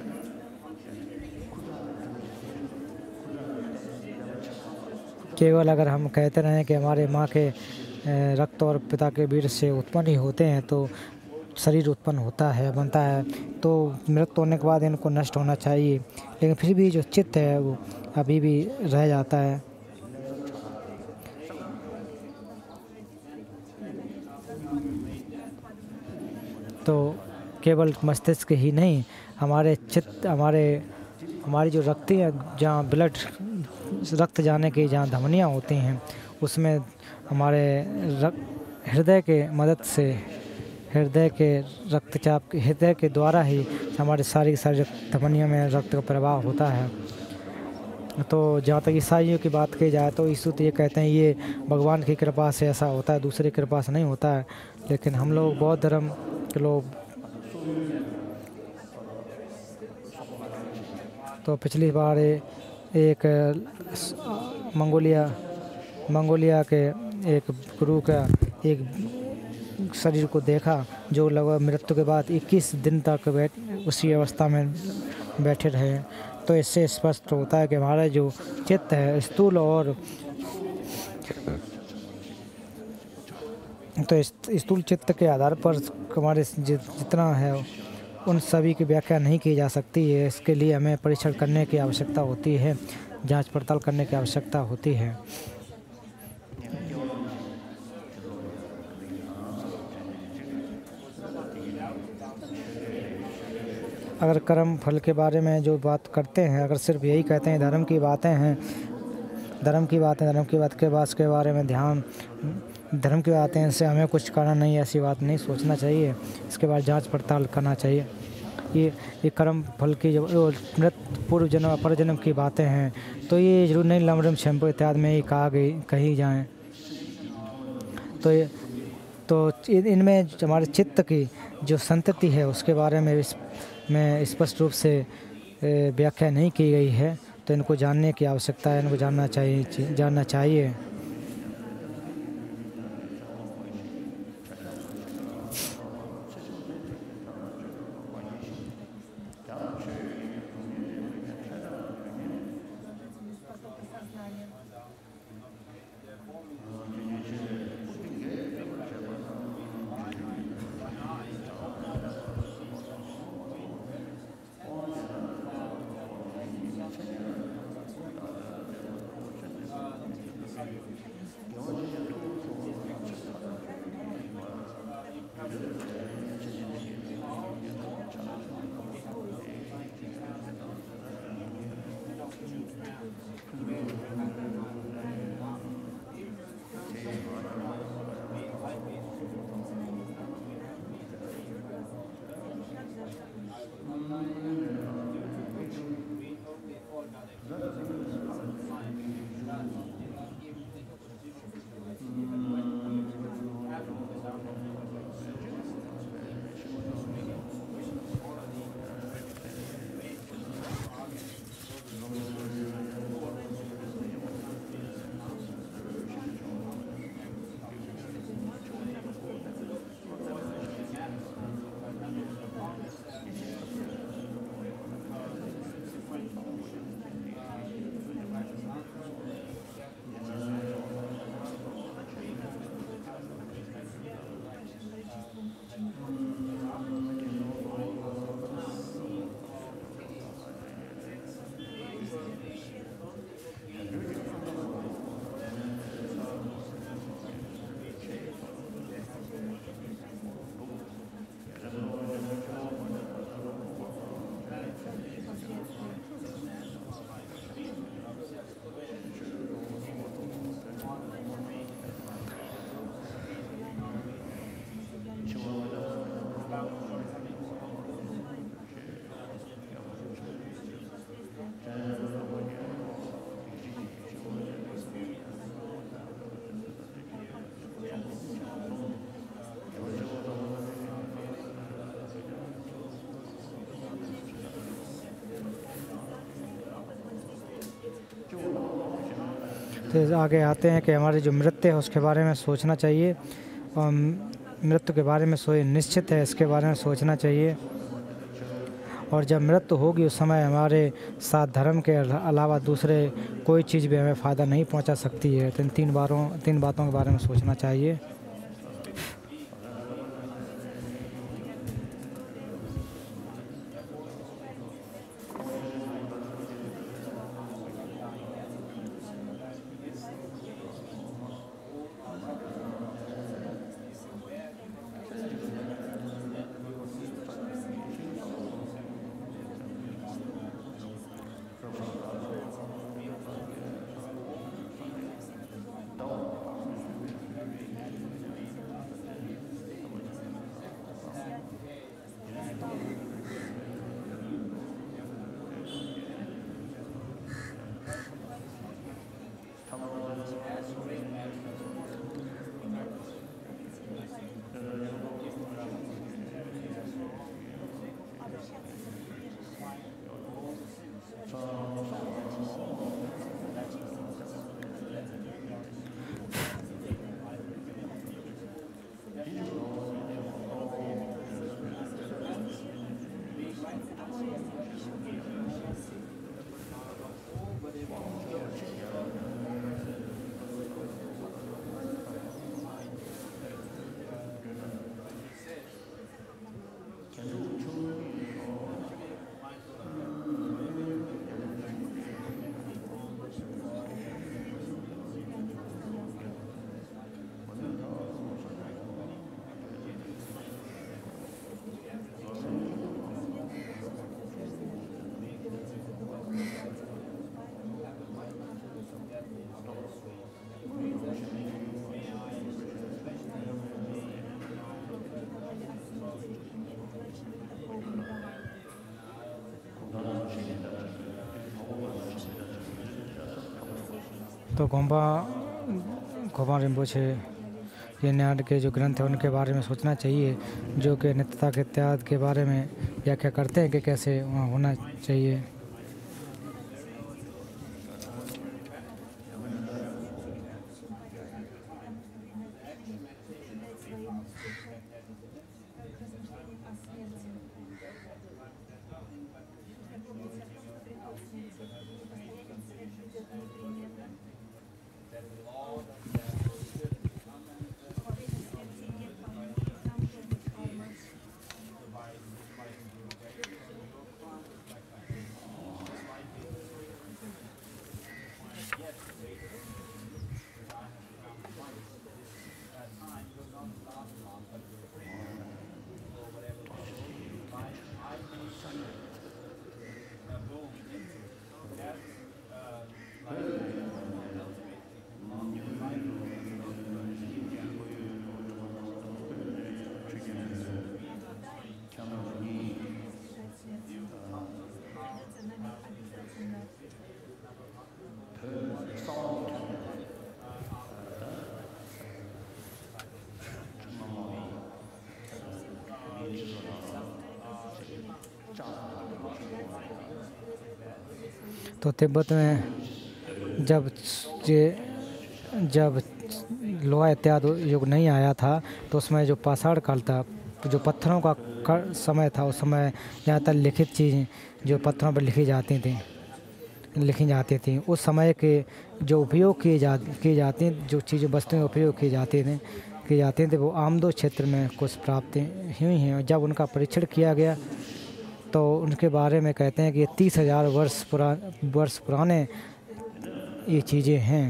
केवल अगर हम कहते रहें कि हमारे माँ के रक्त और पिता के वीर्य से उत्पन्न ही होते हैं तो शरीर उत्पन्न होता है, बनता है, तो मृत्यु होने के बाद इनको नष्ट होना चाहिए, लेकिन फिर भी जो चित्त है वो अभी भी रह जाता है। तो केवल मस्तिष्क ही नहीं, हमारे चित्त, हमारी जो रक्ति है, जहाँ रक्त जाने की जहाँ धमनियाँ होती हैं, उसमें हमारे हृदय के मदद से, हृदय के रक्तचाप, हृदय के द्वारा ही हमारे सारी धमनियों में रक्त का प्रवाह होता है। तो जहाँ तक ईसाइयों की बात की जाए तो यीशु तो ये कहते हैं ये भगवान की कृपा से ऐसा होता है, दूसरी कृपा से नहीं होता है। लेकिन हम लोग बौद्ध धर्म के लोग तो पिछली बार एक मंगोलिया के एक गुरु का एक शरीर को देखा जो लगभग मृत्यु के बाद 21 दिन तक उसी अवस्था में बैठे रहे। तो इससे स्पष्ट होता है कि हमारा जो चित्त है स्थूल और तो स्थूल चित्त के आधार पर हमारे जितना है उन सभी की व्याख्या नहीं की जा सकती है। इसके लिए हमें परीक्षण करने की आवश्यकता होती है, जांच पड़ताल करने की आवश्यकता होती है। अगर कर्म फल के बारे में जो बात करते हैं, अगर सिर्फ यही कहते हैं धर्म की बातें के बाद के बारे में ध्यान, धर्म की बातें से हमें कुछ करना नहीं, ऐसी बात नहीं सोचना चाहिए। इसके बाद जांच पड़ताल करना चाहिए। ये कर्म फल की जो पूर्व जन्म अपर जन्म की बातें हैं तो ये जरूर नहीं लमरम शैम्पू इत्यादि में ही कही जाएँ। तो इनमें हमारे चित्त की जो संतति है उसके बारे में स्पष्ट रूप से व्याख्या नहीं की गई है। तो इनको जानने की आवश्यकता है, इनको जानना चाहिए। फिर आगे आते हैं कि हमारी जो मृत्यु है उसके बारे में सोचना चाहिए, और मृत्यु के बारे में निश्चित है, इसके बारे में सोचना चाहिए। और जब मृत्यु होगी उस समय हमारे साथ धर्म के अलावा दूसरे कोई चीज़ भी हमें फ़ायदा नहीं पहुंचा सकती है। तो इन तीन बातों के बारे में सोचना चाहिए। तो गोम्बा रिम्पोछे ये न्याय के जो ग्रंथ हैं उनके बारे में सोचना चाहिए, जो कि नित्यता के त्याग के बारे में व्याख्या करते हैं कि कैसे वहाँ होना चाहिए। तो तिब्बत में जब लोहा इत्यादि युग नहीं आया था तो उसमें जो पाषाण काल था, जो पत्थरों का समय था, उस समय ज़्यादातर लिखित चीज़ें जो पत्थरों पर लिखी जाती थी उस समय के जो उपयोग की जाती जो चीज़ें वस्तुएं उपयोग की जाती थी वो आमदो क्षेत्र में कुछ प्राप्त हुई हैं। जब उनका परीक्षण किया गया तो उनके बारे में कहते हैं कि ये 30,000 वर्ष पुराने ये चीज़ें हैं।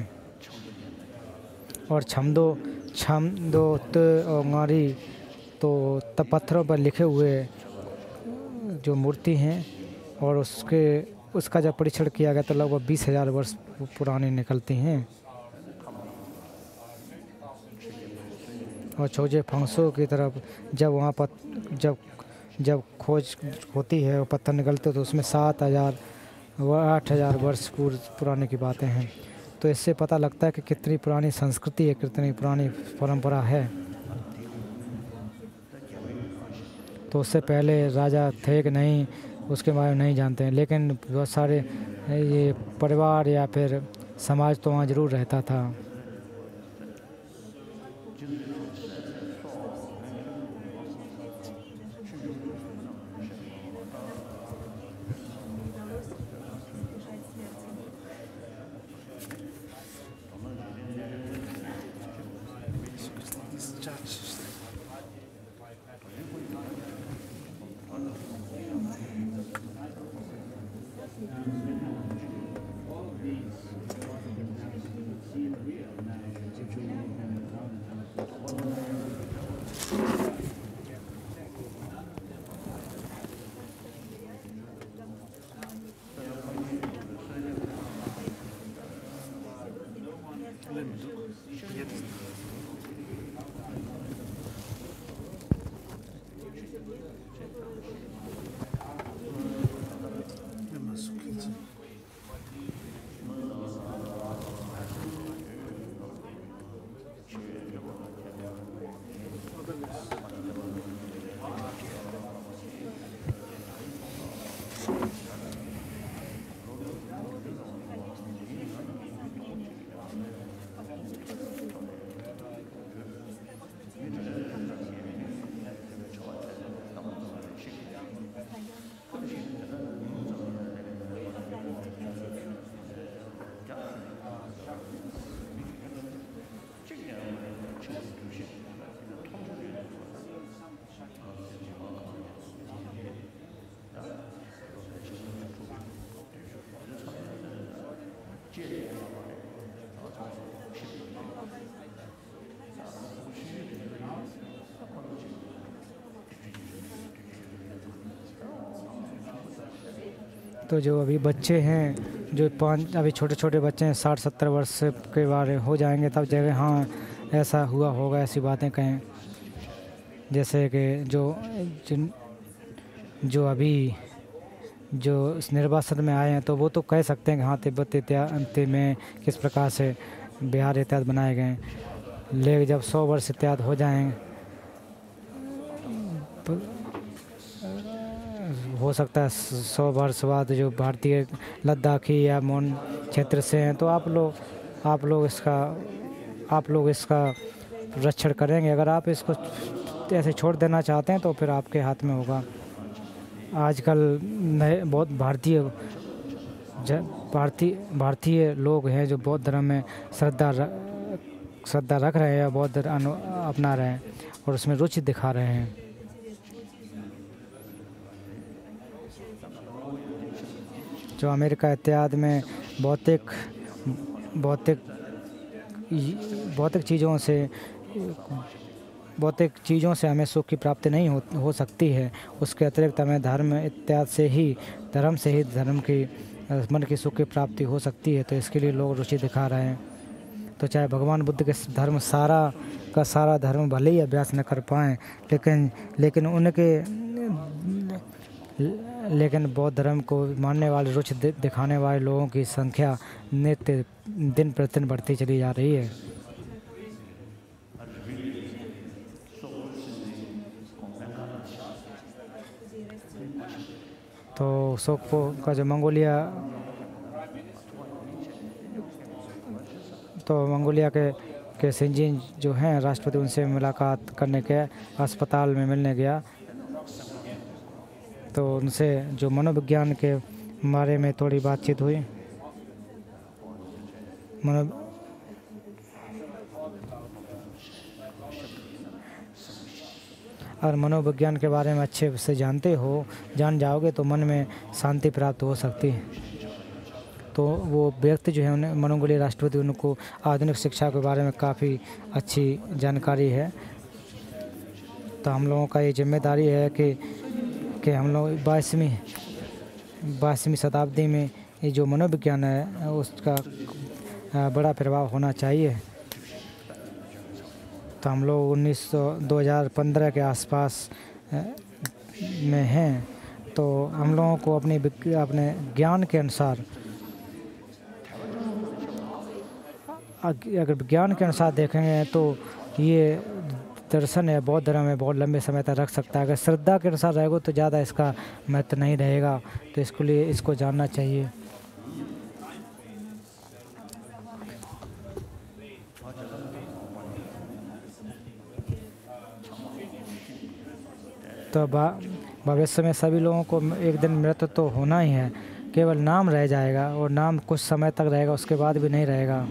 और छमदो और गारी तो पत्थरों पर लिखे हुए जो मूर्ति हैं, और उसका जब परीक्षण किया गया तो लगभग 20,000 वर्ष पुरानी निकलती हैं। और छोजे फंसों की तरफ जब वहाँ पर जब खोज होती है और पत्थर निकलते तो उसमें 7,000 व 8,000 वर्ष पुराने की बातें हैं। तो इससे पता लगता है कि कितनी पुरानी संस्कृति है, कितनी पुरानी परंपरा है। तो उससे पहले राजा थे कि नहीं उसके बारे में नहीं जानते हैं, लेकिन बहुत सारे ये परिवार या फिर समाज तो वहाँ ज़रूर रहता था। तो जो अभी बच्चे हैं, जो अभी छोटे छोटे बच्चे हैं 60-70 वर्ष के बारे हो जाएंगे तब जगह हाँ ऐसा हुआ होगा, ऐसी बातें कहें। जैसे कि जो अभी जो इस निर्वासन में आए हैं तो वो तो कह सकते हैं कि हाँ तिब्बत इत्यादि में किस प्रकार से बिहार इत्यादि बनाए गए। लेकिन जब 100 वर्ष इत्यादि हो जाएंगे तो हो सकता है 100 वर्ष बाद जो भारतीय लद्दाखी या मोन क्षेत्र से हैं तो आप लोग इसका रक्षण करेंगे। अगर आप इसको ऐसे छोड़ देना चाहते हैं तो फिर आपके हाथ में होगा। आजकल नए बहुत भारतीय लोग हैं जो बौद्ध धर्म में श्रद्धा रख रहे हैं या बौद्ध धर्म अपना रहे हैं और उसमें रुचि दिखा रहे हैं। जो अमेरिका इत्यादि में भौतिक चीज़ों से हमें सुख की प्राप्ति नहीं हो सकती है। उसके अतिरिक्त हमें धर्म से ही मन की सुख की प्राप्ति हो सकती है। तो इसके लिए लोग रुचि दिखा रहे हैं। तो चाहे भगवान बुद्ध के धर्म सारा धर्म भले ही अभ्यास न कर पाएँ, लेकिन बौद्ध धर्म को मानने वाले रुचि दिखाने वाले लोगों की संख्या नित्य दिन प्रतिदिन बढ़ती चली जा रही है। तो सोक्पो का जो मंगोलिया के शिंजिन जो हैं राष्ट्रपति, उनसे मुलाकात करने के अस्पताल में मिलने गया। तो उनसे जो मनोविज्ञान के बारे में थोड़ी बातचीत हुई। और मनोविज्ञान के बारे में अच्छे से जान जाओगे तो मन में शांति प्राप्त हो सकती है। तो वो व्यक्ति जो है उन्हें मंगोलिया राष्ट्रपति, उनको आधुनिक शिक्षा के बारे में काफ़ी अच्छी जानकारी है। तो हम लोगों का ये जिम्मेदारी है कि हम लोग 22वीं शताब्दी में ये जो मनोविज्ञान है उसका बड़ा प्रभाव होना चाहिए। तो हम लोग 2015 के आसपास में हैं। तो हम लोगों को अपने ज्ञान के अनुसार, अगर विज्ञान के अनुसार देखेंगे तो ये दर्शन है बौद्ध धर्म में बहुत लंबे समय तक रख सकता है। अगर श्रद्धा के अनुसार रहेगा तो ज़्यादा इसका महत्व नहीं रहेगा। तो इसको जानना चाहिए। तो भविष्य में सभी लोगों को एक दिन मृत्यु तो होना ही है, केवल नाम रह जाएगा और नाम कुछ समय तक रहेगा, उसके बाद भी नहीं रहेगा।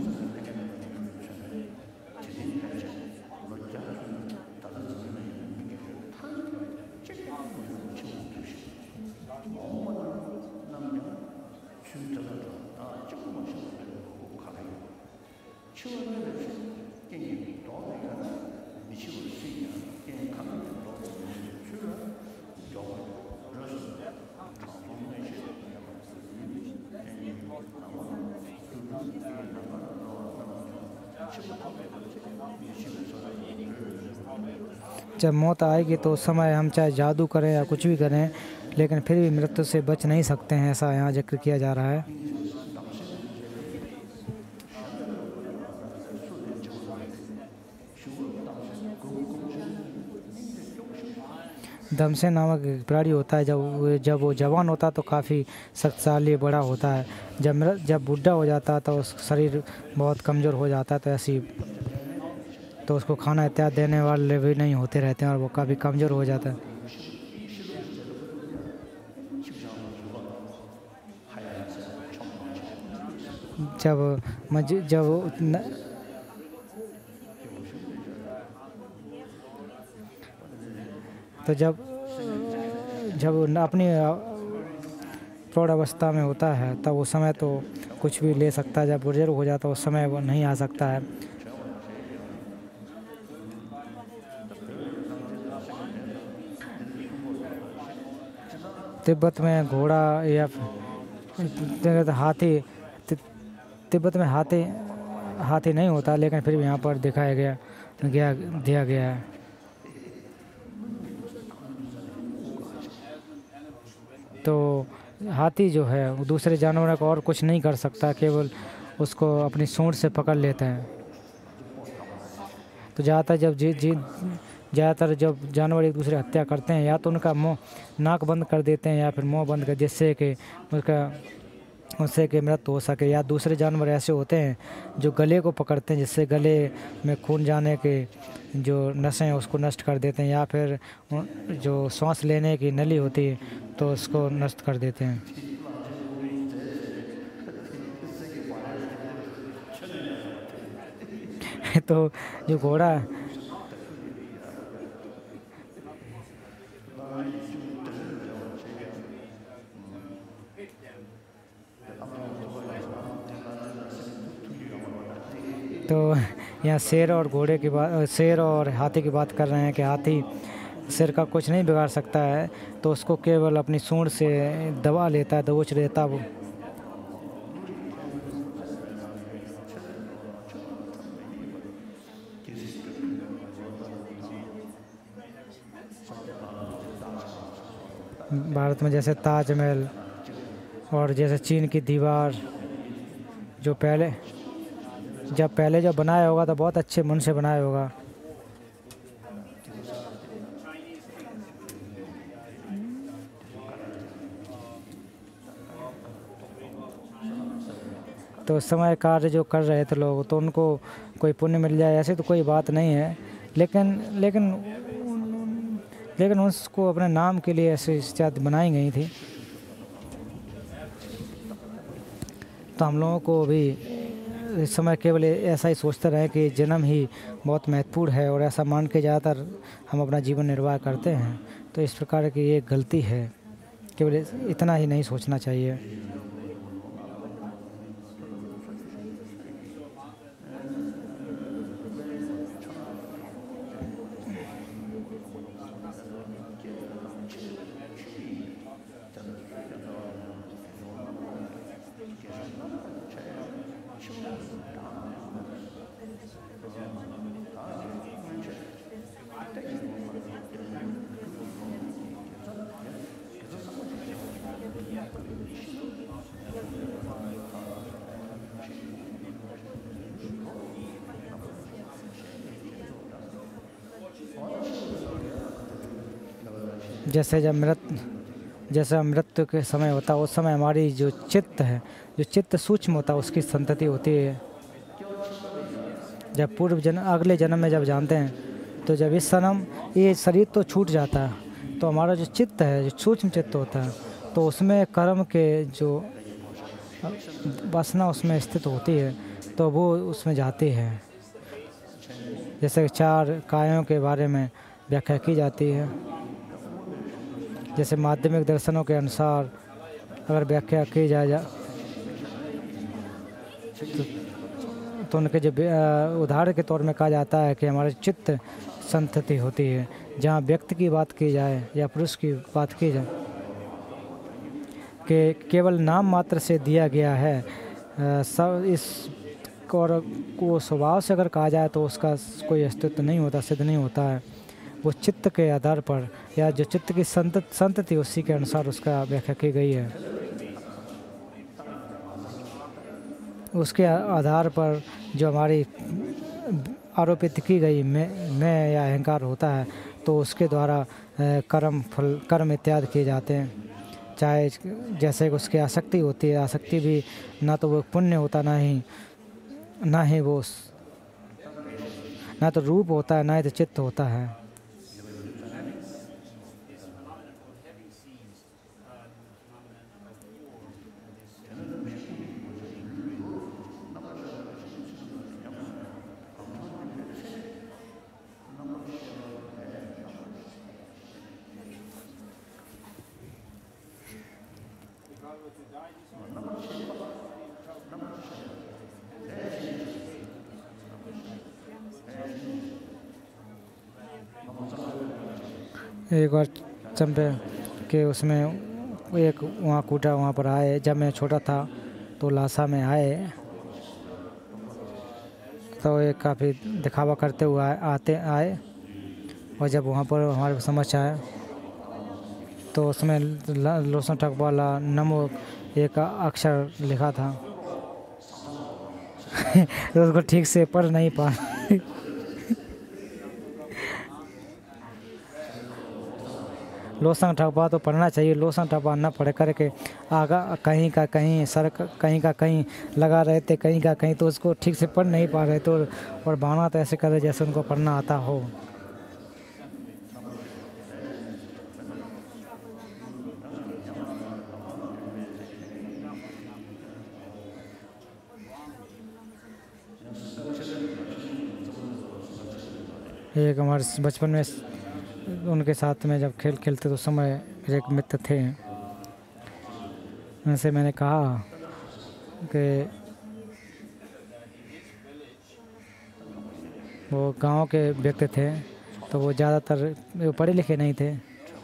जब मौत आएगी तो उस समय हम चाहे जादू करें या कुछ भी करें, लेकिन फिर भी मृत्यु से बच नहीं सकते हैं, ऐसा यहाँ जिक्र किया जा रहा है। दमसे नामक एक प्राणी होता है, जब वो जवान होता है तो काफ़ी शक्तिशाली बड़ा होता है। जब बूढ़ा हो जाता है तो उसका शरीर बहुत कमज़ोर हो जाता है, तो ऐसी तो उसको खाना इत्यादि देने वाले भी नहीं होते रहते हैं और वो काफ़ी कमज़ोर हो जाता है। जब अपनी प्रौढ़ अवस्था में होता है तब उस समय तो कुछ भी ले सकता है, जब बुजुर्ग हो जाता है उस समय वो नहीं आ सकता है। तिब्बत में घोड़ा या हाथी तिब्बत में हाथी नहीं होता, लेकिन फिर भी यहाँ पर दिया गया है। तो हाथी जो है वो दूसरे जानवरों को और कुछ नहीं कर सकता, केवल उसको अपनी सूंड से पकड़ लेते हैं। तो ज़्यादातर जब जानवर एक दूसरे हत्या करते हैं, या तो उनका नाक बंद कर देते हैं या फिर मुंह बंद कर, जिससे कि मृत्यु हो सके। या दूसरे जानवर ऐसे होते हैं जो गले को पकड़ते हैं, जिससे गले में खून जाने के जो नसें हैं उसको नष्ट कर देते हैं, या फिर जो सांस लेने की नली होती है तो उसको नष्ट कर देते हैं। तो जो घोड़ा तो यहाँ शेर और हाथी की बात कर रहे हैं कि हाथी शेर का कुछ नहीं बिगाड़ सकता है, तो उसको केवल अपनी सूंड से दबा लेता है, दबोच लेता है वो। भारत में जैसे ताजमहल और जैसे चीन की दीवार जब बनाया होगा तो बहुत अच्छे मन से बनाया होगा। तो उस समय कार्य जो कर रहे थे लोग, तो उनको कोई पुण्य मिल जाए ऐसी तो कोई बात नहीं है, लेकिन उसको अपने नाम के लिए ऐसी इत्यादि बनाई गई थी। तो हम लोगों को भी इस समय केवल ऐसा ही सोचते रहे कि जन्म ही बहुत महत्वपूर्ण है, और ऐसा मान के ज़्यादातर हम अपना जीवन निर्वाह करते हैं। तो इस प्रकार की ये गलती है, केवल इतना ही नहीं सोचना चाहिए। जैसे मृत्यु के समय होता है, उस समय हमारी जो चित्त सूक्ष्म होता है, उसकी संतति होती है। जब अगले जन्म में जब जानते हैं, तो जब इस जन्म ये शरीर तो छूट जाता है, तो हमारा जो चित्त है, जो सूक्ष्म चित्त होता है, तो उसमें कर्म के जो वासना उसमें स्थित होती है, तो वो उसमें जाती है। जैसे 4 कायों के बारे में व्याख्या की जाती है। जैसे माध्यमिक दर्शनों के अनुसार अगर व्याख्या की जाए तो उनके जो उदाहरण के तौर में कहा जाता है कि हमारे चित्त संतति होती है। जहाँ व्यक्ति की बात की जाए या पुरुष की बात की जाए कि केवल नाम मात्र से दिया गया है, सब इस और को स्वभाव से अगर कहा जाए तो उसका कोई अस्तित्व नहीं होता, सिद्ध नहीं होता है। वो चित्त के आधार पर या जो चित्त की संतति उसी के अनुसार उसका व्याख्या की गई है। उसके आधार पर जो हमारी आरोपित की गई मैं या अहंकार होता है, तो उसके द्वारा कर्म इत्यादि किए जाते हैं। चाहे जैसे उसकी आसक्ति होती है, आसक्ति भी ना तो वो पुण्य होता, ना ही वो ना तो रूप होता है, ना ही तो चित्त होता है। एक बार चंपे के उसमें एक वहाँ कूटा, वहाँ पर आए। जब मैं छोटा था तो लासा में आए, तो एक काफ़ी दिखावा करते हुए आए। और जब वहाँ पर हमारे समझ आया तो उसमें लोसन ठग वाला नमो एक अक्षर लिखा था। तो उसको ठीक से पढ़ नहीं पा लोसन ठगवा तो पढ़ना चाहिए, लोसन ठगवा न पढ़ करके आगा कहीं का कहीं सर कहीं का कहीं लगा रहे थे, कहीं का कहीं, तो उसको ठीक से पढ़ नहीं पा रहे थे। और बहाना तो ऐसे कर रहे जैसे उनको पढ़ना आता हो। एक हमारे बचपन में उनके साथ में जब खेल खेलते तो समय एक मित्र थे, उनसे मैंने कहा कि वो गांव के व्यक्ति थे, तो वो ज़्यादातर पढ़े लिखे नहीं थे।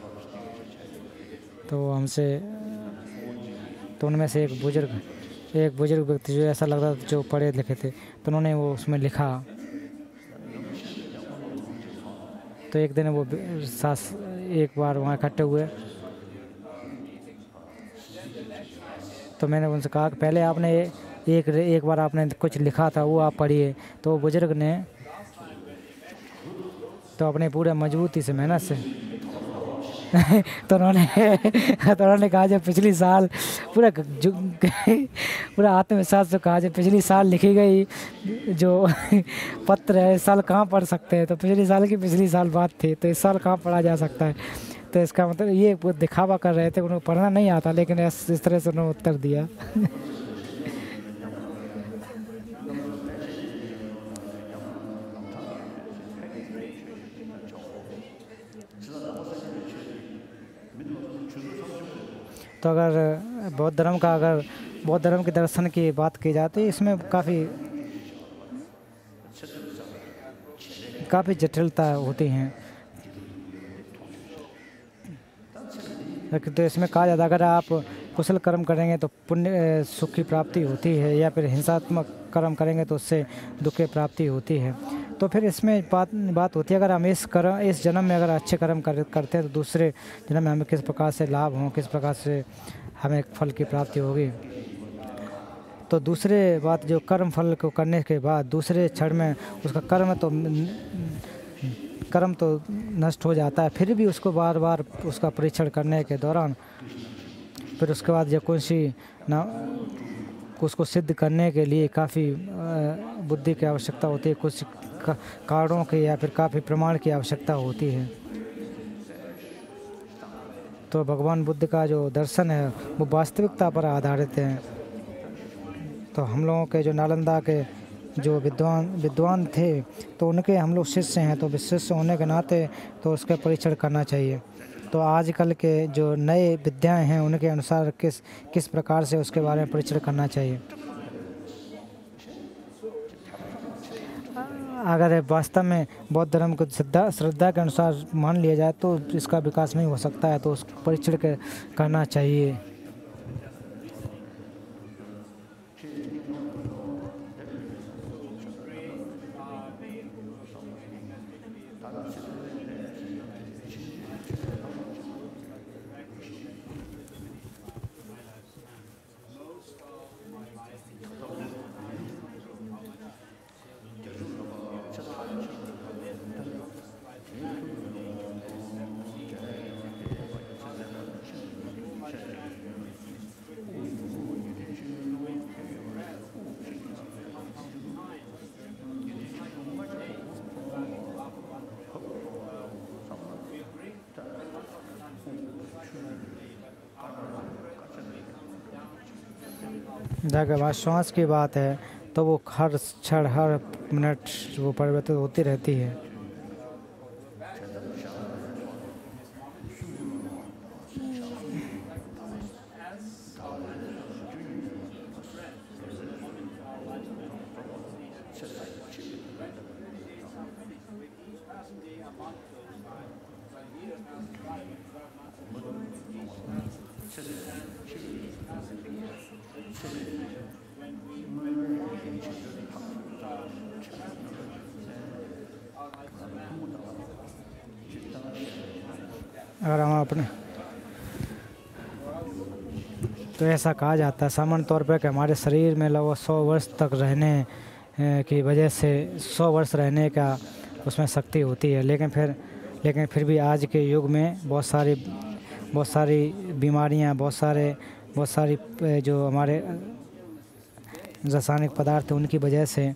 तो हमसे तो उनमें से एक बुजुर्ग व्यक्ति जो ऐसा लगता था जो पढ़े लिखे थे, तो उन्होंने वो उसमें लिखा। तो एक दिन वो एक बार वहाँ इकट्ठे हुए, तो मैंने उनसे कहा कि पहले आपने एक बार आपने कुछ लिखा था वो आप पढ़िए। तो बुजुर्ग ने तो अपने पूरे मजबूती से मेहनत से तो उन्होंने कहा जो पिछली साल पूरा आत्मविश्वास से कहा जो पिछली साल लिखी गई जो पत्र है, इस साल कहाँ पढ़ सकते हैं। तो पिछली साल बात थी, तो इस साल कहाँ पढ़ा जा सकता है। तो इसका मतलब ये वो दिखावा कर रहे थे, उनको पढ़ना नहीं आता, लेकिन इस तरह से उन्होंने उत्तर दिया। तो अगर बौद्ध धर्म के दर्शन की बात की जाती है, इसमें काफ़ी जटिलता होती हैं। तो इसमें कहा जाता है अगर आप कुशल कर्म करेंगे तो पुण्य सुख की प्राप्ति होती है, या फिर हिंसात्मक कर्म करेंगे तो उससे दुख की प्राप्ति होती है। तो फिर इसमें बात होती है अगर हम इस जन्म में अगर अच्छे कर्म करते हैं तो दूसरे जन्म में हमें किस प्रकार से लाभ हों, किस प्रकार से हमें फल की प्राप्ति होगी। तो दूसरे बात जो कर्म फल को करने के बाद दूसरे क्षण में उसका कर्म तो नष्ट हो जाता है, फिर भी उसको बार बार उसका परीक्षण करने के दौरान फिर उसके बाद जब उसको सिद्ध करने के लिए काफ़ी बुद्धि की आवश्यकता होती है, कुछ कारणों की या फिर काफ़ी प्रमाण की आवश्यकता होती है। तो भगवान बुद्ध का जो दर्शन है वो वास्तविकता पर आधारित है। तो हम लोगों के जो नालंदा के जो विद्वान थे, तो उनके हम लोग शिष्य हैं, तो शिष्य होने के नाते तो उसका परीक्षण करना चाहिए। तो आजकल के जो नए विद्याएं हैं उनके अनुसार किस प्रकार से उसके बारे में परीक्षण करना चाहिए। अगर वास्तव में बौद्ध धर्म को श्रद्धा के अनुसार मान लिया जाए तो इसका विकास नहीं हो सकता है, तो उस परीक्षण करना चाहिए। अगर श्वास की बात है तो वो हर क्षण हर मिनट वो परिवर्तित होती रहती है। अगर हम अपने तो ऐसा कहा जाता है सामान्य तौर पर कि हमारे शरीर में लगभग 100 वर्ष तक रहने की वजह से 100 वर्ष रहने का उसमें शक्ति होती है। लेकिन फिर भी आज के युग में बहुत सारी बीमारियां, बहुत सारी जो हमारे रासायनिक पदार्थ हैं उनकी वजह से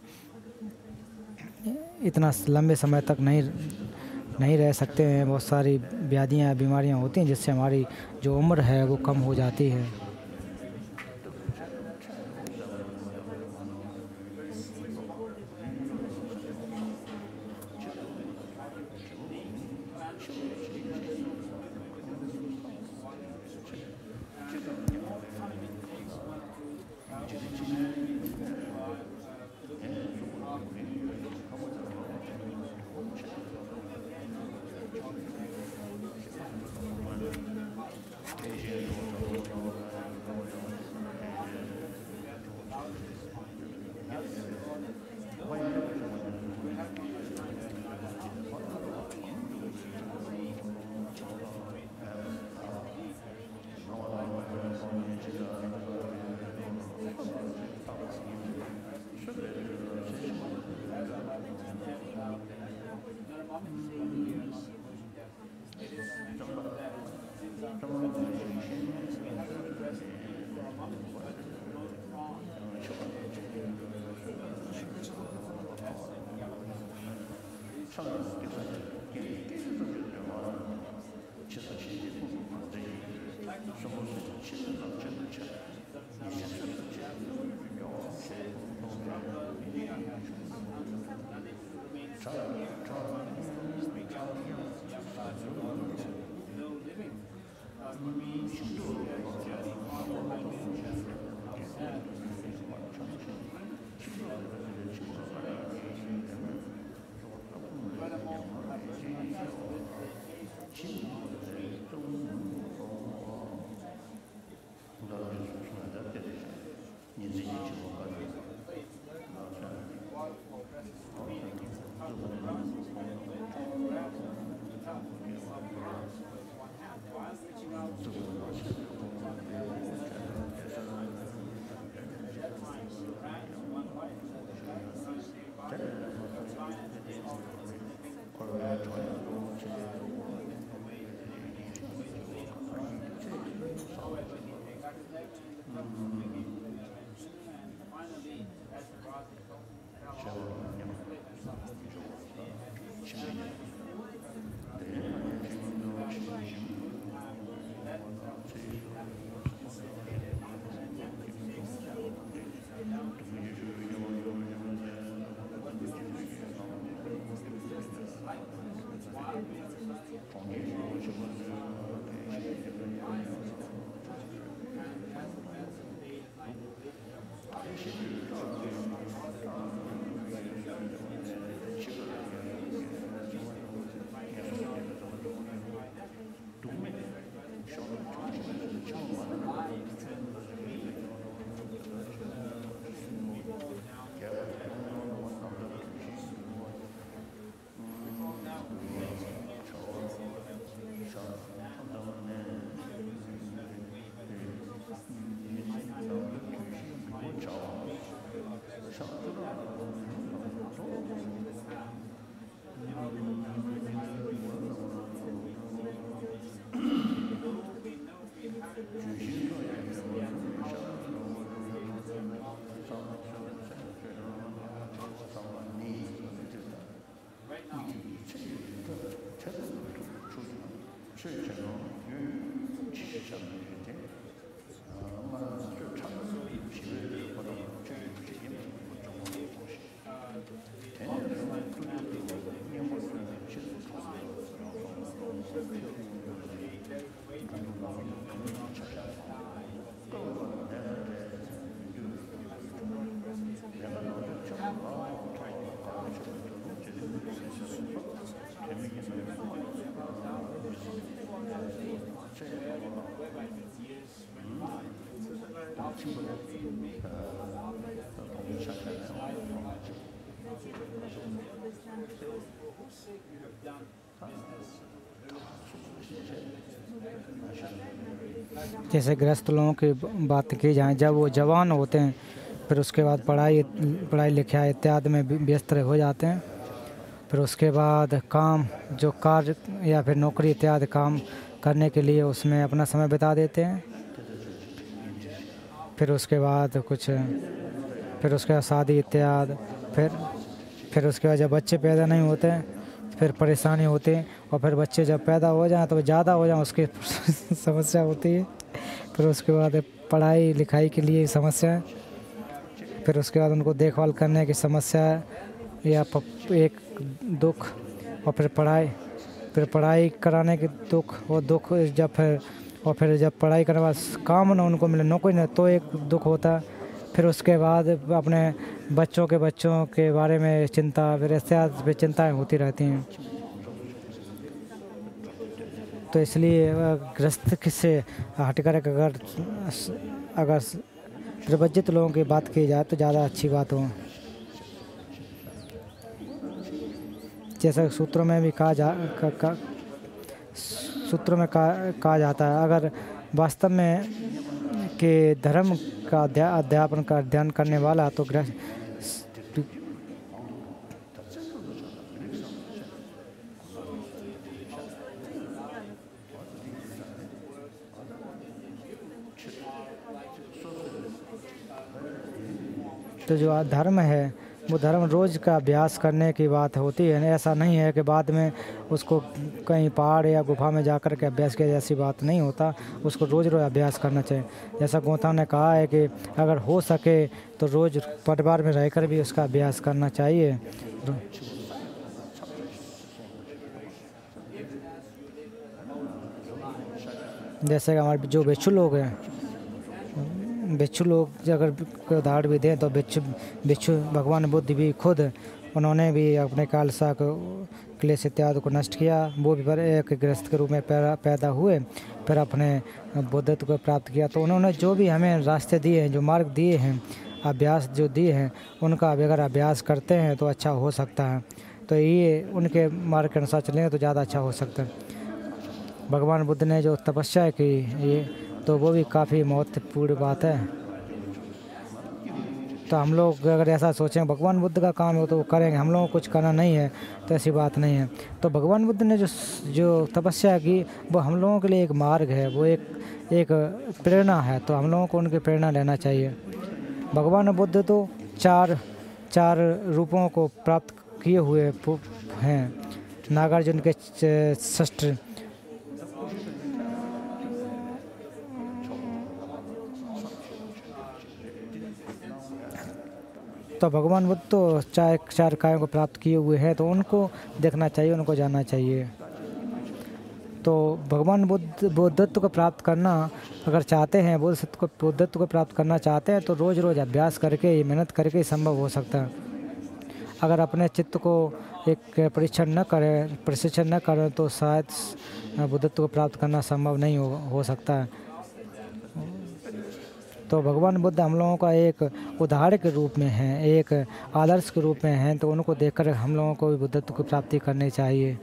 इतना लंबे समय तक नहीं रह सकते हैं। बहुत सारी व्याधियां, बीमारियां होती हैं जिससे हमारी जो उम्र है वो कम हो जाती है। जैसे गृहस्थ लोगों की बात की जाए, जब वो जवान होते हैं फिर उसके बाद पढ़ाई लिखाई इत्यादि में व्यस्त हो जाते हैं। फिर उसके बाद काम, जो कार्य या फिर नौकरी इत्यादि काम करने के लिए उसमें अपना समय बिता देते हैं। फिर उसके बाद शादी इत्यादि, फिर उसके बाद जब बच्चे पैदा नहीं होते हैं फिर परेशानी होती है, और फिर बच्चे जब पैदा हो जाएं तो ज़्यादा हो जाएं उसकी समस्या होती है। फिर उसके बाद पढ़ाई लिखाई के लिए समस्या है, फिर उसके बाद उनको देखभाल करने की समस्या है या एक दुख, और फिर पढ़ाई कराने के दुख, और दुख फिर जब पढ़ाई करने के बाद काम ना उनको मिले, नौकरी ना, तो एक दुख होता है। फिर उसके बाद अपने बच्चों के बारे में चिंता, फिर ऐसे चिंताएँ होती रहती हैं। तो इसलिए गृहस्थ से हटकर अगर प्रवज्जित लोगों की बात की जाए तो ज़्यादा अच्छी बात हो। जैसा सूत्रों में भी कहा जाता है, अगर वास्तव में के धर्म का अध्यापन का अध्ययन करने वाला तो जो धर्म है वो धर्म रोज़ का अभ्यास करने की बात होती है। ऐसा नहीं है कि बाद में उसको कहीं पहाड़ या गुफा में जाकर के अभ्यास किया, जैसी बात नहीं होता। उसको रोज़ अभ्यास करना चाहिए। जैसा गोथा ने कहा है कि अगर हो सके तो रोज़ परिवार में रहकर भी उसका अभ्यास करना चाहिए। जैसे कि हमारे जो भिक्षु लोग हैं, अगर उदाहरण भी दें तो भिक्षु भगवान बुद्ध भी खुद उन्होंने भी अपने कालसा को, क्लेश इत्यादि को नष्ट किया। वो भी एक गृहस्थ के रूप में पैदा हुए, फिर अपने बुद्धत्व को प्राप्त किया। तो उन्होंने जो भी हमें रास्ते दिए हैं, जो मार्ग दिए हैं, अभ्यास जो दिए हैं, उनका अगर अभ्यास करते हैं तो अच्छा हो सकता है। तो ये उनके मार्ग के अनुसार चलेंगे तो ज़्यादा अच्छा हो सकता है। भगवान बुद्ध ने जो तपस्या की, ये तो वो भी काफ़ी महत्वपूर्ण बात है। तो हम लोग अगर ऐसा सोचें भगवान बुद्ध का काम है तो वो करेंगे, हम लोगों को कुछ करना नहीं है, तो ऐसी बात नहीं है। तो भगवान बुद्ध ने जो तपस्या की वो हम लोगों के लिए एक मार्ग है, वो एक प्रेरणा है। तो हम लोगों को उनकी प्रेरणा लेना चाहिए। भगवान बुद्ध तो चार रूपों को प्राप्त किए हुए हैं। नागार्जुन के शस्त्र, तो भगवान बुद्ध तो चार कायों को प्राप्त किए हुए हैं, तो उनको देखना चाहिए, उनको जानना चाहिए। तो भगवान बुद्धत्व को प्राप्त करना अगर चाहते हैं, बुद्धत्व को प्राप्त करना चाहते हैं तो रोज़ अभ्यास करके, मेहनत करके ही संभव हो सकता है। अगर अपने चित्त को एक प्रशिक्षण न करें तो शायद बुद्धत्व को प्राप्त करना संभव नहीं हो सकता है। तो भगवान बुद्ध हम लोगों का एक उदाहरण के रूप में हैं, एक आदर्श के रूप में हैं। तो उनको देखकर हम लोगों को भी बुद्धत्व की प्राप्ति करनी चाहिए।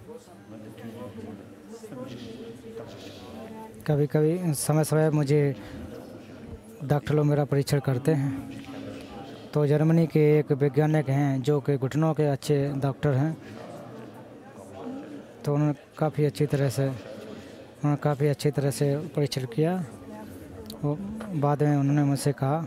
कभी कभी समय समय मुझे डॉक्टर लोग मेरा परीक्षण करते हैं। तो जर्मनी के एक वैज्ञानिक हैं जो कि घुटनों के अच्छे डॉक्टर हैं। तो उन्होंने काफ़ी अच्छी तरह से परीक्षण किया। वो बाद में उन्होंने मुझसे कहा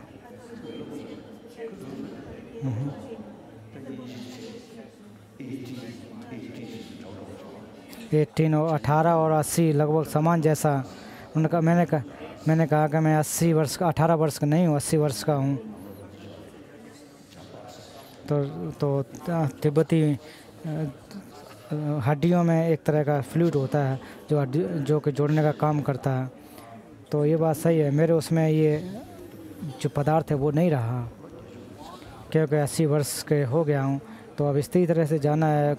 18 और 80 लगभग समान जैसा। उन्होंने कहा मैंने कहा कि मैं 80 वर्ष का 18 वर्ष का नहीं हूँ, 80 वर्ष का हूँ। तो तिब्बती हड्डियों में एक तरह का फ्लूइड होता है जो कि जोड़ने का काम करता है। तो ये बात सही है, मेरे उसमें ये जो पदार्थ है वो नहीं रहा, क्योंकि 80 वर्ष के हो गया हूँ। तो अब इसी तरह से जाना है।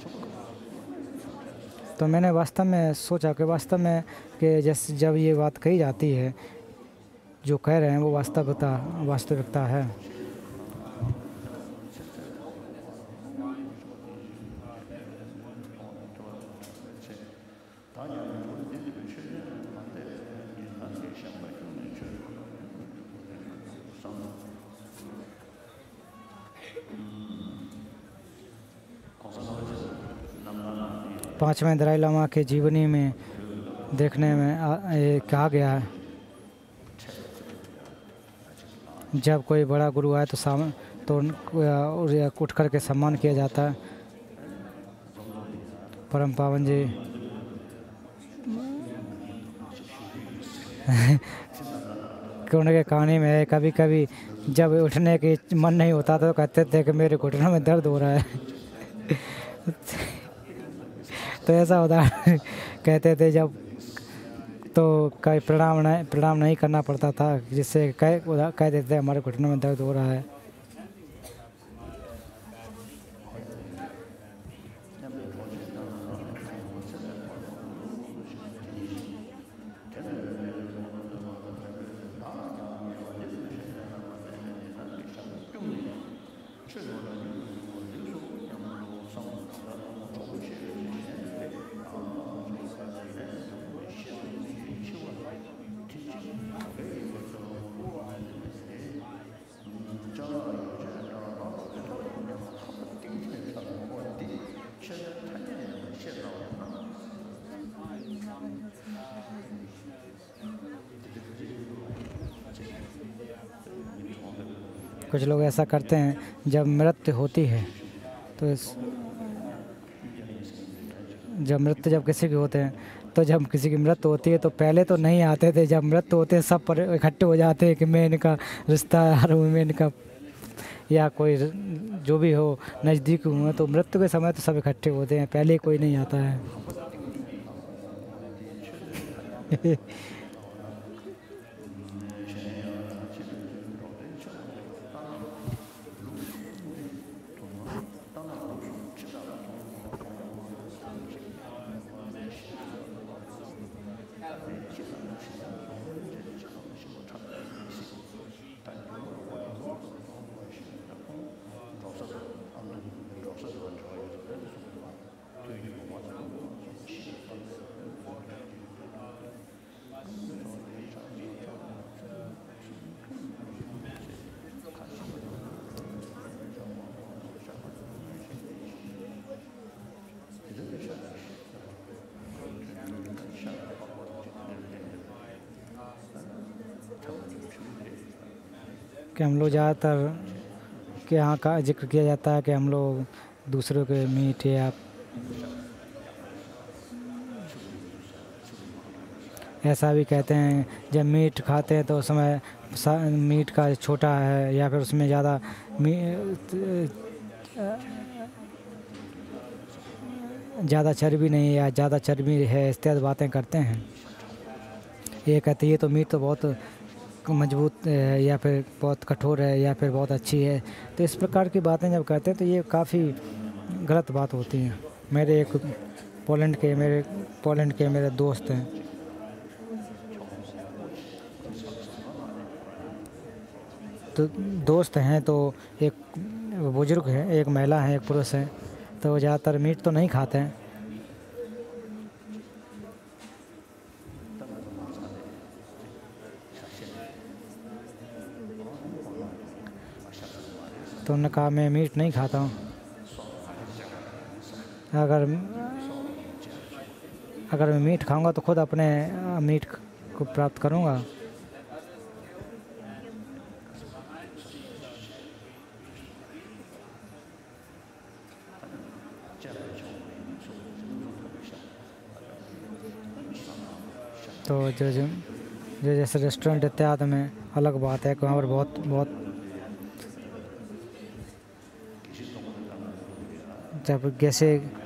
तो मैंने वास्तव में सोचा कि जैसे जब ये बात कही जाती है, जो कह रहे हैं वो वास्तविकता है। पांचवें दलाई लामा के जीवनी में देखने में कहा गया है, जब कोई बड़ा गुरु आए तो उठ कर के सम्मान किया जाता है। परम पावन जी उनके कहानी में है, कभी कभी जब उठने की मन नहीं होता तो कहते थे कि मेरे घुटनों में दर्द हो रहा है। तो ऐसा होता कहते थे जब तो कहीं प्रणाम नहीं करना पड़ता था, जिससे कह देते थे हमारे घुटनों में दर्द हो रहा है। कुछ लोग ऐसा करते हैं, जब मृत्यु होती है तो जब किसी की होते हैं, तो जब किसी की मृत्यु होती है तो पहले तो नहीं आते थे। जब मृत्यु होते हैं सब पर इकट्ठे हो जाते हैं कि मैं इनका रिश्तेदार हूँ, मैं इनका या कोई जो भी हो नज़दीक हूँ। तो मृत्यु के समय तो सब इकट्ठे होते हैं, पहले कोई नहीं आता है। कि हम लोग ज़्यादातर के यहाँ का जिक्र किया जाता है कि हम लोग दूसरों के मीट या ऐसा भी कहते हैं, जब मीट खाते हैं तो उस समय मीट का छोटा है या फिर उसमें ज़्यादा चर्बी नहीं या ज़्यादा चर्बी है, इत्यादि बातें करते हैं। ये कहते हैं ये तो मीट तो बहुत मजबूत है या फिर बहुत कठोर है या फिर बहुत अच्छी है। तो इस प्रकार की बातें जब कहते हैं तो ये काफ़ी गलत बात होती है। मेरे एक पोलैंड के मेरे दोस्त हैं, तो एक बुजुर्ग है, एक महिला है, एक पुरुष है। तो ज़्यादातर मीट तो नहीं खाते हैं, तो उन्होंने कहा मैं मीट नहीं खाता हूँ, अगर मैं मीट खाऊंगा तो खुद अपने मीट को प्राप्त करूंगा। तो जो जैसे रेस्टोरेंट इत्यादि में अलग बात है कि वहाँ पर बहुत जब गैसे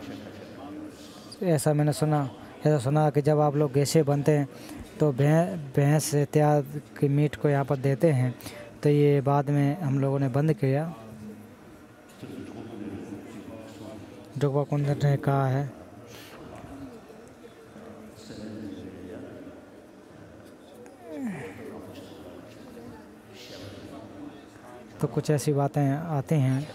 ऐसा सुना कि जब आप लोग गैसे बनते हैं तो भैंस इत्यादि के मीट को यहाँ पर देते हैं, तो ये बाद में हम लोगों ने बंद किया। ड्रुकपा कुंदन ने कहा है। तो कुछ ऐसी बातें आती हैं।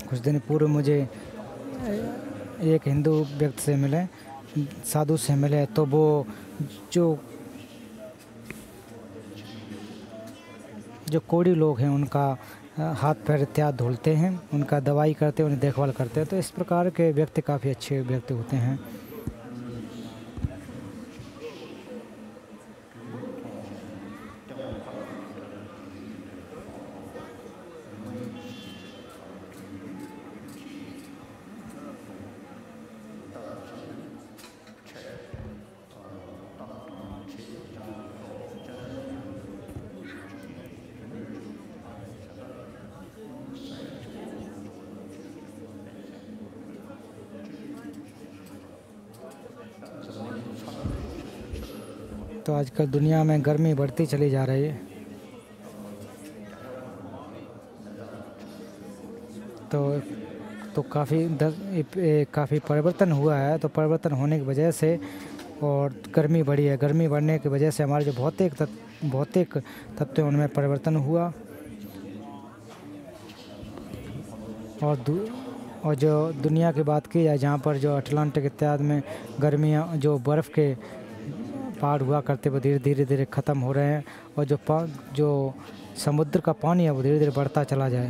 कुछ दिन पूर्व मुझे एक हिंदू व्यक्ति से मिले, साधु से मिले, तो वो जो जो कोढ़ी लोग हैं उनका हाथ पैर इत्यादि धुलते हैं, उनका दवाई करते हैं, उन्हें देखभाल करते हैं। तो इस प्रकार के व्यक्ति काफ़ी अच्छे व्यक्ति होते हैं। तो आजकल दुनिया में गर्मी बढ़ती चली जा रही है, तो काफ़ी परिवर्तन हुआ है। तो परिवर्तन होने की वजह से और गर्मी बढ़ी है, गर्मी बढ़ने की वजह से हमारे जो भौतिक तत्व हैं उनमें परिवर्तन हुआ। और जो दुनिया की बात की जाए, जहाँ पर जो अटलांटिक इत्यादि में गर्मियाँ, जो बर्फ़ के पहाड़ हुआ करते वो धीरे धीरे ख़त्म हो रहे हैं, और जो समुद्र का पानी है वो धीरे धीरे बढ़ता चला जाए,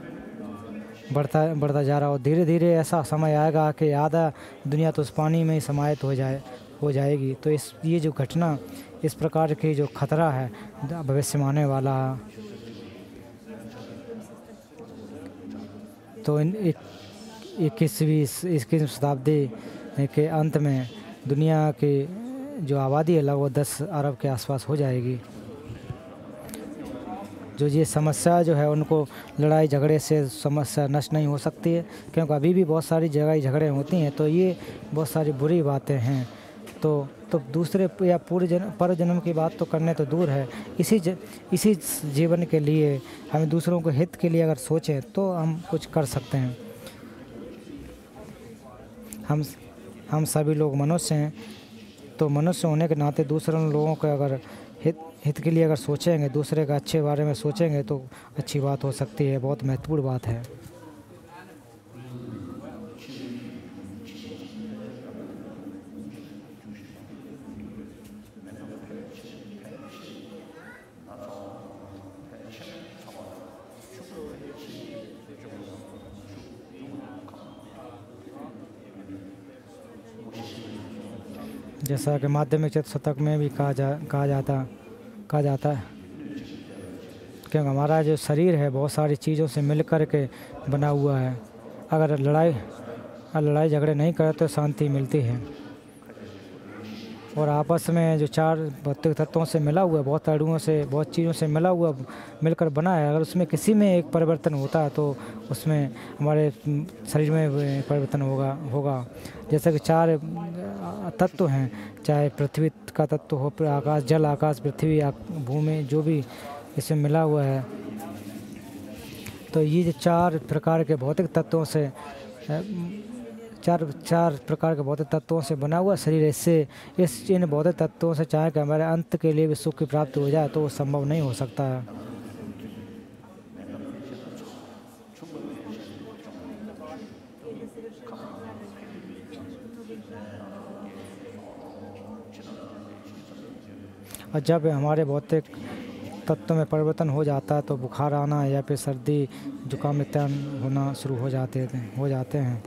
बढ़ता जा रहा है। और धीरे धीरे ऐसा समय आएगा कि आधा दुनिया तो उस पानी में ही समाहित हो जाएगी। तो ये जो घटना, इस प्रकार की जो खतरा है भविष्य में आने वाला, तो 21वीं शताब्दी के अंत में दुनिया की जो आबादी है लगभग 10 अरब के आसपास हो जाएगी। जो ये समस्या जो है उनको लड़ाई झगड़े से समस्या नष्ट नहीं हो सकती है, क्योंकि अभी भी बहुत सारी जगह झगड़े होती हैं। तो ये बहुत सारी बुरी बातें हैं। तो दूसरे या पर जन्म की बात तो करने तो दूर है, इसी जीवन के लिए हमें दूसरों के हित के लिए अगर सोचें तो हम कुछ कर सकते हैं। हम सभी लोग मनुष्य हैं, तो मनुष्य होने के नाते दूसरे लोगों के अगर हित के लिए अगर सोचेंगे, दूसरे का अच्छे बारे में सोचेंगे तो अच्छी बात हो सकती है, बहुत महत्वपूर्ण बात है। जैसा कि माध्यमिक शतक में भी कहा जाता है, क्योंकि हमारा जो शरीर है बहुत सारी चीज़ों से मिल कर के बना हुआ है। अगर लड़ाई झगड़े नहीं करे तो शांति मिलती है। और आपस में जो 4 भौतिक तत्वों से मिला हुआ है, बहुत अणुओं से, बहुत चीज़ों से मिलकर बना है। अगर उसमें किसी में एक परिवर्तन होता है तो उसमें हमारे शरीर में परिवर्तन होगा। जैसे कि 4 तत्व हैं, चाहे पृथ्वी का तत्व हो, आकाश, जल, आकाश, पृथ्वी, भूमि, जो भी इसमें मिला हुआ है। तो ये जो 4 प्रकार के भौतिक तत्वों से चार प्रकार के भौतिक तत्वों से बना हुआ शरीर, इन भौतिक तत्वों से चाहे कि हमारे अंत के लिए भी सुख की प्राप्ति हो जाए तो वो संभव नहीं हो सकता है। और जब हमारे भौतिक तत्व में परिवर्तन हो जाता है तो बुखार आना या फिर सर्दी जुकाम इत्यादि होना शुरू हो जाते हैं।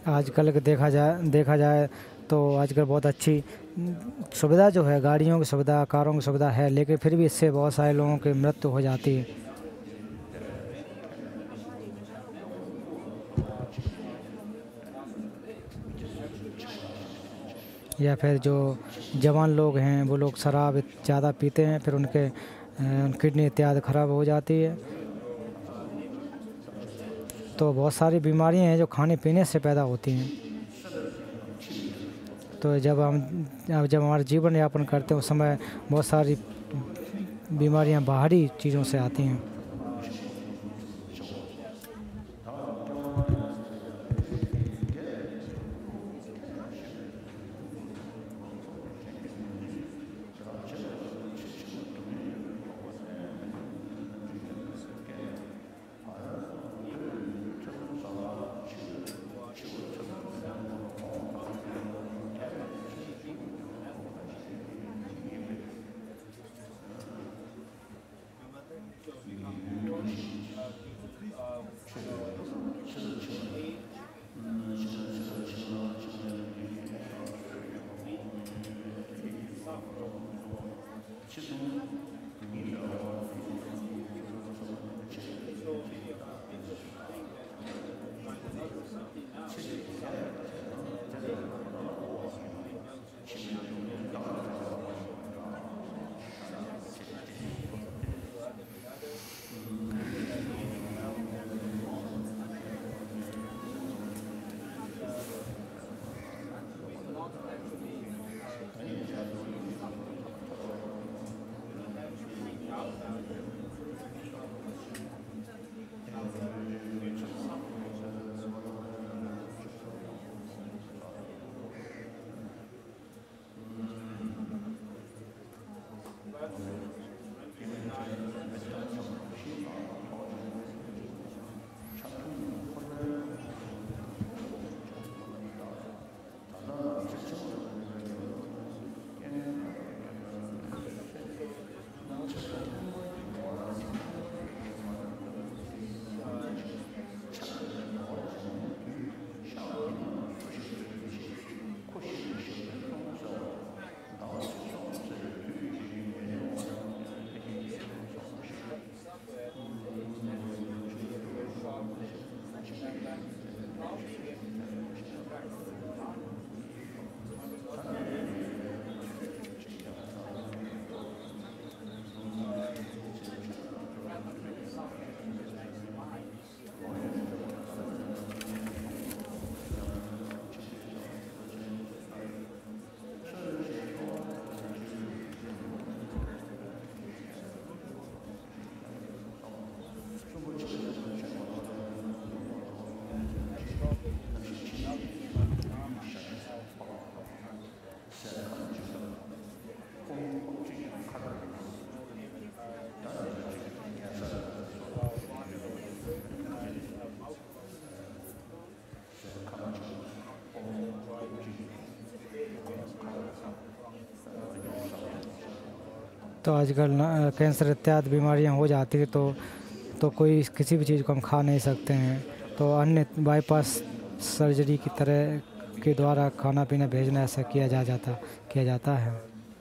आजकल के देखा जाए तो आजकल बहुत अच्छी सुविधा जो है, गाड़ियों की सुविधा, कारों की सुविधा है, लेकिन फिर भी इससे बहुत सारे लोगों की मृत्यु हो जाती है। या फिर जो जवान लोग हैं वो लोग शराब ज़्यादा पीते हैं, फिर उनके किडनी इत्यादि ख़राब हो जाती है। तो बहुत सारी बीमारियां हैं जो खाने पीने से पैदा होती हैं। तो जब हमारा जीवन यापन करते हैं उस समय बहुत सारी बीमारियां बाहरी चीज़ों से आती हैं। तो आजकल कैंसर इत्यादि बीमारियां हो जाती है, तो कोई किसी भी चीज़ को हम खा नहीं सकते हैं। तो अन्य बाईपास सर्जरी की तरह के द्वारा खाना पीना भेजना ऐसा किया जाता है।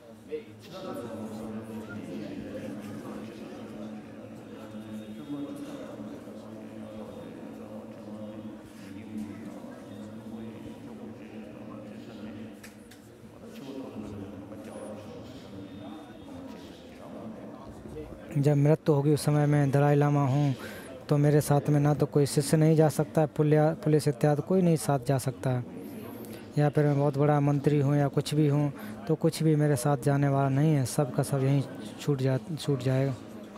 जब मृत्यु होगी उस समय मैं दलाई लामा हूँ, तो मेरे साथ में ना तो कोई शिष्य नहीं जा सकता है, पुलिस इत्यादि कोई नहीं साथ जा सकता है। या फिर मैं बहुत बड़ा मंत्री हूँ या कुछ भी हूँ, तो कुछ भी मेरे साथ जाने वाला नहीं है, सब का सब यहीं छूट जाएगा।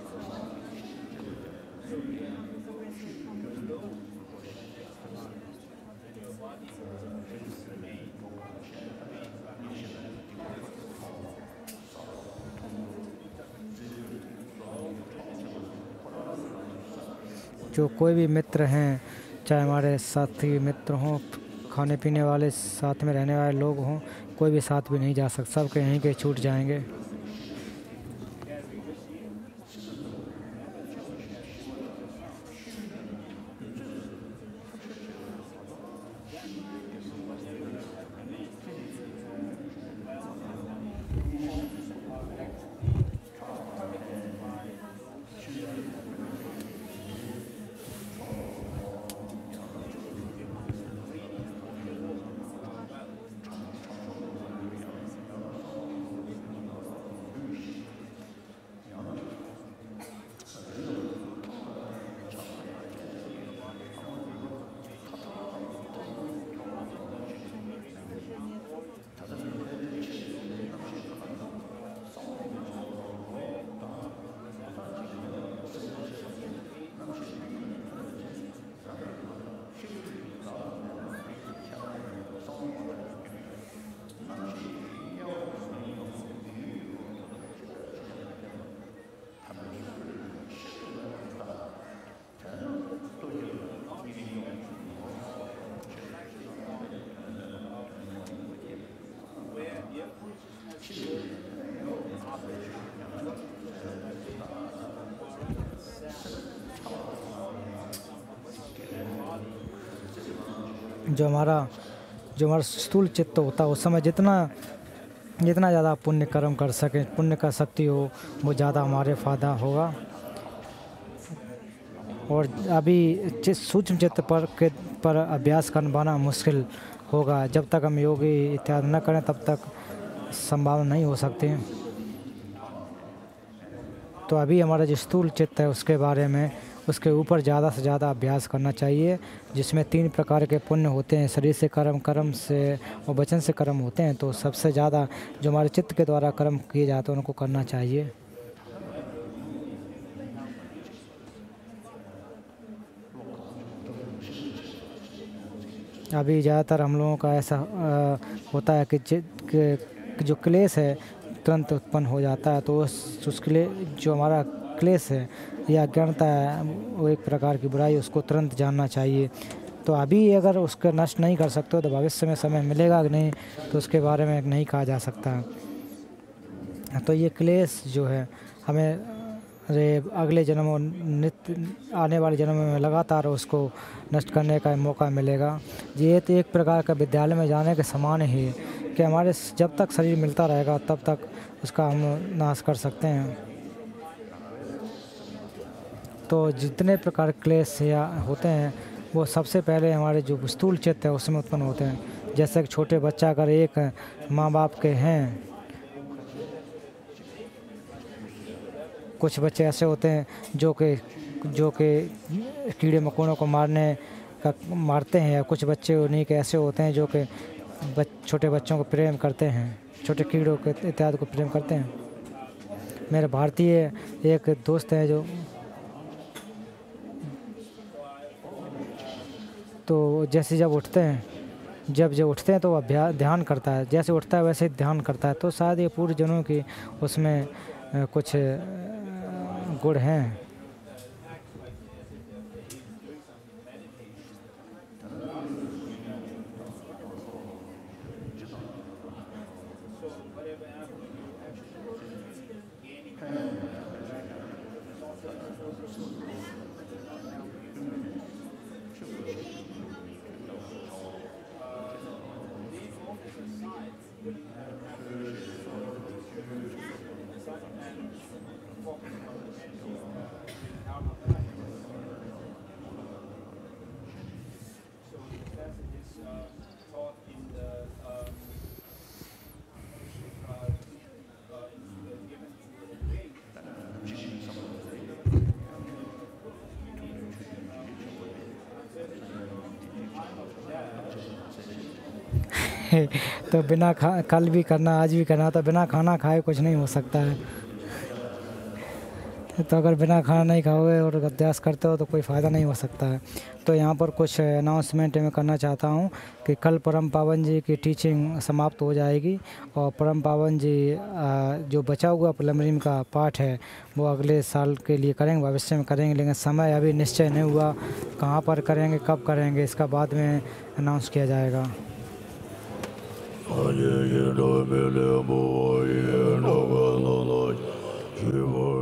जो कोई भी मित्र हैं, चाहे हमारे साथी मित्र हों, खाने पीने वाले, साथ में रहने वाले लोग हों, कोई भी साथ भी नहीं जा सकता, सब के यहीं के छूट जाएंगे। जो हमारा स्थूल चित्त होता है उस समय जितना जितना ज़्यादा पुण्य कर्म कर सकें, पुण्य का शक्ति हो, वो ज़्यादा हमारे फ़ायदा होगा। और अभी सूक्ष्म चित्त पर अभ्यास करवाना मुश्किल होगा। जब तक हम योगी इत्यादि न करें तब तक संभावना नहीं हो सकती। तो अभी हमारा जो स्थूल चित्त है उसके बारे में, उसके ऊपर ज़्यादा से ज़्यादा अभ्यास करना चाहिए, जिसमें 3 प्रकार के पुण्य होते हैं, शरीर से कर्म, कर्म से और वचन से कर्म होते हैं। तो सबसे ज़्यादा जो हमारे चित्त के द्वारा कर्म किए जाते हैं उनको करना चाहिए। अभी ज़्यादातर हम लोगों का ऐसा होता है कि जो क्लेश है तुरंत उत्पन्न हो जाता है। तो उसके जो हमारा क्लेश है या अज्ञानता है वो एक प्रकार की बुराई, उसको तुरंत जानना चाहिए। तो अभी अगर उसको नष्ट नहीं कर सकते हो तो भविष्य में समय मिलेगा कि नहीं तो उसके बारे में नहीं कहा जा सकता। तो ये क्लेश जो है हमें अगले जन्मों नित्य आने वाले जन्मों में लगातार उसको नष्ट करने का मौका मिलेगा। ये तो एक प्रकार का विद्यालय में जाने के समान ही है कि हमारे जब तक शरीर मिलता रहेगा तब तक उसका हम नाश कर सकते हैं। तो जितने प्रकार क्लेश या होते हैं वो सबसे पहले हमारे जो स्थूल चित्त है उसमें उत्पन्न होते हैं। जैसे कि छोटे बच्चा अगर एक माँ बाप के हैं, कुछ बच्चे ऐसे होते हैं जो कि कीड़े मकोड़ों को मारते हैं, या कुछ बच्चे उन्हीं के ऐसे होते हैं जो कि छोटे बच्चों को प्रेम करते हैं, छोटे कीड़ों के इत्यादि को प्रेम करते हैं। मेरे भारतीय एक दोस्त है जो तो जैसे जब उठते हैं तो वह ध्यान करता है, जैसे उठता है वैसे ध्यान करता है। तो शायद ये पूर्व जन्मों की उसमें कुछ गुण हैं। तो बिना कल भी करना आज भी करना, तो बिना खाना खाए कुछ नहीं हो सकता है। तो अगर बिना खाना नहीं खाओगे और अभ्यास करते हो तो कोई फ़ायदा नहीं हो सकता है। तो यहाँ पर कुछ अनाउंसमेंट मैं करना चाहता हूँ कि कल परम पावन जी की टीचिंग समाप्त हो जाएगी और परम पावन जी जो बचा हुआ प्रिलिमिनरी का पाठ है वो अगले साल के लिए करेंगे, भविष्य में करेंगे, लेकिन समय अभी निश्चय नहीं हुआ कहाँ पर करेंगे, कब करेंगे, इसका बाद में अनाउंस किया जाएगा। Hare Krishna, Hare Krishna, Hare Krishna, Hare Krishna,